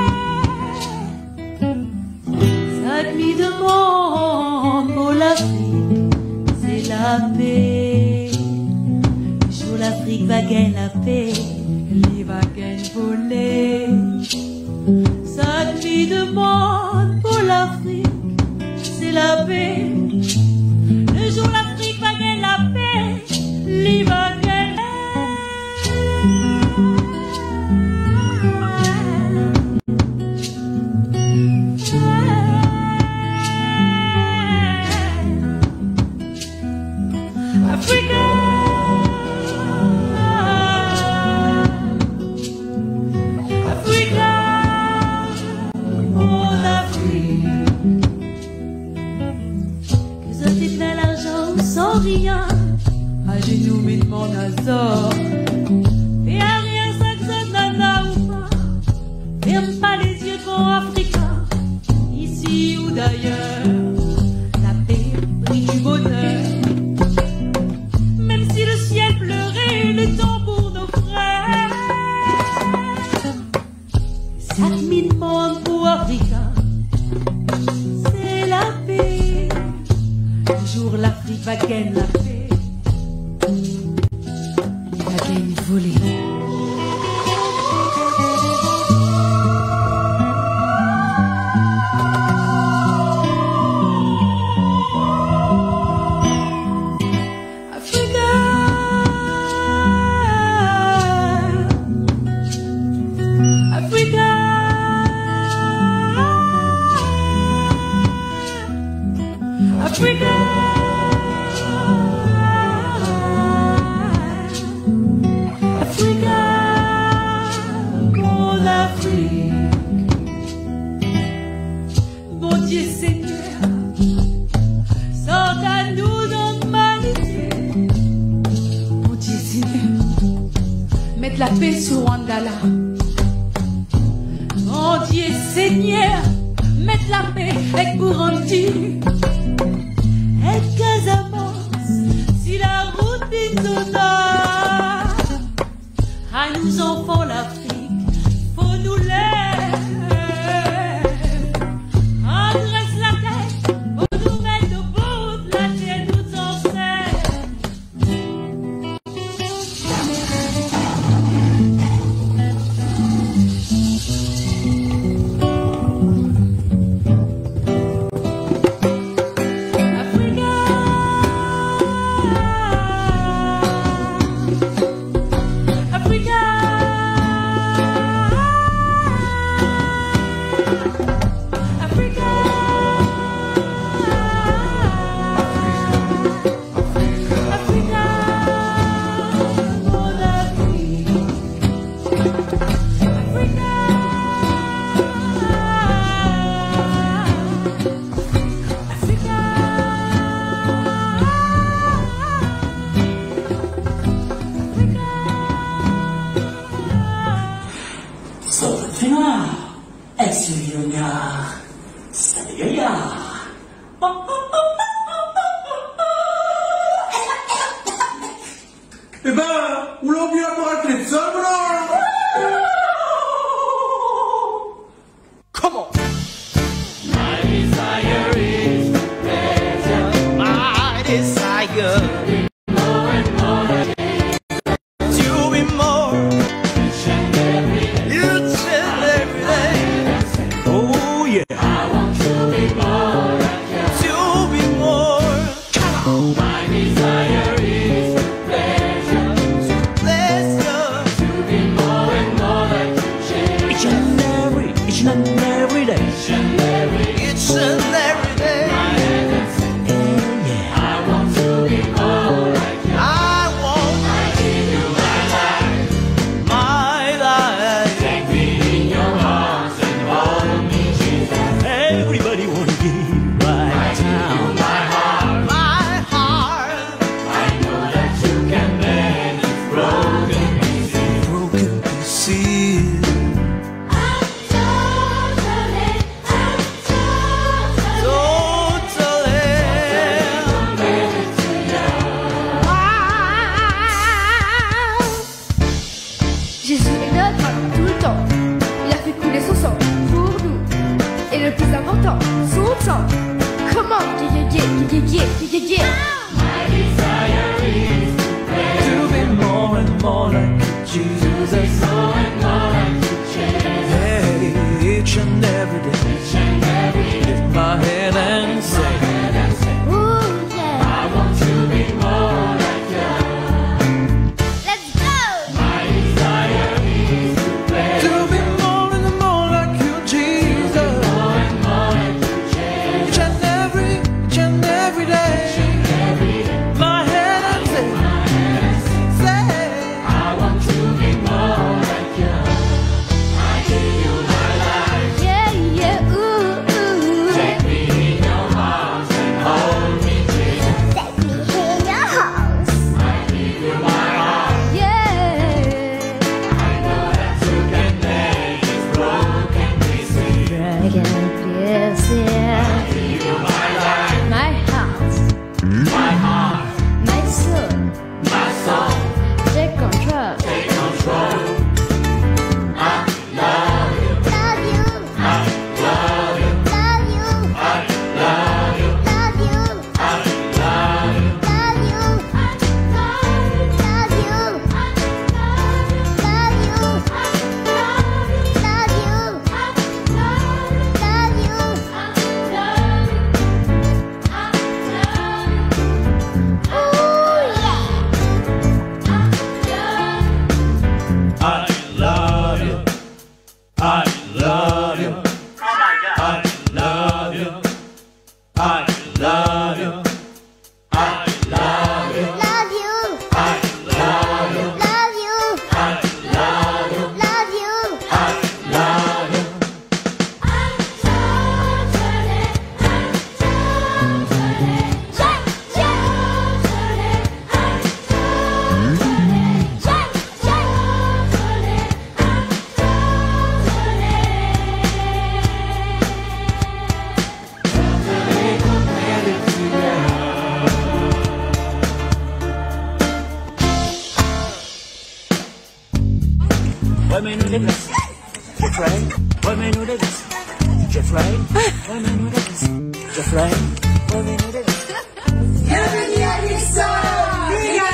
Ça que m'y demande pour l'Afrique, c'est la paix. L'Afrique va gagner la paix, elle va gagner voler. Ça lui demande sort. Et à rien ça que ça nana ou pas. Ferme pas les yeux quand Africa, ici ou d'ailleurs, la paix brille du bonheur. Même si le ciel pleurait le temps pour nos frères. 4000 mondes pour Africa, c'est la paix. Un jour l'Afrique va gagner la paix. Il va gagner voler. La paix sur Wandala. Mon Dieu Seigneur, mettre la paix avec Burundi, et Casamance, si la route est au nord. À nous enfants l'Afrique, faut nous lève. Adresse la tête, faut nous mettre au bout de la terre, nous enseigne. Eh ben, on l'a oublié pour la clé de ça, Come on! My desire is pleasure. My desire. remets-nous des vis. Jeffrey, remets-nous des vis. Jeffrey, remets-nous des vis. Bienvenue à l'histoire,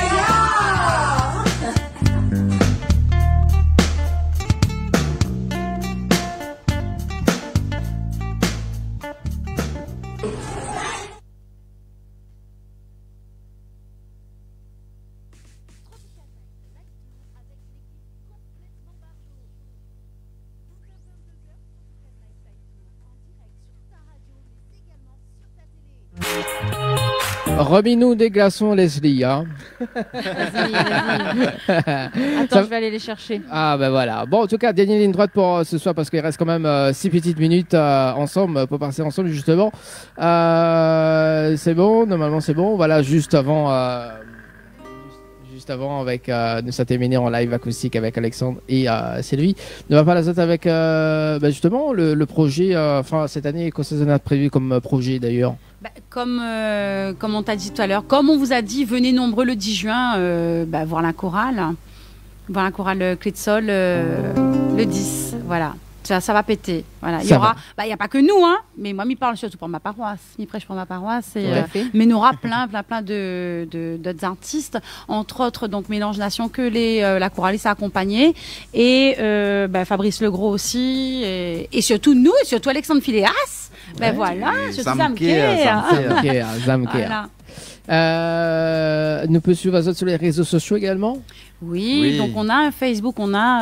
Remets-nous des glaçons, Leslie. Hein. Vas-y, vas-y. Attends, Ça- je vais aller les chercher. Ah ben voilà. Bon, en tout cas, dernière ligne droite pour ce soir parce qu'il reste quand même 6 petites minutes ensemble pour passer ensemble justement. C'est bon, normalement c'est bon. Voilà, juste avant avec nous ça terminé en live acoustique avec Alexandre et Sylvie. Ne va pas la zone avec justement le projet. Enfin cette année, qu'est-ce que vous avez prévu comme projet d'ailleurs? Bah, comme on t'a dit tout à l'heure, comme on vous a dit, venez nombreux le 10 juin voir la chorale. Voir la chorale Clé de Sol le 10. Voilà. Ça va péter. Voilà. Il y Ça aura, il n'y a pas que nous, hein, mais moi, je parle surtout pour ma paroisse. Je prêche pour ma paroisse. Et, Tout à fait. mais il y aura plein d'autres artistes, entre autres, donc Mélange Nation, que la choraliste a accompagné. Et Fabrice Legros aussi. Et surtout nous, et surtout Alexandre Philéas. Ben voilà, Et surtout Zamker, Zamker. Zamker. Voilà. Nous peut suivre sur les réseaux sociaux également. Oui, donc on a un Facebook,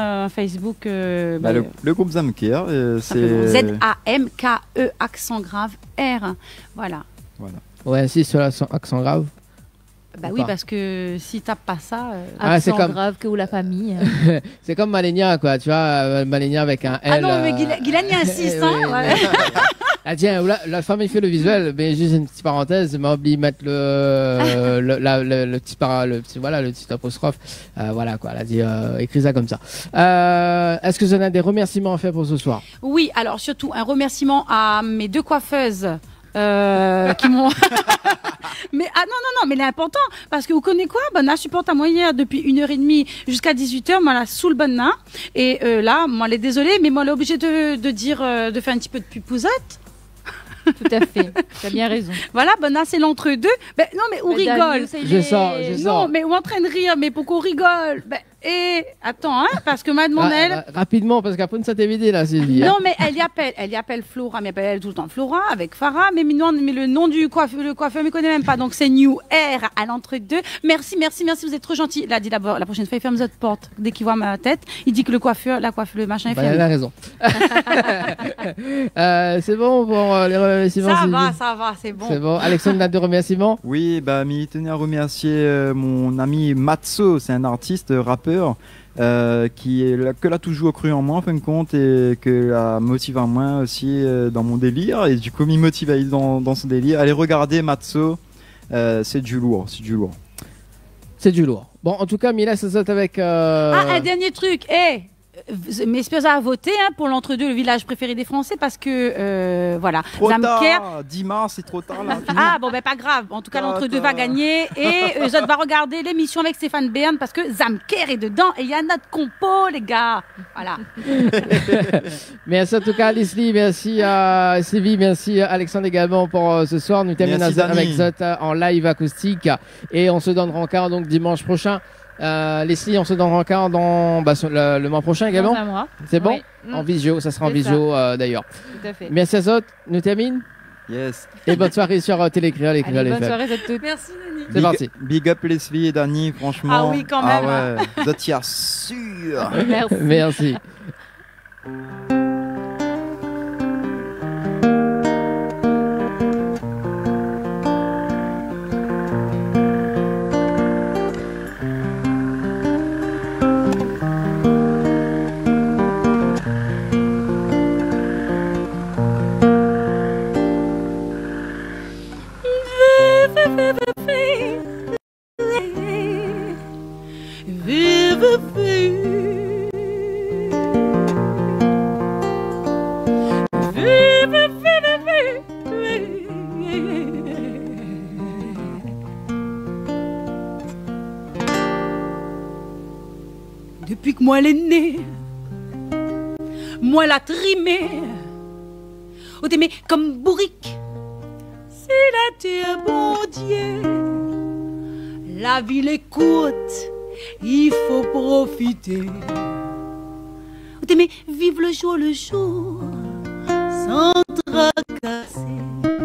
Le groupe Zamker, c'est Z-A-M-K-E, accent grave R. Voilà. Ouais, si sur accent grave. Bah Ou oui, pas. parce que si tu tapes pas ça. C'est Accent comme- grave que ou la famille. C'est comme Malenia, quoi. Tu vois, Malenia avec un L. Ah non, mais Guylaine y insiste, hein. oui, Ouais. Ah tiens, la femme il fait le visuel, mais juste une petite parenthèse, m'a oublié de mettre le petit apostrophe. Voilà quoi, elle a dit écris ça comme ça. Est-ce que vous en avez des remerciements à faire pour ce soir? Oui, alors surtout un remerciement à mes deux coiffeuses qui m'ont. Mais mais l'important, parce que vous connaissez quoi? Bonna supporte à moi hier depuis 1h30 jusqu'à 18h, moi là sous le Bonna. Et là, moi elle est désolée, mais moi elle est obligée de dire, de faire un petit peu de pupousette. Tout à fait. Tu as bien raison. Voilà, Bonna c'est l'entre-deux. Ben, non, mais on rigole. Je sors. Non, mais on est en train de rire, mais pourquoi on rigole? Ben, attends, hein, parce que mademoiselle. Rapidement, parce qu'après ça t'est vidé là, Sylvie. Non, mais elle y appelle Flora, mais elle tout le temps Flora avec Farah, mais le nom du coiffeur, le coiffeur ne me connaît même pas, donc c'est New Air à l'entre-deux. Merci, vous êtes trop gentil. Là, dit d'abord, la prochaine fois, il ferme cette porte. Dès qu'il voit ma tête, il dit que le coiffeur, le machin est fermé. Elle a raison. C'est bon pour les remerciements. Ça va, c'est bon. C'est bon. Alexandre, on a deux remerciements. Oui, m'y tenais à remercier mon ami Matzo, c'est un artiste, rappeur, que l'a toujours cru en moi en fin de compte et que la motive en moi aussi dans mon délire. Et du coup, m'y motive à aller dans son délire. Allez regarder Matzo, c'est du lourd, C'est du lourd. Bon, en tout cas, Mila, ça saute avec. Un dernier truc, mes espèces à voter pour l'entre-deux, le village préféré des Français, parce que voilà. Trop Zamker. tard, 10 mars, c'est trop tard là. Ah bon, ben pas grave. En tout cas, l'entre-deux va gagner. Et Zod va regarder l'émission avec Stéphane Bern parce que Zamker est dedans et il y a notre compo, les gars. Voilà. Merci en tout cas, Leslie. Merci à Sylvie. Merci à Alexandre également pour ce soir. Nous terminons Merci, Dani. avec Zot en live acoustique. Et on se donne rencard donc dimanche prochain. Leslie, on se donne rencard le mois prochain également. Dans un mois. C'est bon? Oui. En visio, ça sera en C'est visio d'ailleurs. Tout à fait. Merci à Zot. Nous termine. Yes. Et bonne soirée sur Télécréole et Créole Allez, bonne FM. soirée à toutes. Merci, Denis. C'est parti. Big up Leslie et Dani, franchement. Ah oui, quand même. Ah ouais, vous êtes sûr. Merci. Merci. Depuis que moi elle est née, moi la trimer. Ou t'aimer comme bourrique. C'est la terre, bon Dieu. La ville est courte, il faut profiter. Ou t'aimer vivre le jour, sans tracasser.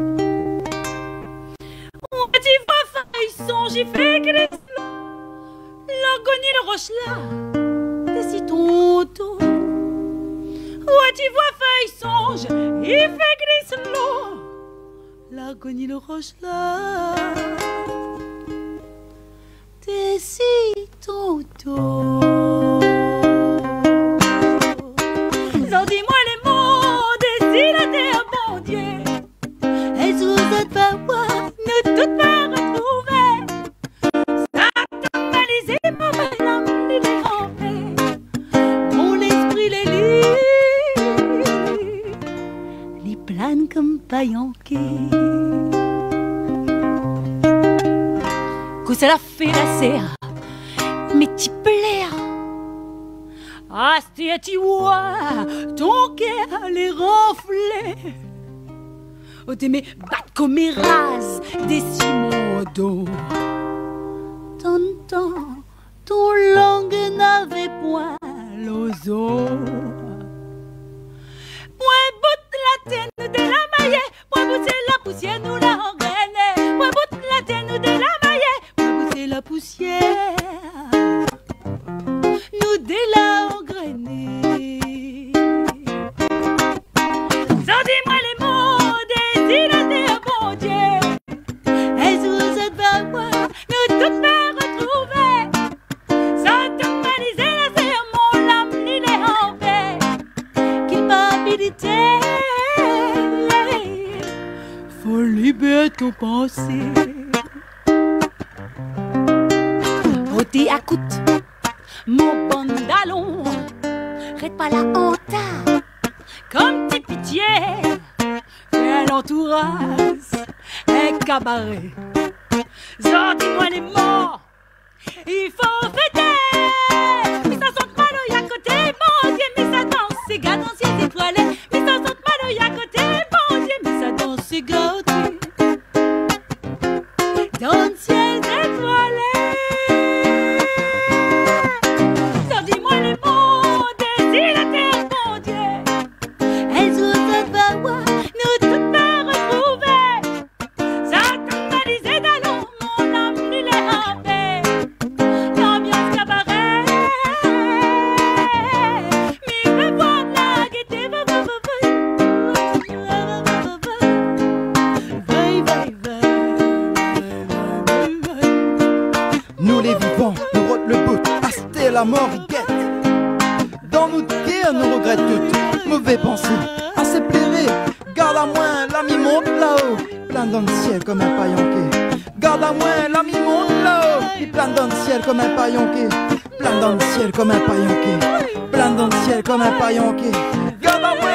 On tu vois faille son, j'y fais que les l'agonie le roche là, t'es si tonto. Ouais, tu vois faille songe, il fait gris l'eau, l'agonie le roche là, t'es si tonto. Dis-moi les mots, désir la terre, bon Dieu. Est-ce que vous êtes pas moi, nous toutes pas retrouver? Ça t'a balisé, mon bel âme, il est rampé. Mon esprit les lit, les plane comme paillanqué. Que ça l'a fait la serre, mais t'y plaire. Ah, c'est tu vois, ton cœur les renflé. Oh, t'aimais battre comme mes rases des ciments d'eau. Tonton, ton langue n'avait point l'ozo. Moi, bout la tête de la maille, moi, bout la poussière, nous la engraine. Moi, bout la tête de la maille, moi, bout la poussière. Nous de la engrainer. So dis-moi les mots des îles, bon Dieu. Est-ce que vous êtes pas moi, nous toutes pas retrouver? Sans te baliser la serre, mon âme, il est en paix. Culpabilité, faut libérer ton pensée. Oh, t'es à coûte. Mon bandalon, rête pas la honte, comme tes pitiés, fais l'entourage, un cabaret. Dis-moi les mots, il faut fêter, mais ça sent mal à côté, mon Dieu, mais ça danse, c'est gars dans ciel étoilé, mais ça sent mal à côté, mon Dieu, mais ça danse, c'est gâté, dans le ciel étoilé. La mort y guette. Dans notre guerre, nous regrettons toutes mauvais pensées. À se plairer, garde à moins, l'ami monte là-haut. Plane dans le ciel comme un paillanquet. Garde à moins, l'ami monte là-haut. Il plane dans le ciel comme un paillanquet. Plane dans le ciel comme un paillanquet. Plane dans le ciel comme un paillanquet. Garde à moins.